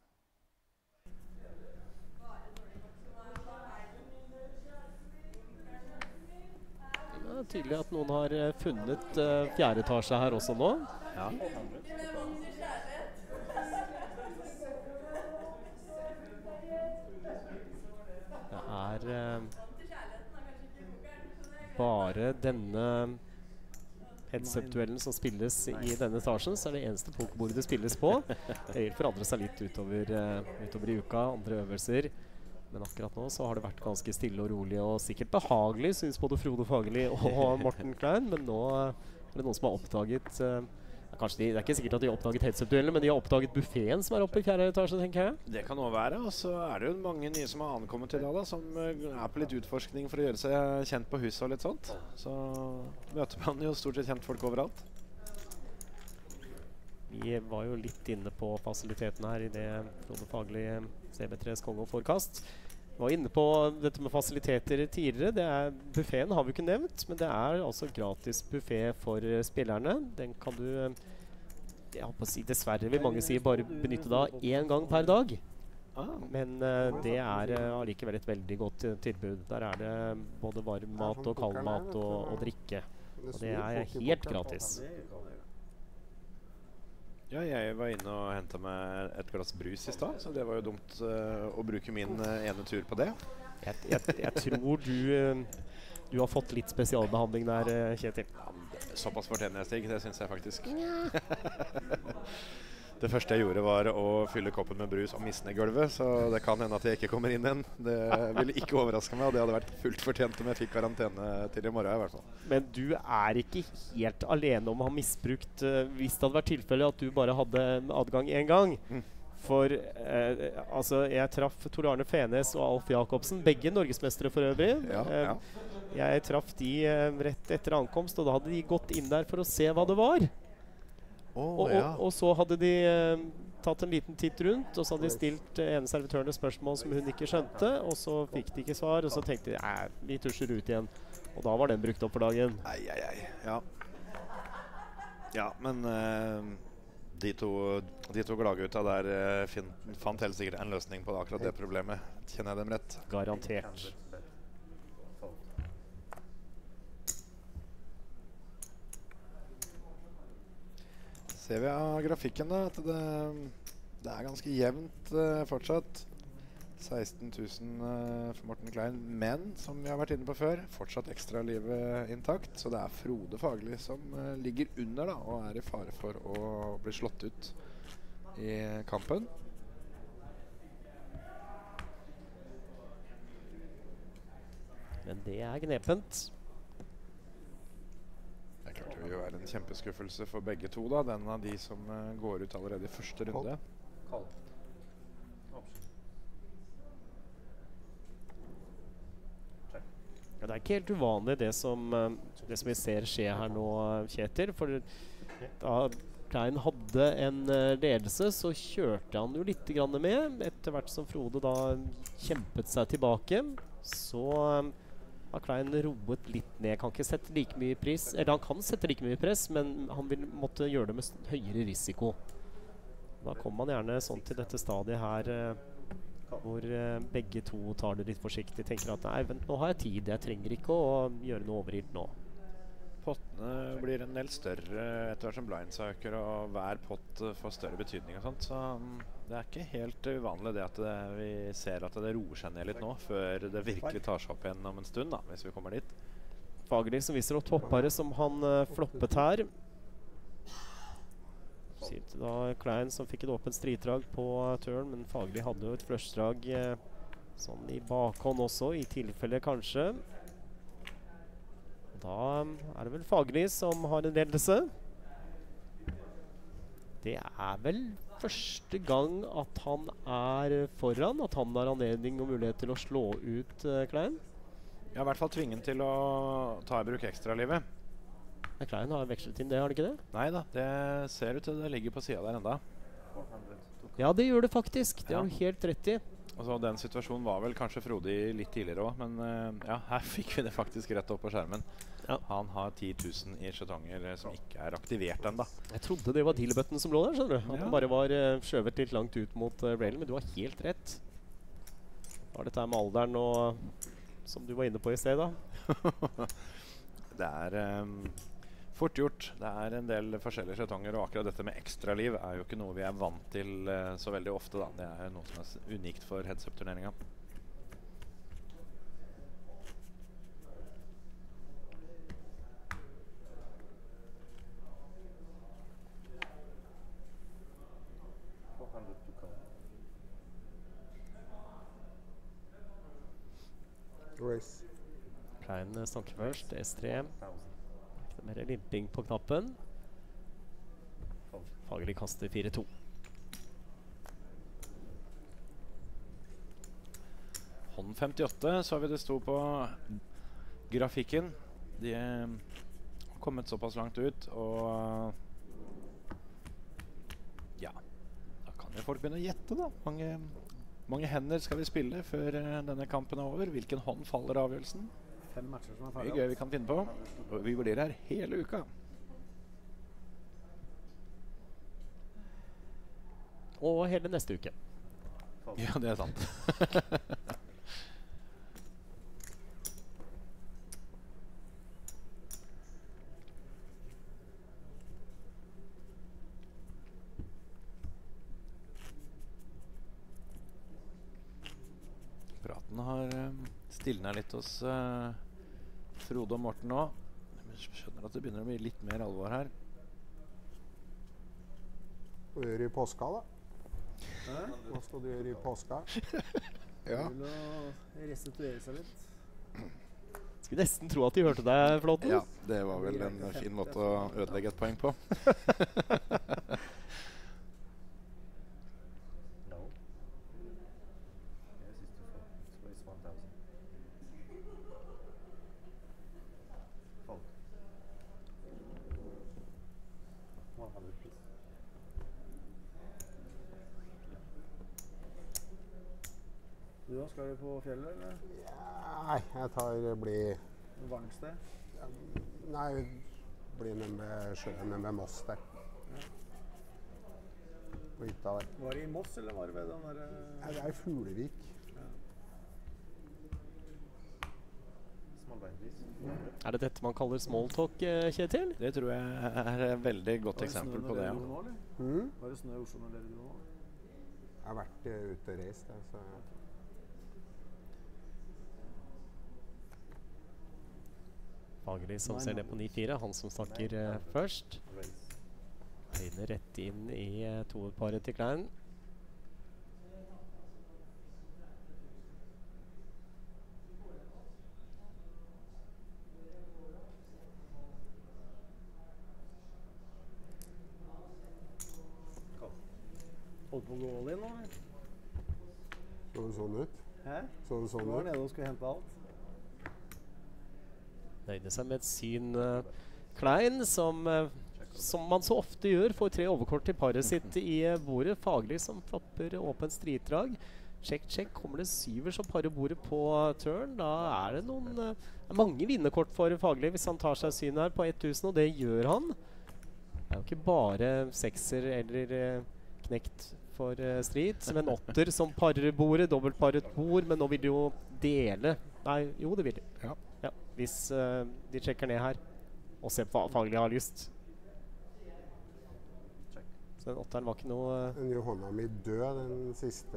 Tydelig at noen har funnet 4. etasje her også nå. Ja. Det er bare denne headset-duellen som spilles i denne etasjen, så er det eneste pokerbordet det spilles på. Det vil forandre seg litt utover i uka, andre øvelser. Men akkurat nå så har det vært ganske stille og rolig og sikkert behagelig, synes både Frode Fagli og Morten Klein. Men nå er det noen som har oppdaget det er ikke sikkert at de har oppdaget headset-duellene, men de har oppdaget buffeten som er oppe i 4. etasje, tenker jeg. Det kan også være, og så er det jo mange nye som har ankommet i dag da, som er på litt utforskning for å gjøre seg kjent på huset og litt sånt. Så møter man jo stort sett kjent folk overalt. Vi var jo litt inne på fasiliteten her i det Frode Fagli CB3s konge og forkast. Vi var inne på dette med fasiliteter tidligere. Buffeten har vi ikke nevnt, men det er altså gratis buffet for spillerne. Den kan du, jeg håper å si dessverre vil mange si, bare benytte da 1 gang per dag. Men det er allikevel et veldig godt tilbud. Der er det både varm mat og kald mat og drikke. Og det er helt gratis. Ja, jeg var inne og hentet meg et glass brus i sted, så det var jo dumt å bruke min ene tur på det. Jeg tror du har fått litt spesialbehandling der, Kjetil. Ja, såpass fortjener jeg, Stig, det synes jeg faktisk. Det første jeg gjorde var å fylle koppen med brus og miste ned gulvet, så det kan hende at jeg ikke kommer inn igjen. Det ville ikke overraske meg, og det hadde vært fullt fortjent om jeg fikk karantene til i morgen i hvert fall. Men du er ikke helt alene om å ha misbrukt, hvis det hadde vært tilfelle at du bare hadde adgang 1 gang. For altså, jeg traff Tor Arne Fenes og Alf Jacobsen, begge norgesmestere for øvrig. Ja. Jeg traff de rett etter ankomst, og da hadde de gått inn der for å se hva det var. Og så hadde de tatt en liten titt rundt, og så hadde de stilt ene servitørene spørsmål som hun ikke skjønte, og så fikk de ikke svar, og så tenkte de, vi tusjer ut igjen. Og da var den brukt opp for dagen. Ja, men De to gladgutta der fant helt sikkert en løsning på akkurat det problemet. Kjenner jeg dem rett? Garantert. Fold. Ser vi av grafikken da at det er ganske jevnt fortsatt. 16 000 for Morten Klein, men som vi har vært inne på før, fortsatt ekstra livet intakt, så det er Frode Fagerli som ligger under da, og er i fare for å bli slått ut i kampen. Men det er knepent. Det er klart det vil jo være en kjempeskuffelse for begge to da, den av de som går ut allerede i første runde. Call. Option. Check. Ja, det er ikke helt uvanlig det som vi ser skje her nå, Kjetil. For da Klein hadde en ledelse, så kjørte han jo litt grann med. Etter hvert som Frode da kjempet seg tilbake, så har Klein roet litt ned. Kan ikke sette like mye pris, eller han kan sette like mye press, men han vil måtte gjøre det med høyere risiko. Da kommer man gjerne sånn til dette stadiet her, hvor begge to tar det litt forsiktig, tenker at nei, vent, nå har jeg tid, jeg trenger ikke å gjøre noe overilt nå. Pottene blir en del større etter hvert som blinds øker, og hver pott får større betydning og sånt, så det er ikke helt uvanlig det at vi ser at det roer seg ned litt nå, før det virkelig tar seg opp igjen om en stund da, hvis vi kommer dit. Fagerli som viser opp toppare som han floppet her. Sitter da Klein som fikk et åpent striddrag på turn, men Fagerli hadde jo et flushdrag sånn i bakhånd også, i tilfelle kanskje. Da er det vel Fagerli som har en ledelse. Det er vel første gang at han er foran, at han har anledning og mulighet til å slå ut Klein. Ja, i hvert fall tvingen til å ta i bruk ekstralivet. Men Klein har vekslet inn det, har det ikke det? Neida, det ser ut til det ligger på siden der enda. 400 to call. Ja, det gjør det faktisk. Det Ja. har du helt rett i. Altså, den situasjonen var vel kanskje Frode i litt tidligere også, men ja, her fikk vi det faktisk rett opp på skjermen. Ja. Han har 10 000 i skjetonger som ikke er aktivert enda. Jeg trodde det var deal-button som lå der, skjønner du. At Ja. den bare var skjøvet litt langt ut mot railen, men du har helt rett. Var dette her med alderen og som du var inne på i sted da? Det er fort gjort. Det er en del forskjellige skjetonger, og akkurat dette med ekstraliv er jo ikke noe vi er vant til så veldig ofte da. Det er noe som er unikt for heads-up-turneringen. To call. Race. Klein snakker først, S3. 1000. Litt mer limping på knappen. Fold. Fagerli kaster 4-2. Hånd 58 så vi det sto på grafikken. De har kommet såpass langt ut, og ja, da kan jo folk begynne å gjette da. Mange hender skal vi spille før denne kampen er over. Hvilken hånd faller avgjørelsen? 5 matcher som er Mye ferdig. gøy vi kan finne på. Og vi blir her hele uka. Og hele neste uke. Fold. Ja, det er sant. Praten har stilnet litt hos Frode og Morten nå. Jeg skjønner at det begynner å bli litt mer alvor her. Hva gjør du i påska, da? Hæ? Hva skal du gjøre i påska? Ja. Vil å restituere seg litt. Skulle nesten tro at de hørte deg, Flåten. Ja, det var vel en fin måte å ødelegge et poeng på. No. Yes, it's too fold. It's raise 1000. Fold. 100 please. Du da, skal du på fjellet, eller? Nei, jeg blir Varmt sted? Nei, blir nede ved sjøen, nede ved Moss der. på hytta der. Var det i Moss, eller var det ved den der... Nei, det er Fuglevik. Small blind, please. Er det dette man kaller smalltalk, Kjetil? Det tror jeg er et veldig godt eksempel på det. Ja. Nå, eller? Var det snø i Oslo når dere dro nå? Jeg har vært ute og reist, jeg, så... Fagerli som ser ned på 9-4, han som snakker først. Raise. Høyne rett inn i toerparet til Klein. Holdt på å gå all in nå, eller? Så det sånn ut? Hæ? Så det Du sånn var ut? nede og skulle hente alt. Nøyde seg med et syn Klein, som man så ofte gjør, får 3 overkort til paret sitt i bordet. Fagerli som flopper åpent stritdrag. Check, check. Kommer det 7-er, så parer bordet på turn. Da er det noen mange vinnerkort for Fagerli hvis han tar seg syn her på 1000, og det gjør han. Det er jo ikke bare 6-er eller knekt for strit, men 8-er som parer bordet, dobbeltparet bord, men nå vil de jo dele. Nei, jo det vil de. Ja. Ja, hvis de sjekker ned her og ser på hva Fagerli har lyst. Så den 8-eren var ikke noe Den gjør hånda mi død, den siste...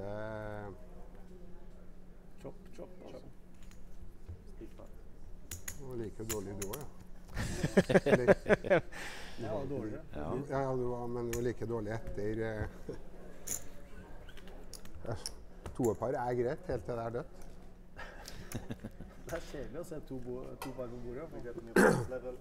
Chop, chop, altså. Speak back. Det var like dårlig du også, ja. Ja, det var dårligere. Ja. Ja, du var, men du var like dårlig etter... ja, toerpar er greit, helt til det er dødt. Det er kjedelig å se to par på bordet. We get a new price level.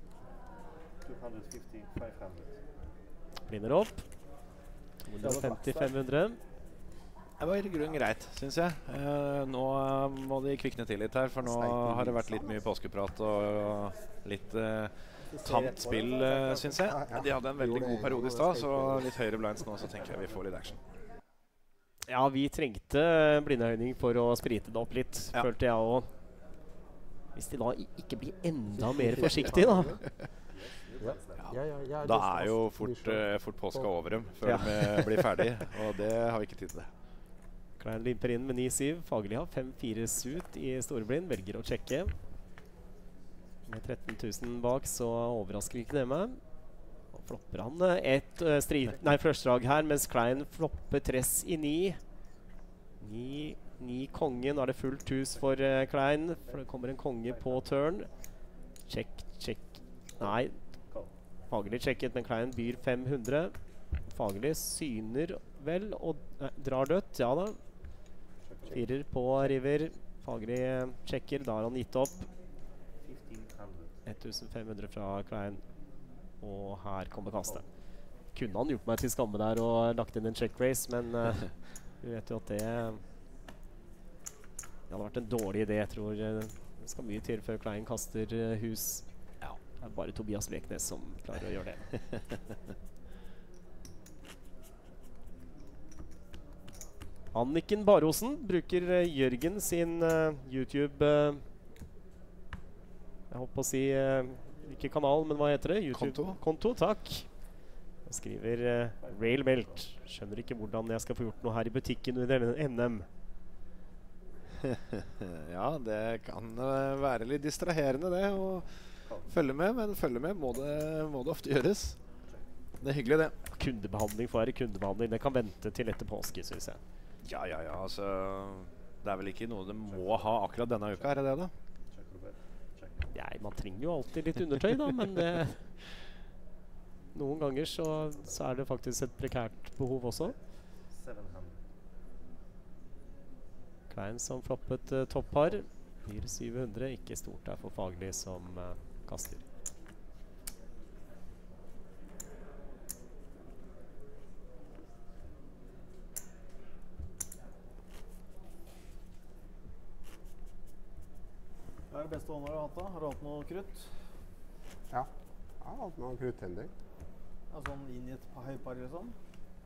250, 500. Blinner opp. 250-500. Det var i grunnen greit, synes jeg. Nå må de kvikne til litt her, for nå har det vært litt mye påskeprat og litt tamt spill, synes jeg. De hadde en veldig god periode i stad, så litt høyere blinds nå, så tenker jeg vi får litt action. Ja, vi trengte blindehøyning for å sprite det opp litt, Ja. følte jeg også. Hvis de da ikke blir enda mer forsiktige da. Da er jo fort påska over dem før Ja. de blir ferdig, og det har vi ikke tid til det. Klein limper inn med 9-7. Fagerli har 5-4 suit i storeblind, velger å sjekke. Med 13 000 bak, så overrasker ikke det meg. Nå flopper han førstedrag her, mens Klein flopper tress i 9. 9 kongen, nå er det fullt hus for Klein, for det kommer en konge på turn. Check, check. Nei, Fagerli sjekket, men Klein byr 500. Fagerli syner vel og drar dødt, ja da. 4 på river. Fagerli sjekker, da har han gitt opp. 1500 fra Klein. Og her kommer kastet. Kunne han gjort meg til skamme der og lagt inn en check race, men vi vet jo at det hadde vært en dårlig idé. Jeg tror det skal mye til før Klein kaster hus. Ja, det er bare Tobias Leknes som klarer å gjøre det. Anniken Barosen bruker Jørgen sin YouTube jeg håper å si ikke kanal, men hva heter det? YouTube-konto, takk. Jeg skriver Railmelt. Skjønner ikke hvordan jeg skal få gjort noe her i butikken under NM. Ja, det kan være litt distraherende det å følge med, men følge med må det ofte gjøres. Det er hyggelig det. Kundebehandling får være kundebehandling. Det kan vente til etter påske, synes jeg. Ja, altså det er vel ikke noe det må ha akkurat denne uka, er det det da? Nei, man trenger jo alltid litt undertøy da, men noen ganger så er det faktisk et prekært behov også. 700. Klein som floppet toppar. Blir 700, ikke stort der for Fagerli som kaster. Hva er det beste hånda du har hatt da? Har du hatt noe krutt? Ja, jeg har hatt noen krutthender. Ja, sånn inn i et høypar eller sånn?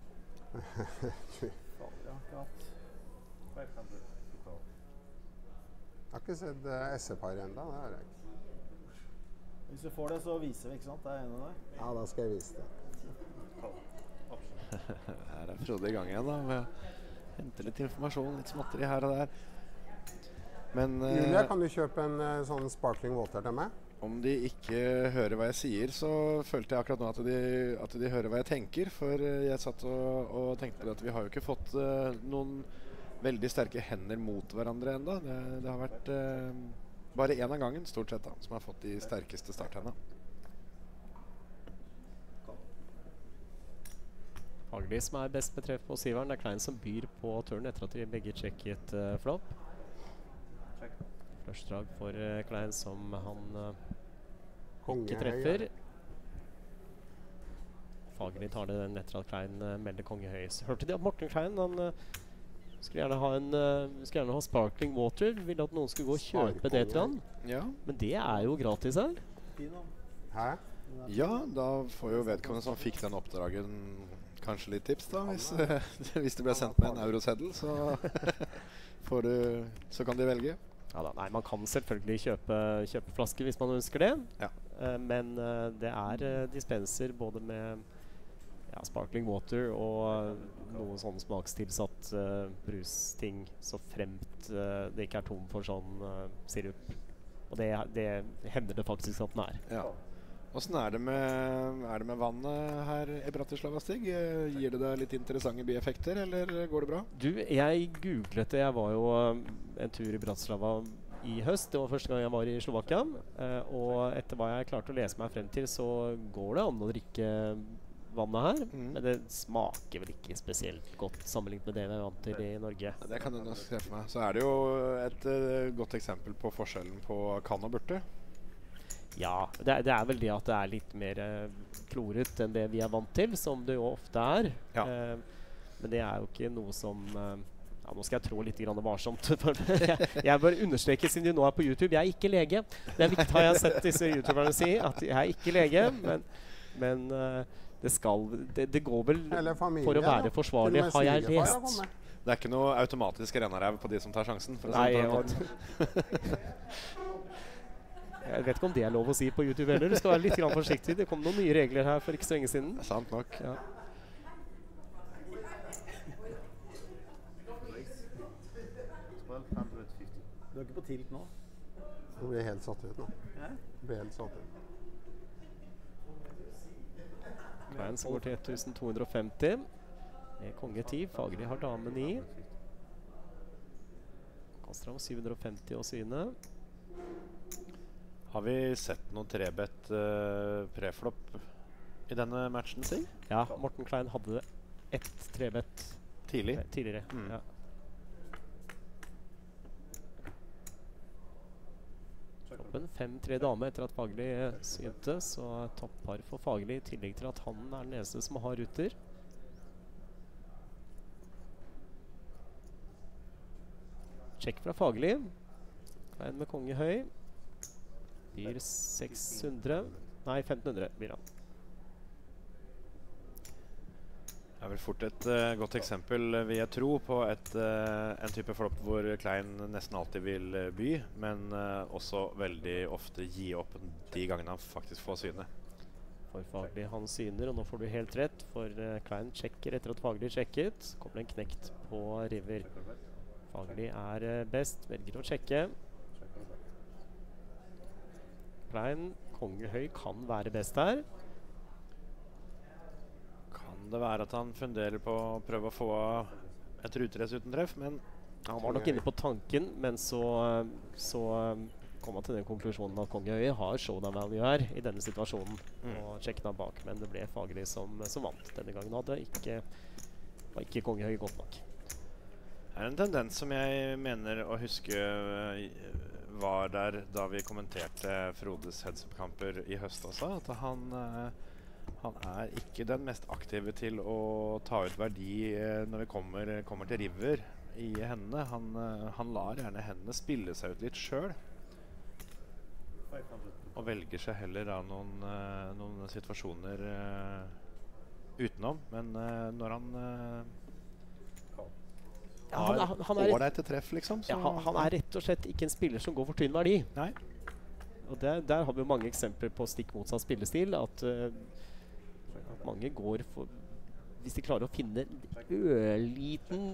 Fader, jeg har ikke hatt. 500 to call. Jeg har ikke sett SE-par enda, det har jeg ikke. Hvis du får det, så viser vi, ikke sant? Det er enig der. Ja, da skal jeg vise det. Call. Option. Her er Frode i gang igjen da, med å hente litt informasjon, litt småtteri her og der. Men Julia, kan du kjøpe en sånn sparkling water til meg? om de ikke hører hva jeg sier, så følte jeg akkurat nå at de hører hva jeg tenker. For jeg satt og tenkte på at vi har jo ikke fått noen veldig sterke hender mot hverandre enda. Det har vært bare en av gangen, stort sett, da, som har fått de sterkeste starthendene. Fagerli som er best med treff på syveren. Det er Klein som byr på turn etter at de begge sjekket flopp. Første drag for Klein som han ikke treffer. Fagerli tar det den etter at Klein melder kongehøy. Hørte de at Morten Klein han skulle gjerne ha sparkling water? Ville at noen skulle gå og kjøpe det til han. Ja. Men det er jo gratis her. Hæ? Ja, da får jo vedkommende som fikk den oppdragen kanskje litt tips da. Hvis det ble sendt med en euroseddel, så, så kan de velge. Ja da, nei, man kan selvfølgelig kjøpe flasker hvis man ønsker det. Ja. Men det er dispenser både med sparkling water og noe sånn smakstilsatt brusting, så fremt det ikke er tom for sånn sirup. Og det hender det faktisk at den er. Ja. Hvordan er det med vannet her i Bratislava, Stig? Gir det deg litt interessante bieffekter, eller går det bra? Du, jeg googlet det. Jeg var jo en tur i Bratislava i høst. Det var første gang jeg var i Slovakia. Og etter hva jeg klarte å lese meg frem til, så går det an å drikke vannet her. Men det smaker vel ikke spesielt godt sammenlignet med det vi er vant til i Norge. Det kan du nok se for meg. Så er det jo et godt eksempel på forskjellen på kan og burde. Ja, det er vel det at det er litt mer kloret enn det vi er vant til, som det jo ofte er. Ja. Men det er jo ikke noe som nå skal jeg trå litt grann varsomt. Jeg bør understreke, siden du nå er på YouTube, jeg er ikke lege. Det er viktig, har jeg sett disse YouTuberne si, at jeg er ikke lege. Men det går vel familie, for å være forsvarlig, har jeg lest. Det er ikke noe automatisk rennaræv på de som tar sjansen. For å Nei, si det på en måte. Jeg vet ikke om det er lov å si på YouTube heller. Du skal være litt grann forsiktig. Det kom noen nye regler her for ikke så lenge siden. Det er sant nok. Ja. Du er ikke på tilt nå? Du blir helt satt ut nå. Du blir helt satt ut. Klein som går til 1250. Med konge 10. Fagerli har dame 9. Kaster av 750 og syne. Har vi sett noen trebett preflopp i denne matchen, Sig? Ja, Morten Klein hadde ett trebett tidligere. Ja. Floppen 5-3 dame etter at Fagerli synte, så toppar for Fagerli i tillegg til at han er den eneste som har ruter. Sjekk fra Fagerli. Klein med konge høy. Byr 600. Nei, 1500 blir han. Det er vel fort et godt eksempel, vil jeg tro, på en type flopp hvor Klein nesten alltid vil by, men også veldig ofte gi opp de gangene han faktisk får syne. For Fagerli han syner, og nå får du helt rett, for Klein sjekker etter at Fagerli sjekket. Kommer en knekt på river. Fagerli er best, velger å sjekke. Klein, kongehøy kan være best her. Kan det være at han funderer på å prøve å få et ruteress uten treff, men Han var nok inne på tanken, men så kom han til den konklusjonen at kongehøy har showdown value her i denne situasjonen. Og sjekket han bak, men det ble Fagerli som vant denne gangen. Var ikke kongehøy godt nok. Det er en tendens som jeg mener å huske var der da vi kommenterte Frodes heads-up-kamper i høst også, at han er ikke den mest aktive til å ta ut verdi når vi kommer til river i hendene. Han lar gjerne hendene spille seg ut litt selv, og velger seg heller av noen situasjoner utenom, men når han han er ålreit til treff, liksom. Ja, han er rett og slett ikke en spiller som går for tynn verdi. Nei. Og der har vi jo mange eksempler på stikk motsatt spillestil. At mange går hvis de klarer å finne en ørliten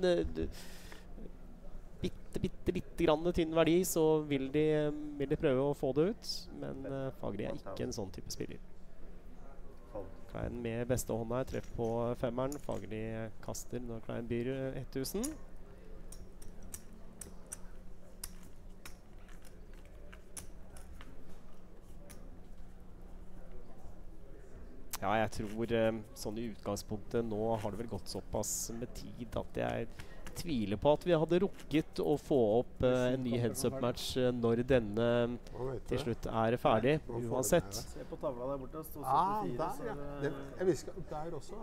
bitte grann tynn verdi, så vil de prøve å få det ut. Men Fagerli er ikke en sånn type spiller. Klein med beste hånda er treff på femmeren. Fagerli kaster når Klein byr 1000. Ja, jeg tror sånn i utgangspunktet nå har det vel gått såpass med tid at jeg tviler på at vi hadde rukket å få opp en ny heads-up-match når denne til slutt er ferdig, uansett. Se på tavla der borte, står 74. Der, ja. Jeg visste der også.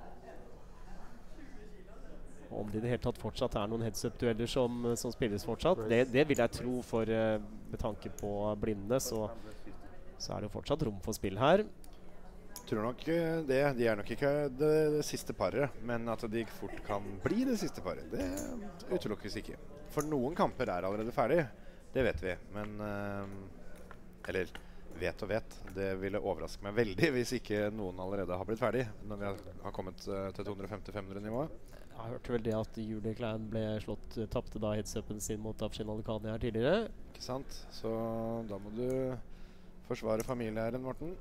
Om det i det hele tatt fortsatt er noen heads-up-dueller som spilles fortsatt, det vil jeg tro, for med tanke på blindene, så er det fortsatt rom for spill her. Tror nok det. De er nok ikke det siste paret, men at de fort kan bli det siste paret, det utelukkes ikke. For noen kamper er allerede ferdig, det vet vi. Men eller vet og vet. Det ville overraske meg veldig hvis ikke noen allerede har blitt ferdig når vi har kommet til 250-500 nivået. Jeg hørte vel det at Julie Klein ble tappte da headsupen sin mot Afshin Alikani her tidligere. Ikke sant? Så da må du forsvare familieæren, Morten.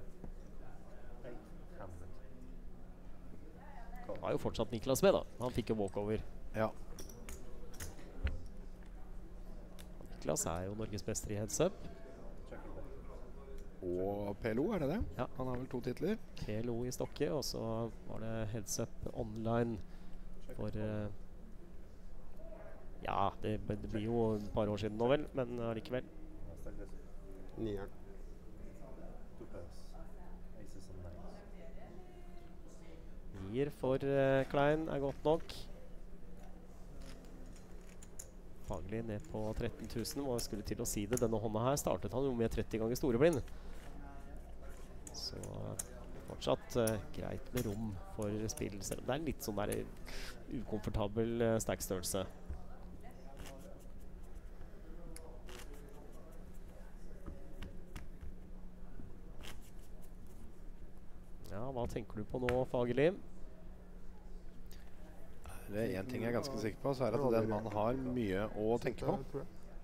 Det er jo fortsatt Niklas med, da. Han fikk jo walkover. Ja. Niklas er jo norgesmester i headsup. Og PLO, er det det? Ja. Han har vel 2 titler. PLO i Stokke, og så var det headsup online for ja, det blir jo et par år siden nå vel, men allikevel. 9. Nier for Klein er godt nok. Fagerli ned på 13 000. Hva skulle til å si det? Denne hånda her startet han jo med 30 ganger storeblind. Så fortsatt greit med rom for spill. Det er en litt sånn der ukomfortabel stackstørrelse. Ja, hva tenker du på nå, Fagerli? Det er en ting jeg er ganske sikker på, så er at den mannen har mye å tenke på.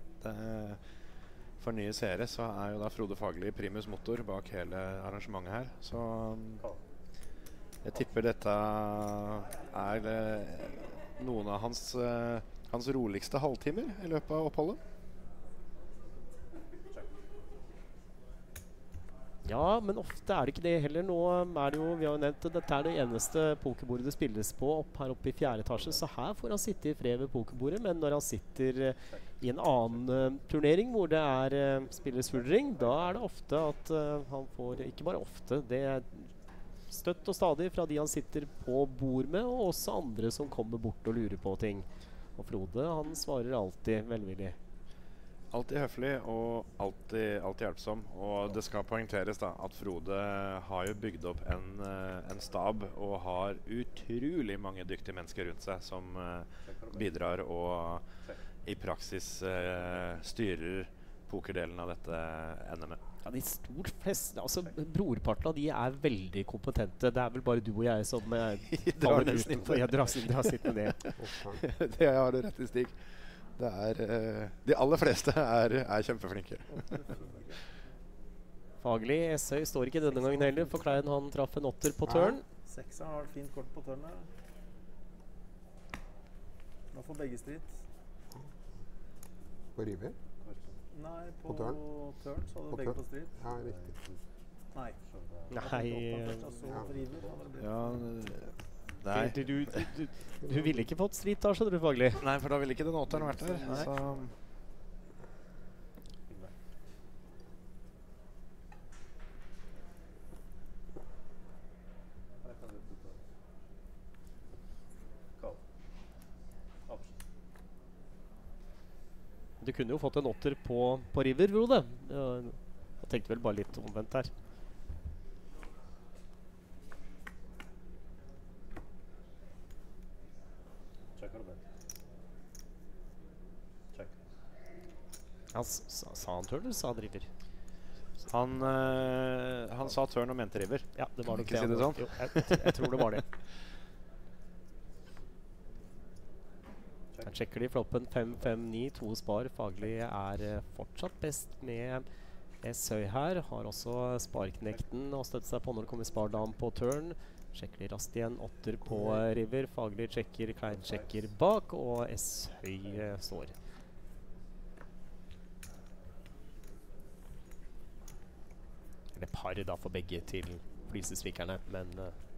For nye seere så er jo da Frode Fagerli primus motor bak hele arrangementet her. Så jeg tipper dette er noen av hans roligste halvtimer i løpet av oppholdet. Ja, men ofte er det ikke det heller. Nå er det jo, vi har jo nevnt det, dette er det eneste pokerbordet det spilles på her oppe i 4. etasje, så her får han sitte i fred ved pokerbordet, men når han sitter i en annen turnering hvor det spilles full ring, da er det ofte at han får, ikke bare ofte, det er støtt og stadig fra de han sitter på bord med, og også andre som kommer bort og lurer på ting. Og Frode, han svarer alltid velvillig. Alltid høflig og alltid hjelpsom. Og det skal poengteres da at Frode har jo bygd opp en stab og har utrolig mange dyktige mennesker rundt seg som bidrar og i praksis styrer pokerdelen av dette NM-et. Ja, de stort flest, altså brorparten av de er veldig kompetente. Det er vel bare du og jeg som drar nesten inn på. Jeg drar sitt med det. Det har du rett i, Stig. De aller fleste er kjempeflinke. Fagerli, Esøy står ikke denne gangen heller, for Klein han traff en 8 på turn. 6 har et fint kort på turn der. Nå får begge stritt. På river? Nei, på turn? Turn så hadde begge på stritt. Ja, riktig. Nei. Ja, nei. Du ville ikke fått strit da, skjønner du, Fagerli? Nei, for da ville ikke den 8-eren vært der. Så du kunne jo fått en 8 på river, Frode. Jeg tenkte vel bare litt omvendt her. Sa han turn eller sa han river? Han sa turn og mente river. Ja, det var nok ikke si det sånn. Jo, jeg tror det var det. Her sjekker de floppen 5-5-9, 2 spar. Faglig fortsatt best med S-høy her. Har også sparknekten å støtte seg på når det kommer spardam på turn. Sjekker de raskt igjen, 8 på river. Faglig sjekker, Klein sjekker bak, og S-høy står. Eller par da for begge til flisesvikerne, men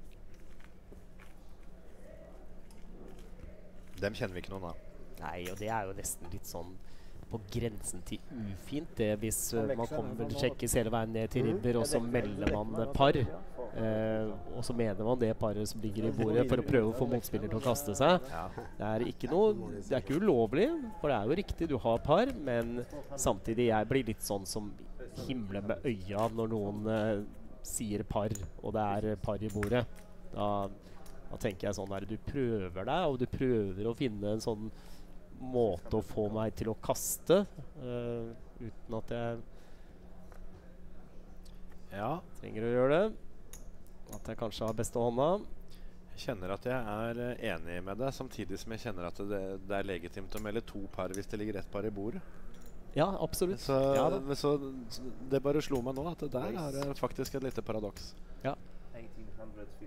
Dem kjenner vi ikke noen av. nei, og det jo nesten litt sånn på grensen til ufint det hvis man kommer sjekkes hele veien ned til ribber, og så melder man par. Og så mener man det paret som ligger i bordet for å prøve å få motspiller til å kaste seg. Det ikke noe, det ikke ulovlig, for det jo riktig, du har par, men samtidig jeg blir litt sånn som himler med øya når noen sier par, og det par i bordet. Da tenker jeg sånn der, du prøver deg, og du prøver å finne en sånn måte å få meg til å kaste, uten at jeg trenger å gjøre det. At jeg kanskje har beste hånda. Jeg kjenner at jeg enig med deg, samtidig som jeg kjenner at det legitimt å melde 2 par hvis det ligger ett par i bordet. Ja, absolutt. Så det bare slo meg nå at det der faktisk et lite paradoks. Ja. 1850.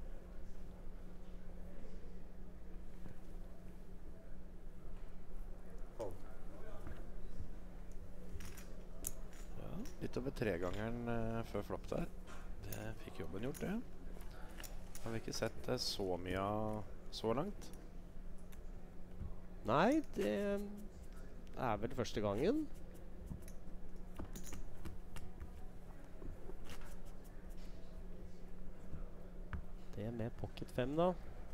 Litt over 3-gangeren før flopp der. Det fikk jobben gjort, det. Har vi ikke sett det så mye av så langt? Nei, det vel første gangen. Det med pocket 5 da.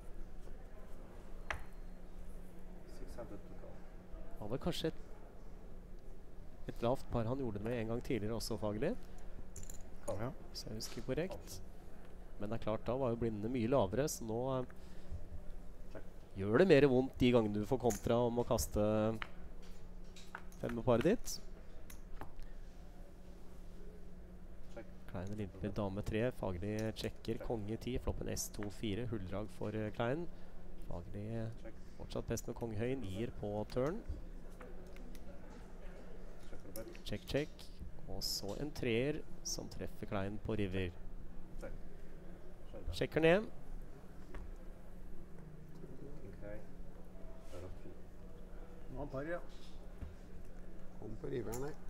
600 to call. Det var kanskje et lavt par han gjorde det med en gang tidligere også faglig. Ja. Så jeg husker korrekt. Men det klart, da var jo blindene mye lavere, så nå gjør det mer vondt de gangene du får kontra om å kaste 5 med paret ditt. Klein limper dame 3, faglig sjekker konge 10, floppen S2-4, hulldrag for Klein. Faglig fortsatt best med konge høy, 9 på turn. Check. Og så en 3 som treffer Klein på river. Sjekker ned. Nå har par, ja. Kom på riveren her.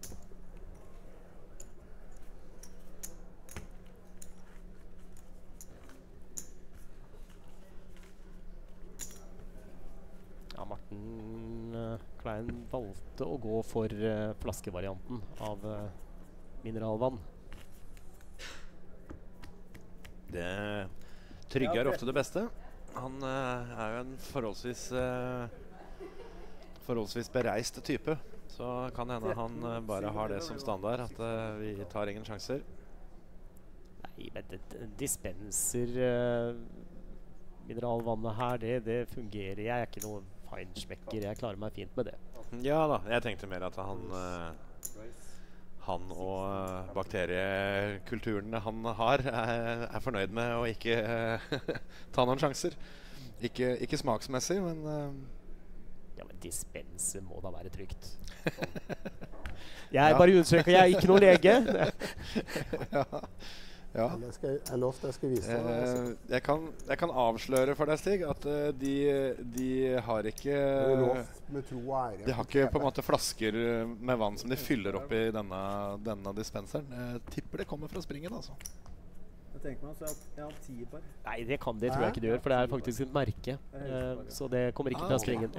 Ja, Martin Klein valgte å gå for flaskevarianten av mineralvann. Det trygge ofte det beste. Han jo en forholdsvis bereist type. Så kan hende han bare har det som standard, at vi tar ingen sjanser. Nei, men dispenser mineralvannet her, det fungerer. Jeg ikke noe feinschmecker. Jeg klarer meg fint med det. Ja da, jeg tenkte mer at han og bakteriekulturen han har, fornøyd med å ikke ta noen sjanser. Ikke smaksmessig, men ja, men dispenser må da være trygt. Jeg bare understreker, jeg ikke noen lege. Ja. Jeg lovte jeg skulle vise deg. Jeg kan avsløre for deg, Stig, at de har ikke De har ikke på en måte flasker med vann som de fyller opp i denne dispenseren. Jeg tipper det kommer fra springen, altså. Jeg tenker meg at jeg har 10 par. Nei, det tror jeg ikke det gjør, for det faktisk et merke. Så det kommer ikke fra springen.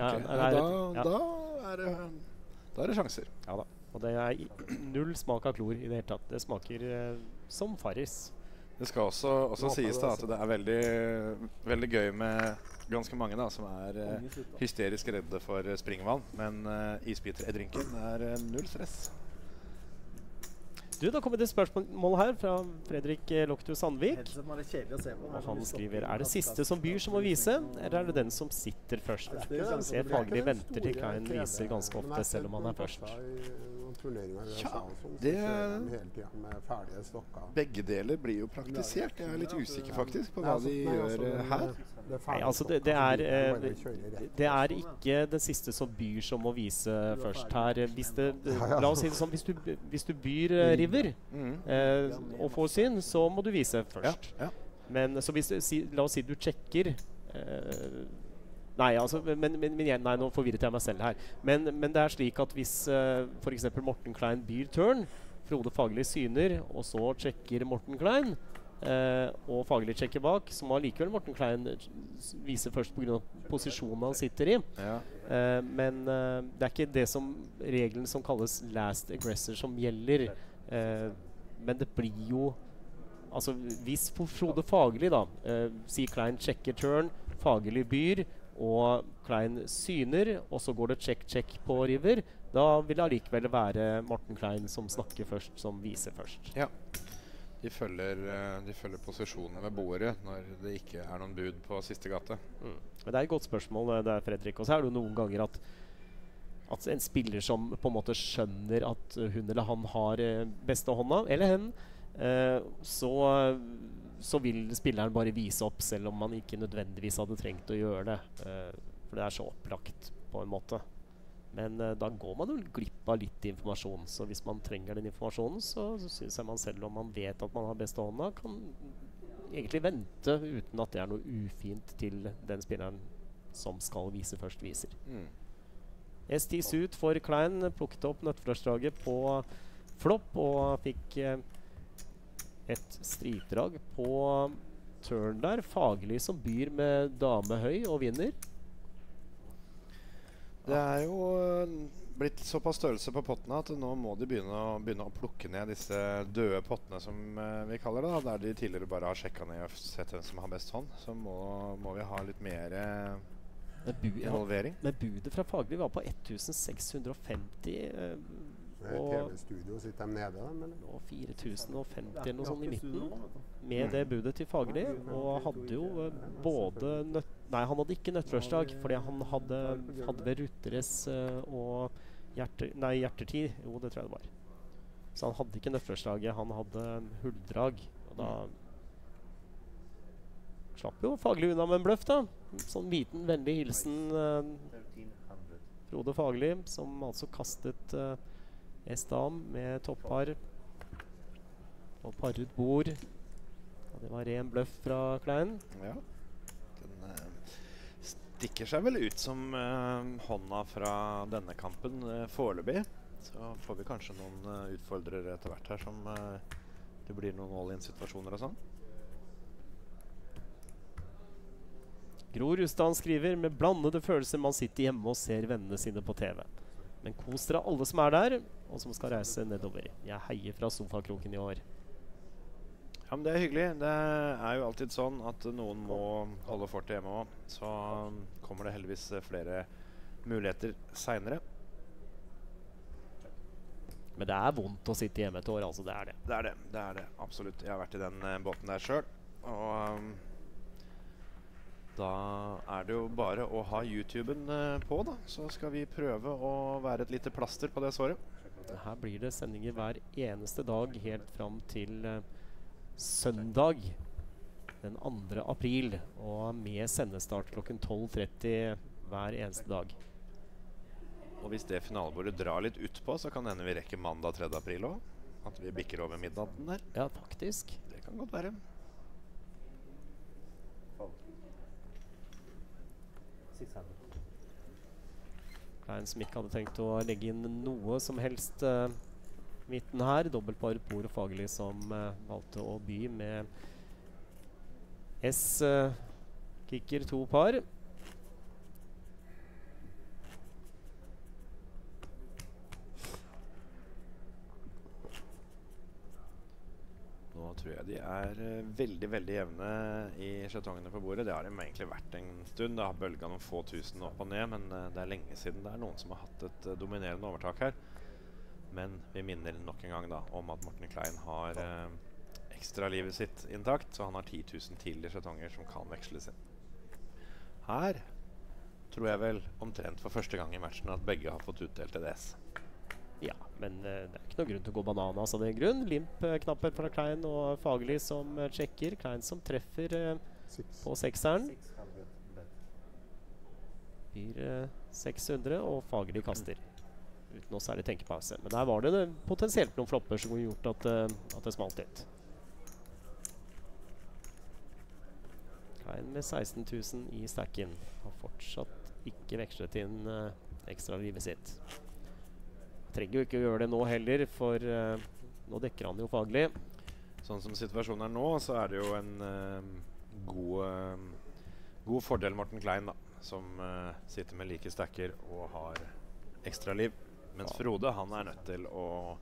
Da det sjanser. Ja da. Og det null smak av klor i det hele tatt. Det smaker som Farris. Det skal også sies da at det veldig, veldig gøy med ganske mange da, som hysterisk redde for springvann. Men isbiter i drinken null stress. Du, da kommer det et spørsmål her fra Fredrik Loktu Sandvik. Og han skriver, det siste som byr som må vise, eller det den som sitter først? Jeg ser faglig venter til Klein viser ganske ofte, selv om han først. turneringer i Ja, USA og sånn, så det- kjører de hele tiden med ferdige stokker. Begge deler blir jo praktisert. Jeg er litt usikker faktisk på hva Nei, de nei, gjør den, her. Det er Nei, ferdig altså stokka, det så er, de kan bare kjøre rett. det er ikke den siste som byr som å vise først her. La oss si det sånn, hvis du byr river og får syn, så må du vise først. Ja. Men så hvis la oss si du sjekker Nei, altså, nei, nå forvirret jeg meg selv her. Men det er slik at hvis for eksempel Morten Klein byr turn, Frode Fagerli syner, og så sjekker Morten Klein, og Fagerli sjekker bak, så må allikevel Morten Klein vise først på grunn av posisjonen han sitter i. Ja. Men det er ikke det som regelen som kalles last aggressor som gjelder. Men det blir jo Altså hvis Frode Fagerli da sier Klein sjekker turn, Fagerli byr, og Klein syner, og så går det check på river, da vil det allikevel være Morten Klein som snakker først, som viser først. Ja. De følger posisjonen ved bordet når det ikke er noen bud på siste gate. Men det er et godt spørsmål, det er Fredrik. Og så er det jo noen ganger at en spiller som på en måte skjønner at hun eller han har beste hånda, eller hen, så vil spilleren bare vise opp, selv om man ikke nødvendigvis hadde trengt å gjøre det. For det er så opplagt på en måte. Men da går man jo glipp av litt informasjon. Så hvis man trenger den informasjonen, så synes jeg man selv, om man vet at man har beste hånda, kan egentlig vente uten at det er noe ufint til den spilleren som skal vise først viser. ST Suit for Klein plukket opp nøttflørsdraget på flopp og fikk et stripedrag på turn der. Fagerli som byr med dame høy og vinner. Det er jo blitt såpass størrelse på pottene at nå må de begynne å plukke ned disse døde pottene, som vi kaller det, da, der de tidligere bare har sjekket ned og sett hvem som har best hånd. Så må vi ha litt mer involvering. Men budet fra Fagerli var på 1650 og TV-studio sitter de nede, eller? Og 4050 eller noe sånt i midten med det budet til Fagerli. Og hadde jo både Nei, han hadde ikke nøttflørsdag, fordi han hadde ved Rutteres og hjertertid. Jo, det tror jeg det var. Så han hadde ikke nøttflørsdaget, han hadde hulldrag. Og da slapp jo Fagerli unna med en bløff, da. Sånn liten, vennlig hilsen Frode Fagerli, som altså kastet S-dam med toppar og parret bord. Og det var ren bløff fra Klein. Ja. Den stikker seg vel ut som hånda fra denne kampen foreløpig. Så får vi kanskje noen utfordrere etter hvert her som det blir noen all-in-situasjoner og sånn. Gro Rustan skriver med blandede følelser man sitter hjemme og ser vennene sine på TV. Men kos dere alle som er der, og som skal reise nedover. Jeg heier fra sofakroken i år. Ja, men det er hyggelig. Det er jo alltid sånn at noen må holde fortet hjemme også. Så kommer det heldigvis flere muligheter senere. Men det er vondt å sitte hjemme et år, altså. Det er det. Det er det. Absolutt. Jeg har vært i den båten der selv. Og da er det jo bare å ha YouTuben på, da. Så skal vi prøve å være et lite plaster på det såret. Her blir det sendinger hver eneste dag helt fram til søndag den 2. april. Og med sendestart klokken 12:30 hver eneste dag. Og hvis det finalebordet drar litt utpå, så kan det hende vi rekker mandag 3. april også. At vi bikker over midnatten der. Ja, faktisk. Det kan godt være. 600. Klein som ikke hadde tenkt å legge inn noe som helst midten her. Dobbeltpar Por og Fagerli som valgte å by med S-kicker 2 par. Nå tror jeg de er veldig, veldig jevne i skjetongene på bordet. Det har de egentlig vært en stund. Det har bølget noen få tusen opp og ned, men det er lenge siden det er noen som har hatt et dominerende overtak her. Men vi minner nok en gang da om at Morten Klein har ekstra livet sitt intakt, så han har 10 000 til i skjetonger som kan veksles inn. Her tror jeg vel omtrent for første gang i matchen at begge har fått utdelt et S. Ja. Men det er ikke noe grunn til å gå bananas av den grunn. Limp-knapper fra Klein og Fagerli som sjekker. Klein som treffer på sekseren. 600 bet. Byr 600, og Fagerli kaster. Uten noe særlig tenkepause. Men der var det potensielt noen flopper som har gjort at det smalt litt. Klein med 16 000 i stacken. Har fortsatt ikke vekslet inn ekstra livet sitt. Trenger jo ikke å gjøre det nå heller, for nå dekker han jo Fagerli. Sånn som situasjonen er nå, så er det jo en god fordel Morten Klein, da, som sitter med like stacker og har ekstra liv. Mens Frode, han er nødt til å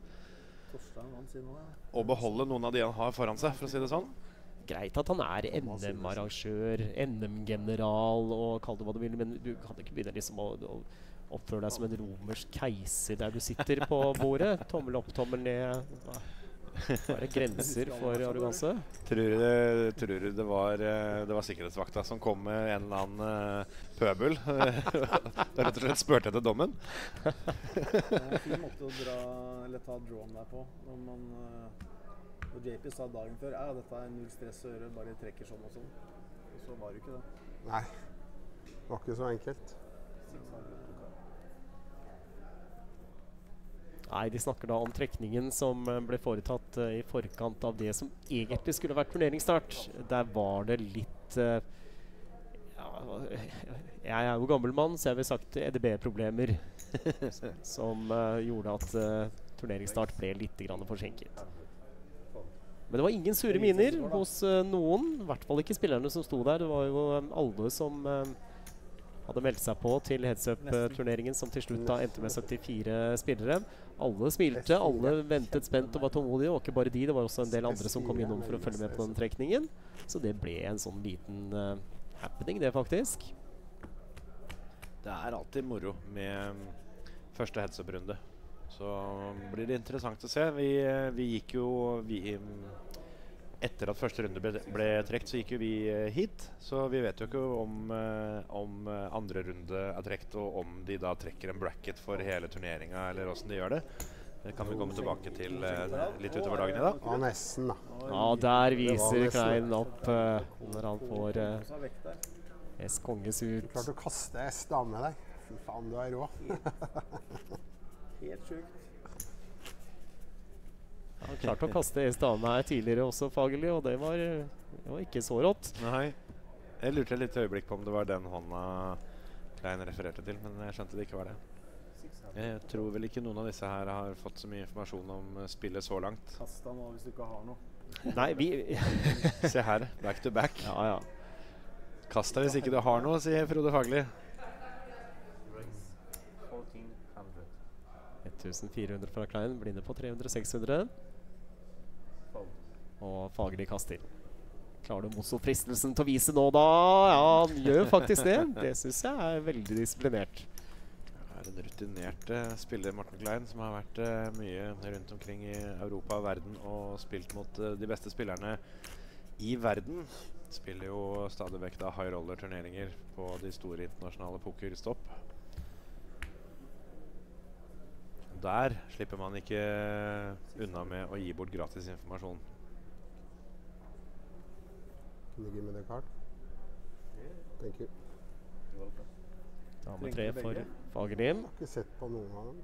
beholde noen av de han har foran seg, for å si det sånn. Greit at han er NM-arrangør, NM-general og kall det hva du vil, men du kan ikke begynne liksom å oppføre deg som en romersk keiser der du sitter på bordet. Tommel opp, tommel ned. Det er grenser for arroganse. Tror du det var sikkerhetsvakta som kom med en eller annen pøbel og rett og slett spurte etter dommen? Det er en fin måte å ta drawn der på. Når JP sa dagen før dette er null stress å gjøre, bare trekker sånn og sånn. Og så var det ikke det. Nei, det var ikke så enkelt. Nei, de snakker da om trekningen som ble foretatt i forkant av det som egentlig skulle vært turneringsstart. Der var det litt jeg er jo gammel mann, så jeg vil sagt EDB-problemer som gjorde at turneringsstart ble litt grann forsinket. Men det var ingen sure miner hos noen, i hvert fall ikke spillerne som sto der. Det var jo alle som hadde meldt seg på til heads-up-turneringen, som til slutt da endte med 74 spillere. Alle smilte, alle ventet spent og var tålmodige, og ikke bare de, det var også en del andre som kom innom for å følge med på den trekningen. Så det ble en sånn liten happening, det faktisk. Det er alltid moro med første heads-up-runde. Så blir det interessant å se. Vi gikk jo etter at første runde ble trekt, så gikk jo vi hit. Så vi vet jo ikke om andre runde er trekt, og om de da trekker en bracket for hele turneringa, eller hvordan de gjør det. Det kan vi komme tilbake til litt utover dagen i dag. Ja, nesten da. Ja, der viser Klein opp når han får S-konges ut. Klart å kaste S-dame der. Fy faen, du er rå. Helt sjukt. Han klarte å kaste S-dame her tidligere også, Fagerli, og det var ikke så rått. Nei, jeg lurte litt øyeblikk på om det var den hånda Klein refererte til, men jeg skjønte det ikke var det. Jeg tror vel ikke noen av disse her har fått så mye informasjon om spillet så langt. Kast han nå hvis du ikke har noe. Nei, Se her, back to back. Ja. Kast deg hvis ikke du har noe, sier Frode Fagerli. 1400. 1400 fra Klein, blinde på 300-600. Og Fagerli kaster. Klarer du motstå fristelsen til å vise nå da? Ja, han gjør faktisk det. Det synes jeg er veldig disiplinert. Det er en rutinert spiller, Morten Klein, som har vært mye rundt omkring i Europa og verden og spilt mot de beste spillerne i verden. Spiller jo stadig vekk da high roller turneringer på de store internasjonale pokerstopp. Der slipper man ikke unna med å gi bort gratis informasjon. Can you give me the card? Thank you. Dame 3 for Fagerli. Jeg har ikke sett på noen av dem.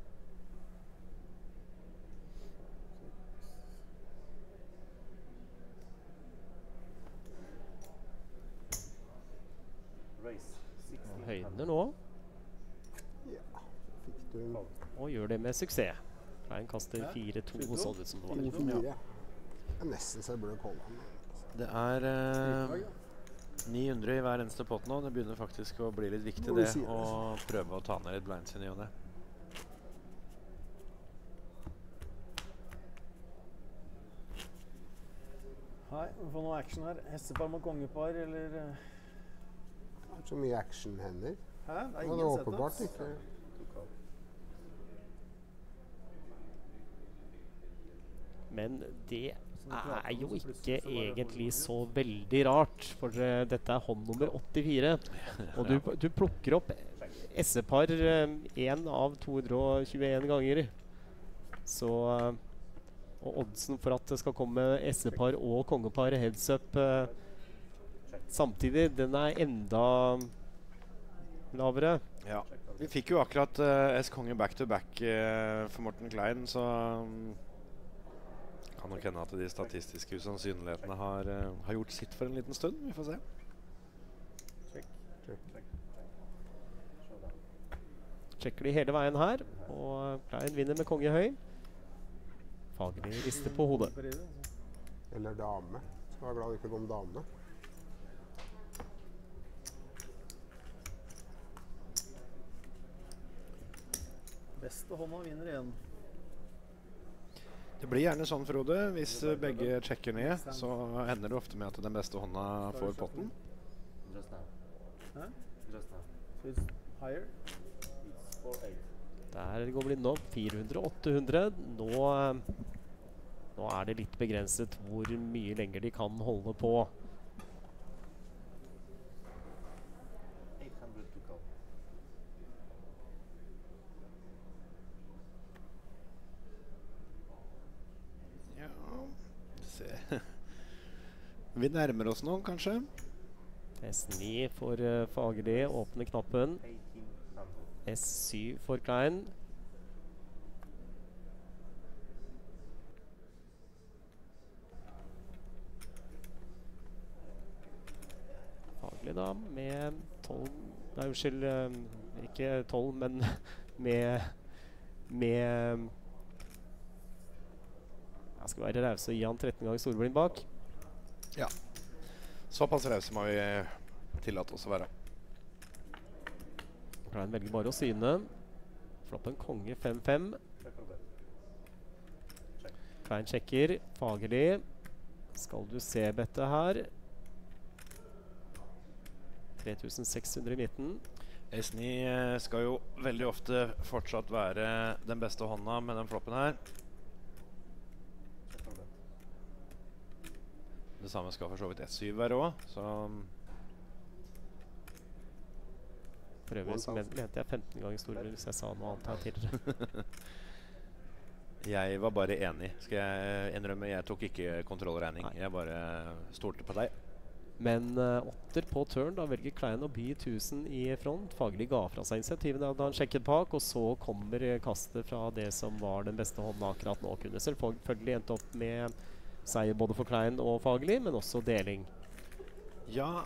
Han høyner nå. Ja, fikk du en Og gjør det med suksess. Klein kaster 4-2, så det ut som det var. 2-4. Det er nesten så jeg burde kolle han. Det er 900 i hver eneste pott nå. Det begynner faktisk å bli litt viktig det, å prøve å ta ned litt blinds i ny og ne. Hei, vi får noe action her. Hestepar mot kongepar, eller? Det er så mye action-hender. Hæ? Det er Det ingen er sett åpenbart det. ikke. Men det er jo ikke egentlig så veldig rart, for dette er hånd nummer 84. Og du plukker opp S-par 1 av 221 ganger. Så og oddsen for at det skal komme S-par og kongepar heads up samtidig, den er enda lavere. Ja. Vi fikk jo akkurat S-konge back-to-back for Morten Klein, så kan nok hende at de statistiske usannsynlighetene har gjort sitt for en liten stund. Vi får se. Sjekker de hele veien her, og Klein vinner med konge høy. Fagerli rister på hodet. Eller dame. Skal være glad det ikke kom dame. Beste hånda vinner igjen. Det blir gjerne sånn, Frode. Hvis begge sjekker ned, så ender det ofte med at den beste hånda får potten. Just now. Huh? Just now. So it's higher? It's 4-8. Der går blinden opp 400-800. Nå er det litt begrenset hvor mye lenger de kan holde på. 800 to go. Ja, se. Vi nærmer oss nå, kanskje. S9 for Fagerli, åpner knappen. 1800. S7 for Klein. Fagerli da, med 12... Nei, unnskyld, ikke 12, men med jeg skal være raus og gi han 13 ganger storblind bak. Ja. Såpass rause må vi tillate oss å være. Klein velger bare å syne. Floppen konge 5-5. Check on that. Klein sjekker. Fagerli. Skal du se bettet her? 3600 i midten. S9 skal jo veldig ofte fortsatt være den beste hånda med den floppen her. Check on that. Det samme skal for så vidt S7 være også, så For øvrig så mente jeg 15 ganger storblind hvis jeg sa noe annet her tidligere. jeg var bare enig. Skal jeg innrømme, jeg tok ikke kontrollregning. Nei. Jeg bare stolte på deg. Men 8 på turn, da velger Klein å by 1000 i front. Fagerli ga fra seg initiativet da han sjekket bak, og så kommer kastet fra det som var den beste hånden akkurat nå. Kunne selvfølgelig endt opp med seier både for Klein og Fagerli, men også deling. Ja,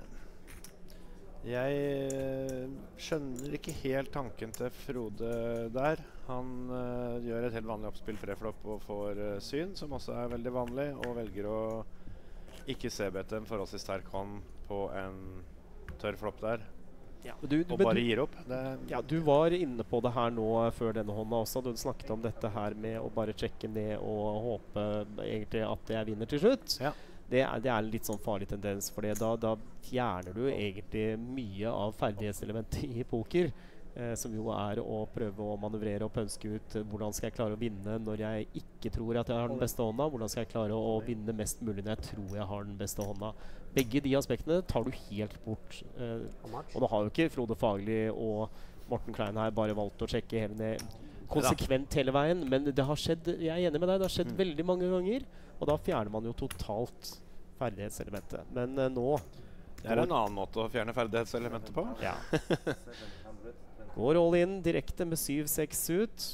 jeg skjønner ikke helt tanken til Frode der. Han gjør et helt vanlig oppspill preflop og får syn, som også er veldig vanlig, og velger å ikke CBT en forholdsvis sterk hånd på en tørr flopp der. Ja, Og bare gir opp. Du var inne på det her nå før denne hånda også. Du snakket om dette her med å bare sjekke ned og håpe egentlig at jeg vinner til slutt. Ja. Det er en litt sånn farlig tendens, for da fjerner du egentlig mye av ferdighetselementet i poker, som jo er å prøve å manøvrere og pønske ut hvordan skal jeg klare å vinne når jeg ikke tror at jeg har den beste hånda, hvordan skal jeg klare å vinne mest mulig når jeg tror jeg har den beste hånda. Begge de aspektene tar du helt bort. Og nå har jo ikke Frode Fagerli og Morten Klein her bare valgt å sjekke hele ned konsekvent hele veien, men det har skjedd, jeg er enig med deg, det har skjedd veldig mange ganger, og da fjerner man jo totalt ferdighetselementet. Men nå Det er en annen måte å fjerne ferdighetselementet på. ja. 720. Går all in direkte med 7-6 ut.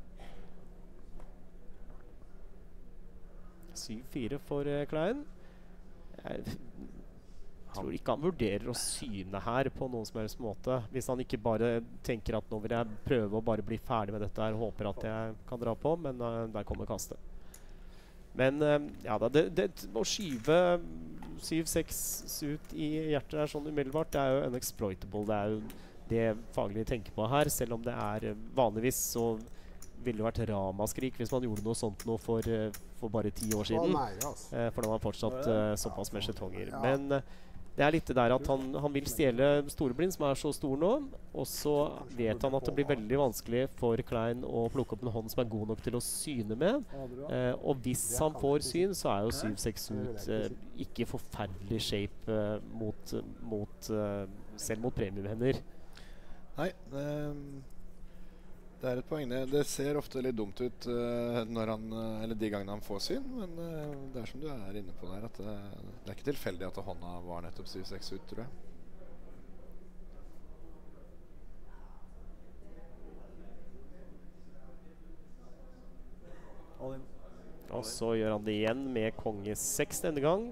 7-4 for Klein. Jeg tror ikke han vurderer å syne her på noen som helst måte. Hvis han ikke bare tenker at nå vil jeg prøve å bare bli ferdig med dette her, håper at jeg kan dra på, men der kommer kastet. Men ja da, det å skyve 7-6 ut i hjertet der sånn umiddelbart, det er jo unexploitable. Det er jo det Fagerli tenker på her, selv om det er vanligvis så ville det vært ramaskrik hvis man gjorde noe sånt nå for bare 10 år siden. For da var fortsatt såpass med skjetonger. Men det er litt det der at han vil stjele storeblind, som er så stor nå, og så vet han at det blir veldig vanskelig for Klein å plukke opp en hånd som er god nok til å syne med. Og hvis han får syn, så er jo 7-6 ut ikke forferdelig shape selv mot premiumhender. Nei, Det er et poeng. Det ser ofte litt dumt ut når han, eller de gangene han får syn, men det er som du er inne på der, at det er ikke tilfeldig at hånda var nettopp 7-6 ut, tror jeg. All in. Og så gjør han det igjen med konge 6 denne gang.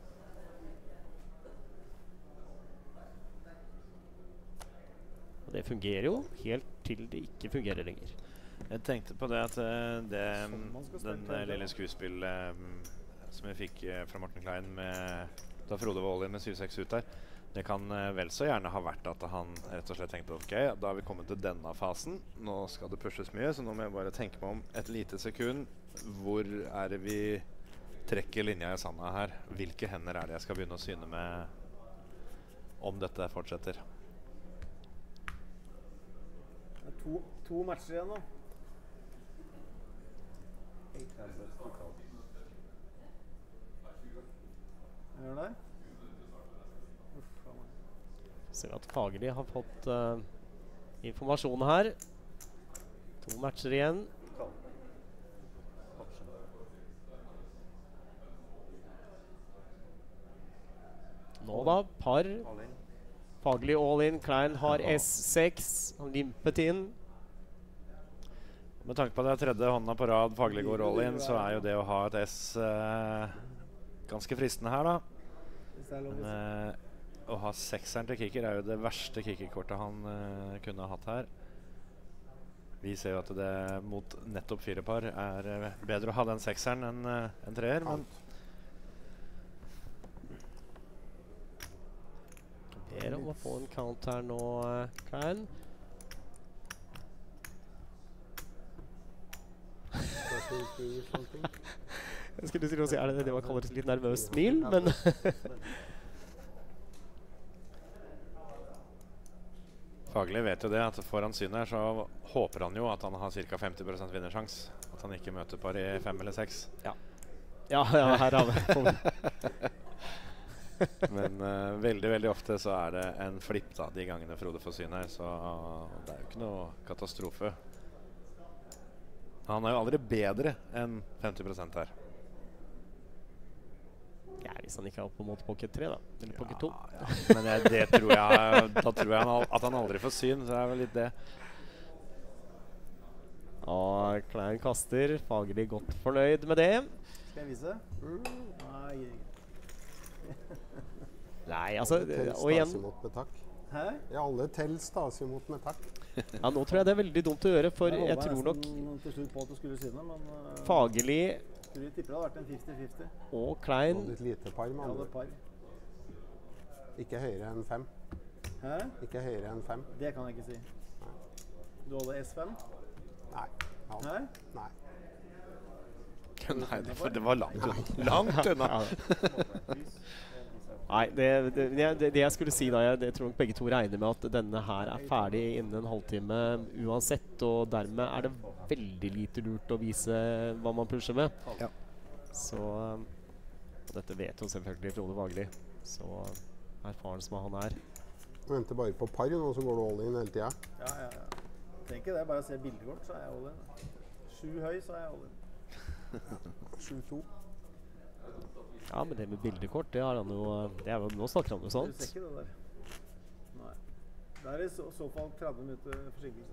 Og det fungerer jo helt til det ikke fungerer lenger. Jeg tenkte på det at man skal den spille, lille skuespill som jeg fikk fra Morten Klein da Frode var all in med 7-6 ut der, det kan vel så gjerne ha vært at han rett og slett tenkte ok, da har vi kommet til denne fasen, nå skal det pushes mye, så nå må jeg bare tenke meg om et lite sekund. Hvor er det vi trekker linja i sanda her? Hvilke hender er det jeg skal begynne å syne med om dette fortsetter? Det er to matcher igjen nå. 800 to call. Gjør det? Uff, faen meg. Ser vi at Fagerli har fått informasjon her. 2 matcher igjen. Call. Option. Nå da, par. All in. Fagerli all in. Klein har S6. Han limpet inn. Med tanke på det tredje hånda på rad Fagerli går all in, så er jo det å ha et S ganske fristende her, da. Hvis det er lov å si. Men å ha 6-eren til kicker er jo det verste kickerkortet han kunne ha hatt her. Vi ser jo at det mot nettopp 4-par er bedre å ha den 6-eren enn en 3-er, men Ber om å få en count her nå, Klein. Jeg skulle til å si, er det det man kaller et litt nervøst smil, men Fagerli vet jo det, at foran synet her så håper han jo at han har ca. 50% vinnersjans. At han ikke møter par i 5 eller 6. ja, her har vi. Men veldig, veldig ofte så er det en flipp da, de gangene Frode får syn her, så det er jo ikke noe katastrofe. Han er jo aldri bedre enn 50% her. Ja, hvis han ikke er oppe mot pocket 3 da, eller pocket 2. Ja. Men det tror jeg, da tror jeg at han aldri får syn, så det er vel litt det. Og Klein kaster, Fagerli godt fornøyd med det. Skal jeg vise? Nei. Nei, altså, Tell og igjen, Stasi mot med takk. Hæ? Ja, alle tell Stasi mot med takk. ja, nå tror jeg det er veldig dumt å gjøre, for Jeg jeg håpet tror nok nesten til slutt på at du skulle si det, men Fagerli skulle tipper det hadde vært en 50-50. og Klein, Og et lite par med Jeg hadde andre. par. Ikke høyere enn 5. Hæ? Ikke høyere enn 5. Det kan jeg ikke si. Du hadde S5? Nei. Ja. Hæ? Nei. Nei, det var langt unna. Langt unna. Nei, det jeg skulle si da, jeg tror nok begge to regner med at denne her er ferdig innen en halvtime uansett, og dermed er det veldig lite lurt å vise hva man pusher med. Ja. Så og dette vet jo selvfølgelig Frode Fagerli, så erfaren som han er. Venter bare på par nå, så går du all in hele tida. Ja. Tenk ikke det, bare se bildekort, så er jeg all in. 7 høy, så er jeg all in. 7-2. Ja, men det med bildekort, det har han jo, nå snakker han jo Du sånt. ser ikke det der. Nei. Det er i så fall 30 minutter forsinkelse.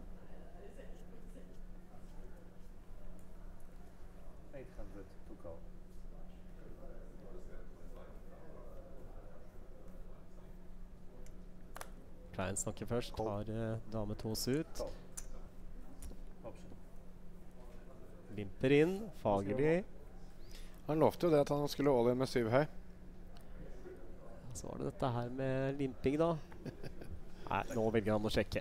800 to call. Klein snakker først, har dame 2 ut. Call. Option. Limper inn, Fagerli. Han lovte jo det at han skulle all in med 7 høy. Så var det dette her med limping da. Nei, nå velger han å sjekke.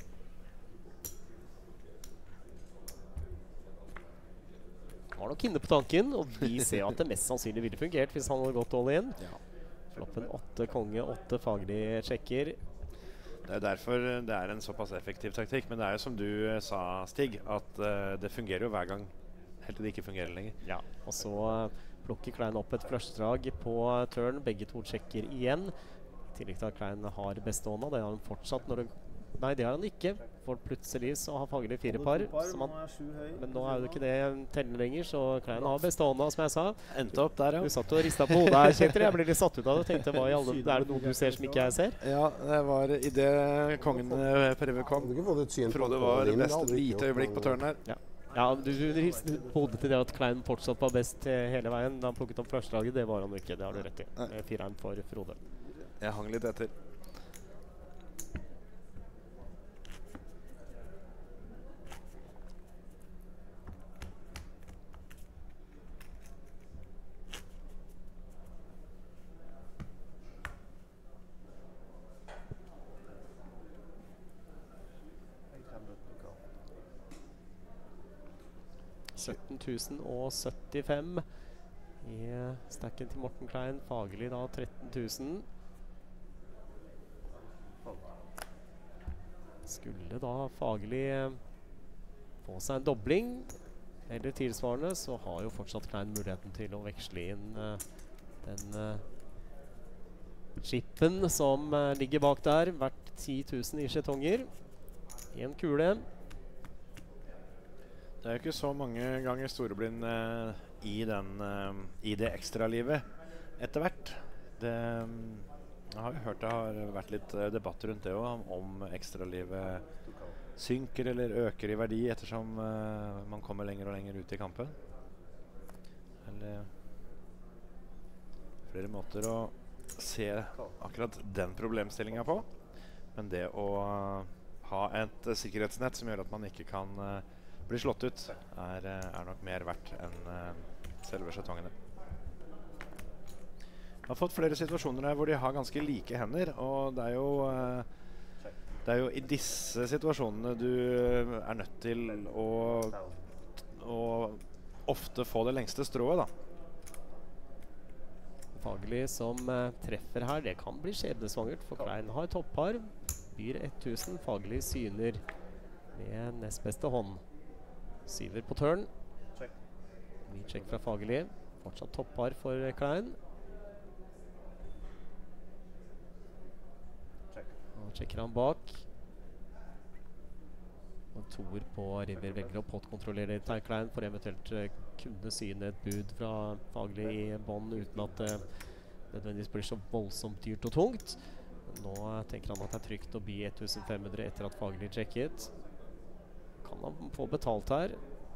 Han var nok inne på tanken, og vi ser at det mest sannsynlig ville fungert hvis han hadde gått all in. Ja. Floppen 8, konge 8, Fagerli sjekker. Det er derfor det er en såpass effektiv taktikk. Men det er jo som du sa, Stig, at det fungerer jo hver gang. Helt til det ikke fungerer lenger. Ja, og så plukker Klein opp et flushdrag på turn. Begge to sjekker igjen. I tillegg til at Klein har beste hånda. Det har han fortsatt når det Nei, det har han ikke. For plutselig så har Fagerli 4 par. Som Nå han, er 7 høy. men nå er jo ikke det tellende lenger, så Klein har bestående, som jeg sa. Endte opp der, Du ja. satt og ristet på hodet her, Kjetil. Jeg ble litt satt ut av det og tenkte, hva i alle, er det noe du ser som ikke jeg ser? Ja, det var i det kongen prøve kom. Hadde ikke fått et syn på Frode at var Odin, det best hadde et ikke lite gjort øyeblikk noe. på tørn her. Ja, du ristet på hodet til det at Klein fortsatt var best hele veien da han plukket opp førstelaget. Det var han jo ikke, det har du rett i. Fireren for Frode. Jeg hang litt etter. og 75 i stacken til Morten Klein. Fagerli da 13 000. Skulle da Fagerli få seg en dobling eller tilsvarende, så har jo fortsatt Klein muligheten til å veksle inn den chipen som ligger bak der, verdt 10 000 i skjetonger. En kule. Det er jo ikke så mange ganger Storeblind i det ekstralivet etter hvert. Jeg har jo hørt det har vært litt debatt rundt det også, om ekstralivet synker eller øker i verdi ettersom man kommer lenger og lenger ut i kampen. Eller flere måter å se akkurat den problemstillingen på. Men det å ha et sikkerhetsnett som gjør at man ikke kan blir slått ut, er nok mer verdt enn selve skjetongene. Jeg har fått flere situasjoner her hvor de har ganske like hender, og det er jo i disse situasjonene du er nødt til å ofte få det lengste strået, da. Fagerli som treffer her, det kan bli skjebnesvangert, for Klein har toppar, byr 1000, Fagerli syner med nest beste hånd. Syver på turn. Ny check fra Fagerli. Fortsatt toppar for Klein. Nå sjekker han bak. Og toer på River velger å pottkontrollere til Klein for eventuelt kunne syne et bud fra Fagerli i bånd uten at det nødvendigvis blir så voldsomt dyrt og tungt. Nå tenker han at det er trygt å by 1500 etter at Fagerli sjekket. Kan han få betalt her?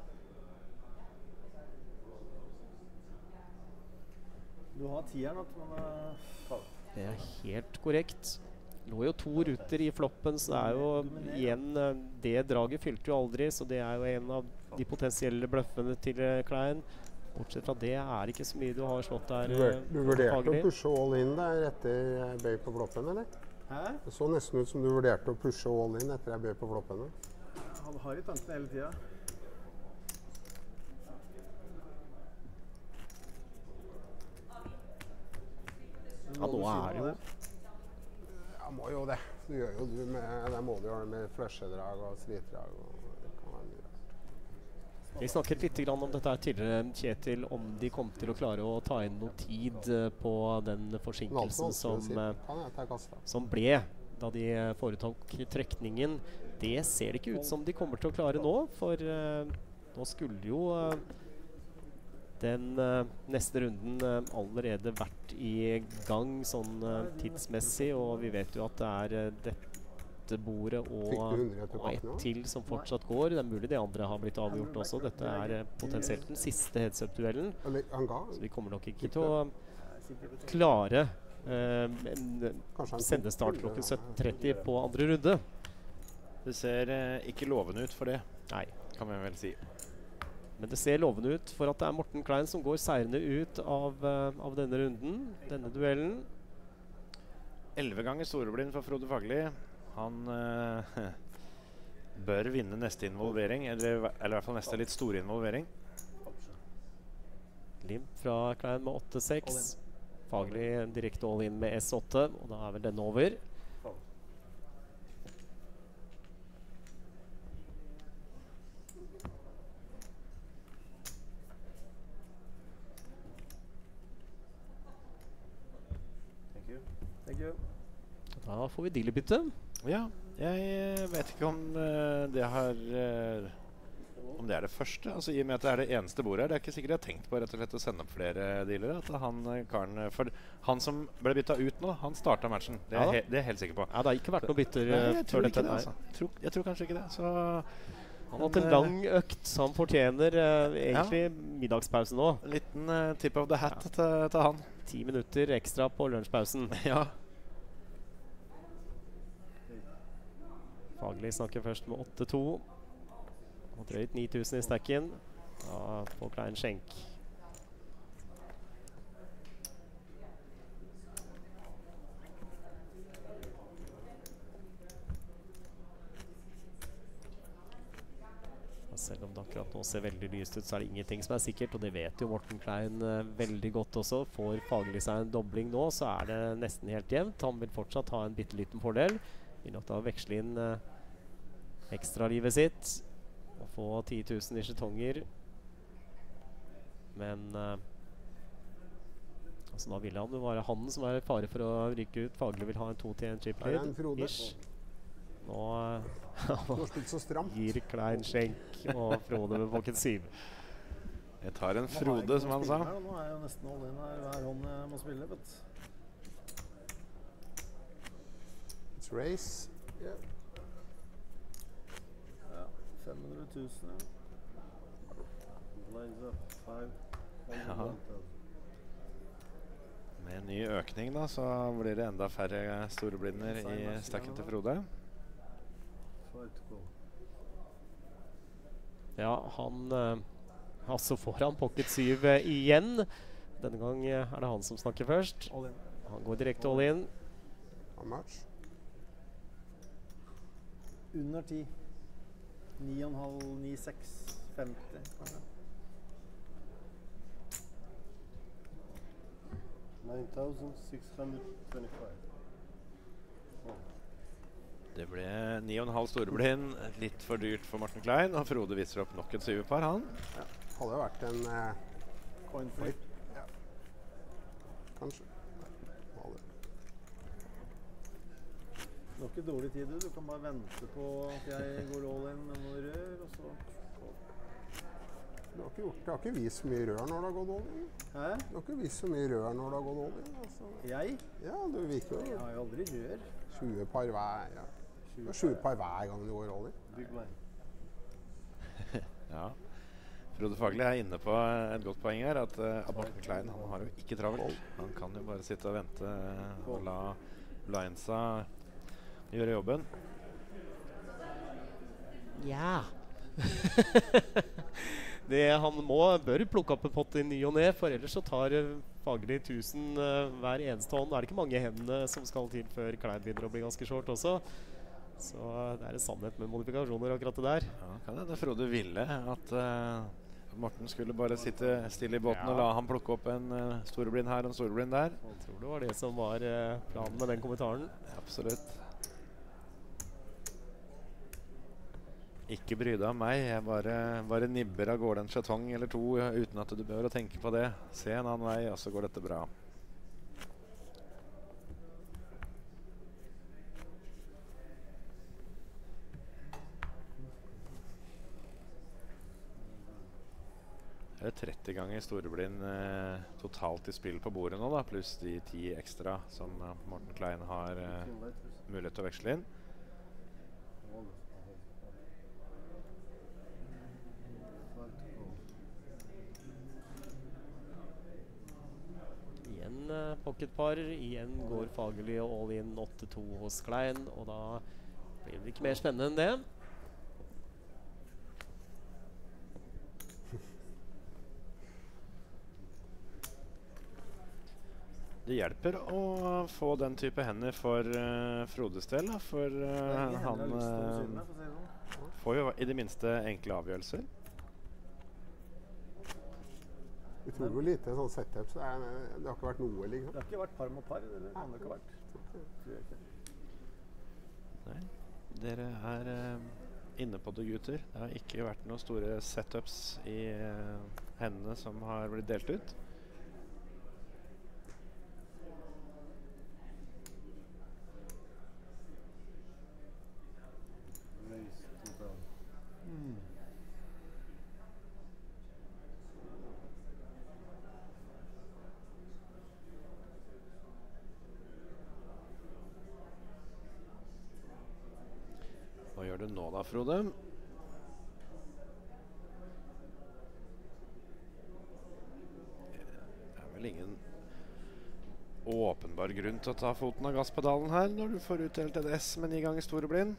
Du har tieren at man Det er helt korrekt. Det lå jo 2 ruter i floppen, så det er jo igjen det draget fylte jo aldri, så det er jo en av de potensielle bløffene til Klein. Bortsett fra det er ikke så mye du har slått der. Du vurderte å pushe all in der etter bøy på floppen, eller? Hæ? Det så nesten ut som du vurderte å pushe all in etter jeg bøy på floppene. Han har i tankene hele tida. Ja, nå er det jo Jeg må jo det. Du gjør jo du med det må du gjøre med flushedrag og stritdrag. Og det kan være mye rart. Vi snakket litt grann om dette her tidligere, Kjetil, om de kom til å klare å ta inn noe tid på den forsinkelsen som ble da de foretok trekningen. Det ser det ikke ut som de kommer til å klare nå, for nå skulle jo den neste runden allerede vært i gang sånn tidsmessig, og vi vet jo at det er dette bordet og ett til som fortsatt går. Det er mulig det andre har blitt avgjort også. Dette er potensielt den siste heads-up-duellen, så vi kommer nok ikke til å klare sendestart klokken 17:30 på andre runde. Det ser ikke lovende ut for det. Nei, kan vi vel si. Men det ser lovende ut for at det er Morten Klein som går seirende ut av denne runden, denne duellen. 11 ganger Storeblind for Frode Fagerli. Han bør vinne neste involvering, eller i hvert fall neste litt store involvering. Limp fra Klein med 8-6. Fagerli direkte all in med S8, og da er vel denne over. Thank you. Da får vi dealerbytte. Ja, Jeg vet ikke om det har om det er det første. Altså, I og med at det er det eneste bordet her. Det er ikke sikkert jeg har tenkt på rett og slett å sende opp flere dealere. At han, karen, for han som ble bytta ut nå, han starta matchen. Det er, Ja. det er jeg helt sikker på. Ja, det har ikke vært noen bytter Nei, jeg før tror ikke dette. det. Altså. Jeg tror kanskje ikke det. Så Han har hatt en lang økt, så han fortjener egentlig middagspause nå. en liten tip of the hat til han. 10 minutter ekstra på lunsjpausen. Ja. Faglig snakker først med 8-2. Og drøyt 9000 i stacken. Da på Klein skjenk. Selv om det akkurat nå ser veldig lyst ut, så er det ingenting som er sikkert. Og det vet jo Morten Klein veldig godt også. Får Faglig seg en dobling nå, så er det nesten helt jevnt. Han vil fortsatt ha en bitte liten fordel. Vil nok da veksle inn ekstralivet sitt og få 10 000 i skjetonger. Men altså da vil han jo være han som er i fare for å rykke ut. Faglig vil ha en 2-1 chip Der er en Frode. ish. Nå Du har spilt så stramt. gir Klein skjenk og Frode med pocket 7. Jeg tar en Frode, som han sa. Nå er jeg jo nesten all in her hver hånd jeg må spille, vet du. It's race. Ja, 500 000, ja. Blinds up 5. Ja. Med en ny økning da, så blir det enda færre storeblinder i stakken til Frode. 5 to go. Ja, han altså får han pocket 7 igjen. Denne gang er det han som snakker først. All in. Han går direkte all in. How much? Under 10. 9,5, 9,6, 50. kanskje. 9,625. Det ble 9,5 storeblind. Litt for dyrt for Morten Klein. Og Frode viser opp nok et syverpar, han. Hadde jo vært en Coin flip. kanskje. Hadde. Det var ikke dårlig tid, du. Du kan bare vente på at jeg går all in med noe rør, og så... Du har ikke vist så mye rør når du har gått all in. Hæ? Du har ikke vist så mye rør når du har gått all in. Altså. Jeg? Ja, du virker Jeg jo har jo aldri rør. 20 par hver. Ja. Du har 20 par hver gang du går all in. Big blind. Ja. Frode Faglig er inne på et godt poeng her, at Morten Klein han har jo ikke travelt. Han kan jo bare sitte og vente og la blindsa gjøre jobben. Ja. Han bør plukke opp en pott i ny og ne, for ellers så tar Faglig 1000 hver eneste hånd. Da er det ikke mange hendene som skal til før Klein begynner å bli ganske short også. Så det er en sannhet med modifikasjoner akkurat det der. Ja, kan hende Frode ville at Morten skulle bare sitte stille i båten og la han plukke opp en storeblind her og en storeblind der. Jeg tror det var det som var planen med den kommentaren. Absolutt. Ikke bry deg om meg, jeg bare nibber av gårde en skjetong eller to uten at du behøver å tenke på det. Se en annen vei, og så går dette bra. Det er 30 ganger storeblind totalt i spill på bordet nå da, pluss de 10 ekstra som Morten Klein har mulighet til å veksle inn. Igjen pocketpar. Igjen går Faglig og all in 8-2 hos Klein. Og da blir det ikke mer spennende enn det. Det hjelper å få den type hender for Frodes del, da, for han får jo i det minste enkle avgjørelser. Utrolig lite sånn setup, så det har ikke vært noe, liksom. Det har ikke vært par mot par, eller kan det ikke ha vært? Tror jeg ikke. Nei, dere er inne på det, gutter. Det har ikke vært noen store setups i hendene som har blitt delt ut. da, Frode? Det er vel ingen åpenbar grunn til å ta foten av gasspedalen her når du får utdelt et S med 9 ganger store blind.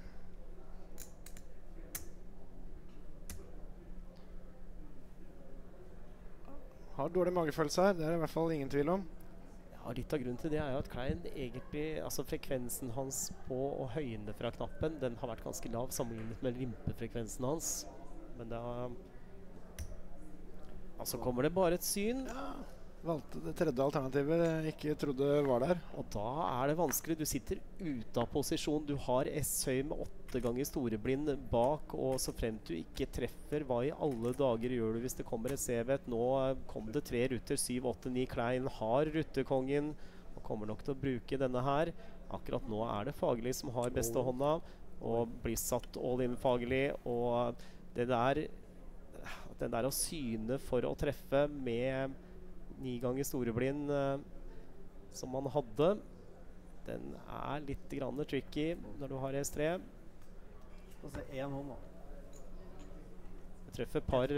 Har dårlig magefølelse her, det er det i hvert fall ingen tvil om. Ja, litt av grunnen til det er jo at Klein egentlig, altså frekvensen hans på å høyne fra knappen, den har vært ganske lav sammenlignet med rimpefrekvensen hans. Men da altså kommer det bare et syn. Ja, valgte det tredje alternativet jeg ikke trodde var der. Og da er det vanskelig. Du sitter ute av posisjon. Du har S-høy med 8 ganger storeblind bak, og så fremt du ikke treffer, hva i alle dager gjør du hvis det kommer et CV-et? Nå kom det 3 rutter, 7, 8, 9. Klein har ruttekongen og kommer nok til å bruke denne her. Akkurat nå er det Fagerli som har beste hånda og blir satt all in Fagerli, og det der, den der å syne for å treffe med 9 ganger storeblind som man hadde, den er litt grann tricky når du har S3. Få se én hånd, da. Du treffer par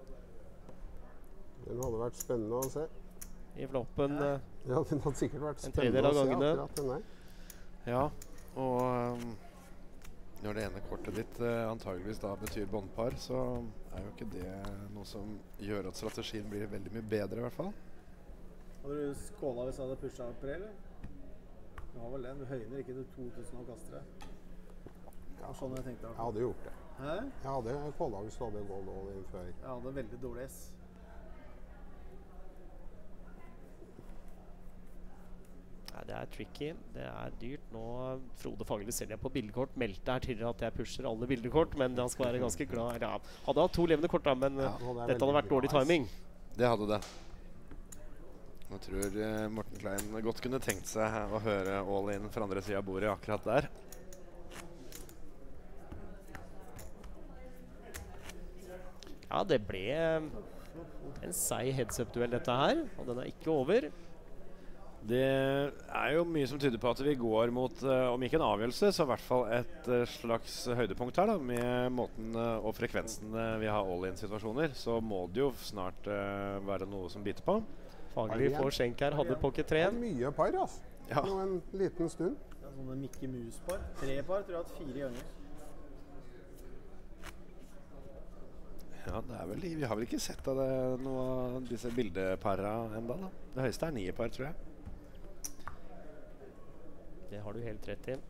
Den hadde vært spennende å se. i floppen. Ja, den hadde sikkert vært En spennende tredjedel å av se gangene. akkurat den der. Ja, og når det ene kortet ditt antageligvis da betyr båndpar, så er jo ikke det noe som gjør at strategien blir veldig mye bedre i hvert fall. Hadde du skåla hvis du hadde pusha pre, eller? Du har vel den. Du høyner ikke til 2000 og kaster det. Ja, Sånn jeg tenkte. jeg hadde gjort det. Hæ? Jeg hadde kåla hvis du hadde gått all in før. Jeg hadde veldig dårlig S. Nei, det er tricky. Det er dyrt. Nå Frode Fagerli ser det på bildekort. Meldte her tidligere at jeg pusher alle bildekort, men han skal være ganske glad. Ja, hadde hatt 2 levende kort, da, men Ja, nå er det dette hadde veldig vært dårlig bra, timing. Det hadde det. Jeg tror Morten Klein godt kunne tenkt seg å høre all in fra andre siden av bordet akkurat der. Ja, det ble en seig heads-up-duell dette her, og den er ikke over. Det er jo mye som tyder på at vi går mot, om ikke en avgjørelse, så i hvert fall et slags høydepunkt her da, med måten og frekvensen vi har all-in-situasjoner. Så må det jo snart være noe som biter på. Fagerli får skjenk her, hadde pocket 3. Det er mye par, altså. Ja. Nå en liten stund. Ja, sånne Mickey Mouse-par. 3 par tror jeg har hatt 4 ganger. Ja, det er vel, vi har vel ikke sett av det, noe av disse bildeparra enda da. Det høyeste er 9 par, tror jeg. Det har du helt rett i.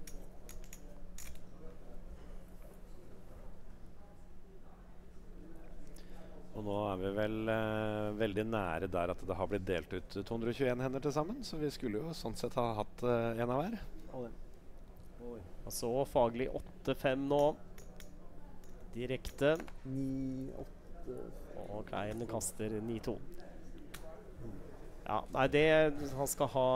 Og nå er vi vel veldig nære der at det har blitt delt ut 221 hender til sammen, så vi skulle jo sånn sett ha hatt en av hver. All in. Oi. Og så Fagerli 8-5 nå. Direkte. 9, 8. Og Klein kaster 9-2. Ja, nei, det han skal ha.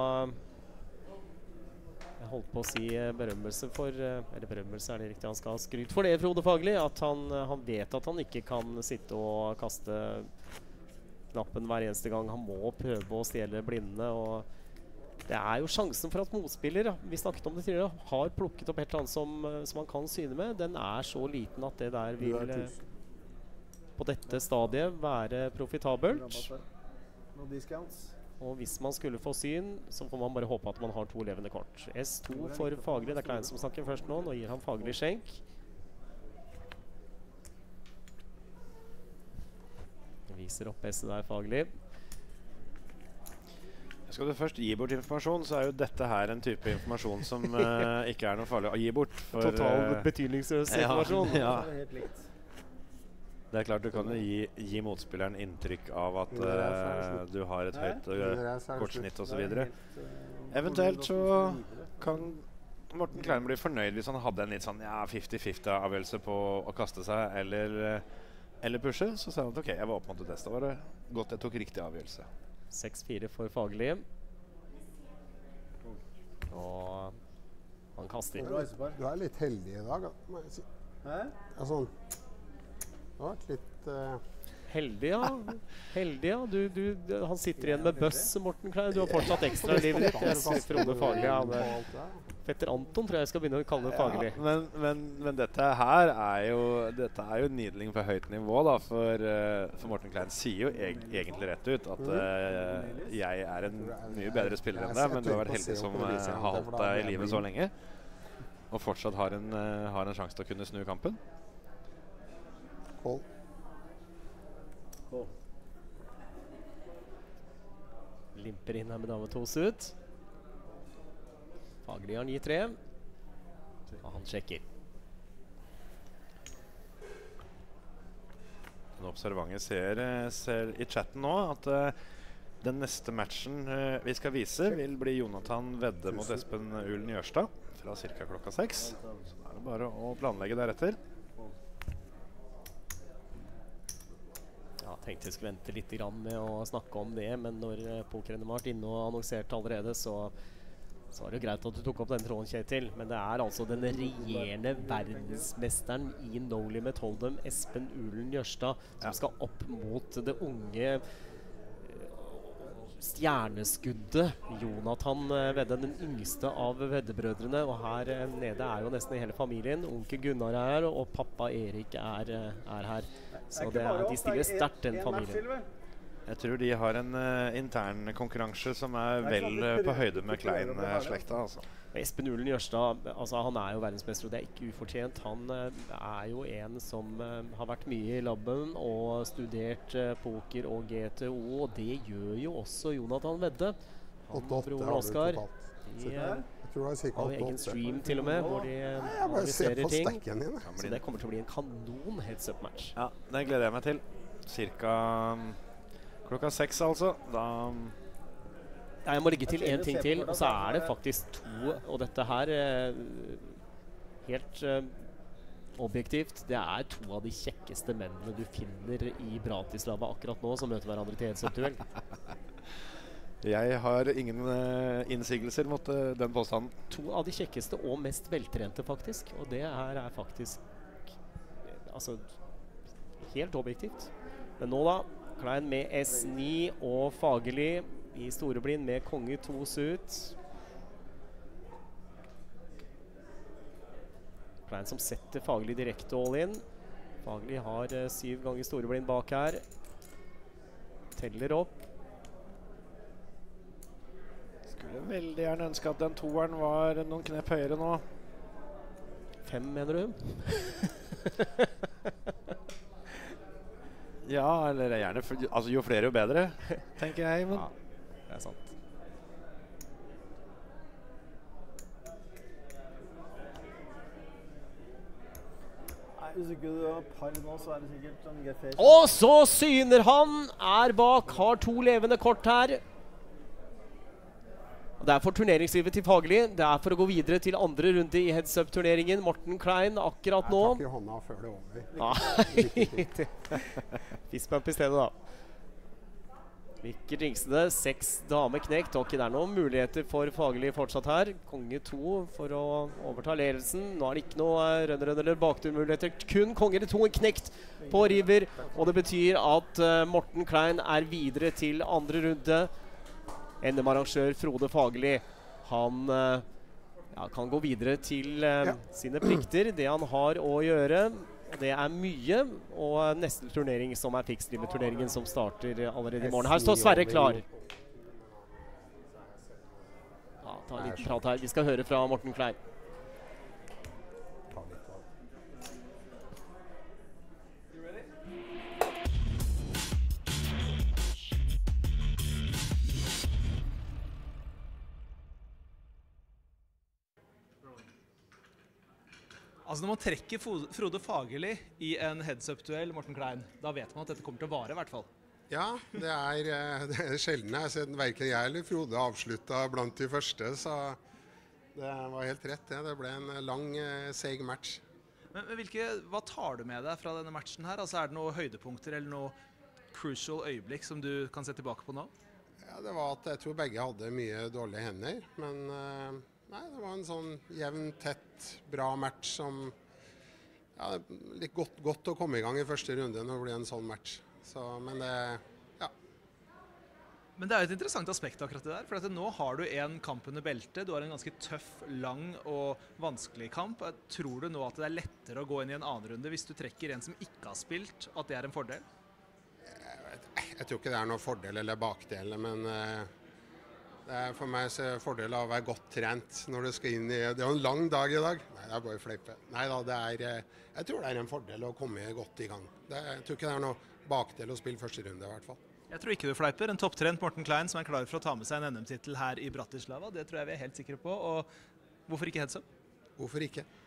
Jeg holdt på å si berømmelse for, eller berømmelse er det riktig, han skal ha skryt for det, Frode Fagerli, at han vet at han ikke kan sitte og kaste knappen hver eneste gang. Han må prøve å stjele blindene, og det er jo sjansen for at motspiller, vi snakket om det tidligere, har plukket opp et eller annet som han kan syne med. Den er så liten at det der vil på dette stadiet være profitabelt. No discounts. Og hvis man skulle få syn, så får man bare håpe at man har 2 levende kort. S2 for Fagerli. Det er Klein som snakker først nå. Nå gir han Fagerli skjenk. Viser opp S-et der, Fagerli. Skal du først gi bort informasjon, så er jo dette her en type informasjon som ikke er noe farlig å gi bort. For, Total betydningsløs informasjon. Ja. Så er det helt likt. Det er klart du kan jo gi motspilleren inntrykk av at du har et høyt kortsnitt og så videre. Eventuelt så kan Morten Klein bli fornøyd hvis han hadde en litt sånn 50-50 avgjørelse på å kaste seg eller pushe. Så sa han at ok, jeg var opp mot det test. Da var det godt jeg tok riktig avgjørelse. 6-4 for Fagerli. Og han kaster. Du er litt heldig i dag, må jeg si. Hæ? Altså, det har vært litt Heldig, ja. Heldig, ja. Han sitter igjen med bøss, Morten Klein. Du har fortsatt ekstra i livet ditt. Jeg synes Frode Fagerli, ja. Fetter Anton tror jeg skal begynne å kalle det Fagerli. Men dette her er jo nidling på høyt nivå, da. For Morten Klein sier jo egentlig rett ut at jeg er en mye bedre spiller enn deg, men du har vært heldig som har holdt deg i livet så lenge. Og fortsatt har en sjanse til å kunne snu kampen. Call. Limper inn her med dame 2 ut. Fagerli har 9-3. Og han sjekker. Den observante ser i chatten nå at den neste matchen vi skal vise vil bli Jonathan Vedde mot Espen Ulen Jørstad fra ca. klokka 6. Så da er det bare å planlegge deretter. Tenkte jeg skulle vente litt grann med å snakke om det, men når Pokeren har vært inne og annonsert allerede, så er det greit at du tok opp den tråden, Kjetil. Men det er altså den regjerende verdensmesteren i No Limit Hold'em, Espen Ulen Jørstad, som skal opp mot det unge stjerneskuddet Jonathan Vedde, den yngste av Veddebrødrene. Og her nede er jo nesten hele familien. Onkel Gunnar er her, og pappa Erik er her. Så de stiller sterkt, den familien. Jeg tror de har en intern konkurranse som er vel på høyde med Klein-slekta. Altså. Espen Ulen Jørstad, altså, han er jo verdensmester, og det er ikke ufortjent. Han er jo en som har vært mye i labben og studert poker og GTO, og det gjør jo også Jonathan Vedde. Han og broren Oskar. De har egen stream til og med, hvor de analyserer ting. Så det kommer til å bli en kanon heads-up-match. Ja, det gleder jeg meg til. Cirka klokka 6 altså. Da jeg må legge til en ting til, og så er det faktisk 2, og dette her helt objektivt, det er 2 av de kjekkeste mennene du finner i Bratislava akkurat nå, som møter hverandre til heads-up-duell. Jeg har ingen innsigelser mot den påstanden. 2 av de kjekkeste og mest veltrente, faktisk. Og det her er faktisk altså helt objektivt. Men nå da, Klein med S9 og Fagerli i storeblind med konge 2 ut. Klein som setter Fagerli direkte all in. Fagerli har 7 ganger storeblind bak her. Teller opp. Skulle veldig gjerne ønske at den 2-eren var noen knep høyere nå. 5, mener du? Ja, eller gjerne, altså jo flere jo bedre, tenker jeg. Men. Ja, det er sant. Nei, hvis ikke du har par nå, så er det sikkert sånn GF. Og så syner han, er bak, har 2 levende kort her. Det er for turneringslivet til Fagerli. Det er for å gå videre til andre runde i heads-up-turneringen. Morten Klein akkurat nå. Jeg tar ikke hånda før det over. Fistbump i stedet da. Vikker Ringsene, 6 damer knekt. Ok, det er noen muligheter for Fagerli fortsatt her. Konge 2 for å overta ledelsen. Nå er det ikke noe rønner eller bakturmuligheter. Kun konge 2 knekt på river. Og det betyr at Morten Klein er videre til andre runde. NM-arrangør Frode Fagerli, han kan gå videre til sine plikter, det han har å gjøre. Det er mye, og neste turnering som er fiksdriveturneringen som starter allerede i morgen. Her står Sverre klar. Ja, ta en liten prat her. Vi skal høre fra Morten Klein. Altså når man trekker Frode Fagerli i en heads-up-duell, Morten Klein, da vet man at dette kommer til å vare i hvert fall. Ja, det er sjelden jeg har sett hverken jeg eller Frode avslutta blant de første, så det var helt rett det. Det ble en lang, seg match. Men hva tar du med deg fra denne matchen her? Altså er det noen høydepunkter eller noe crucial øyeblikk som du kan se tilbake på nå? Ja, det var at jeg tror begge hadde mye dårlige hender, men nei, det var en sånn jevn, tett, bra match som litt godt å komme i gang i første runde når det blir en sånn match. Så, men det, ja. Men det er jo et interessant aspekt akkurat det der, for at nå har du en kamp under beltet, du har en ganske tøff, lang og vanskelig kamp. Tror du nå at det er lettere å gå inn i en annen runde hvis du trekker en som ikke har spilt, at det er en fordel? Jeg tror ikke det er noen fordel eller bakdel, men det er for meg så fordel av å være godt trent når du skal inn i. Det er jo en lang dag i dag. Nei, det er bare fleipe. Nei da, jeg tror det er en fordel å komme godt i gang. Jeg tror ikke det er noe bakdel å spille første runde i hvert fall. Jeg tror ikke du fleiper. En topptrent Morten Klein som er klar for å ta med seg en NM-titel her i Bratislava, det tror jeg vi er helt sikre på. Og hvorfor ikke heads up? Hvorfor ikke?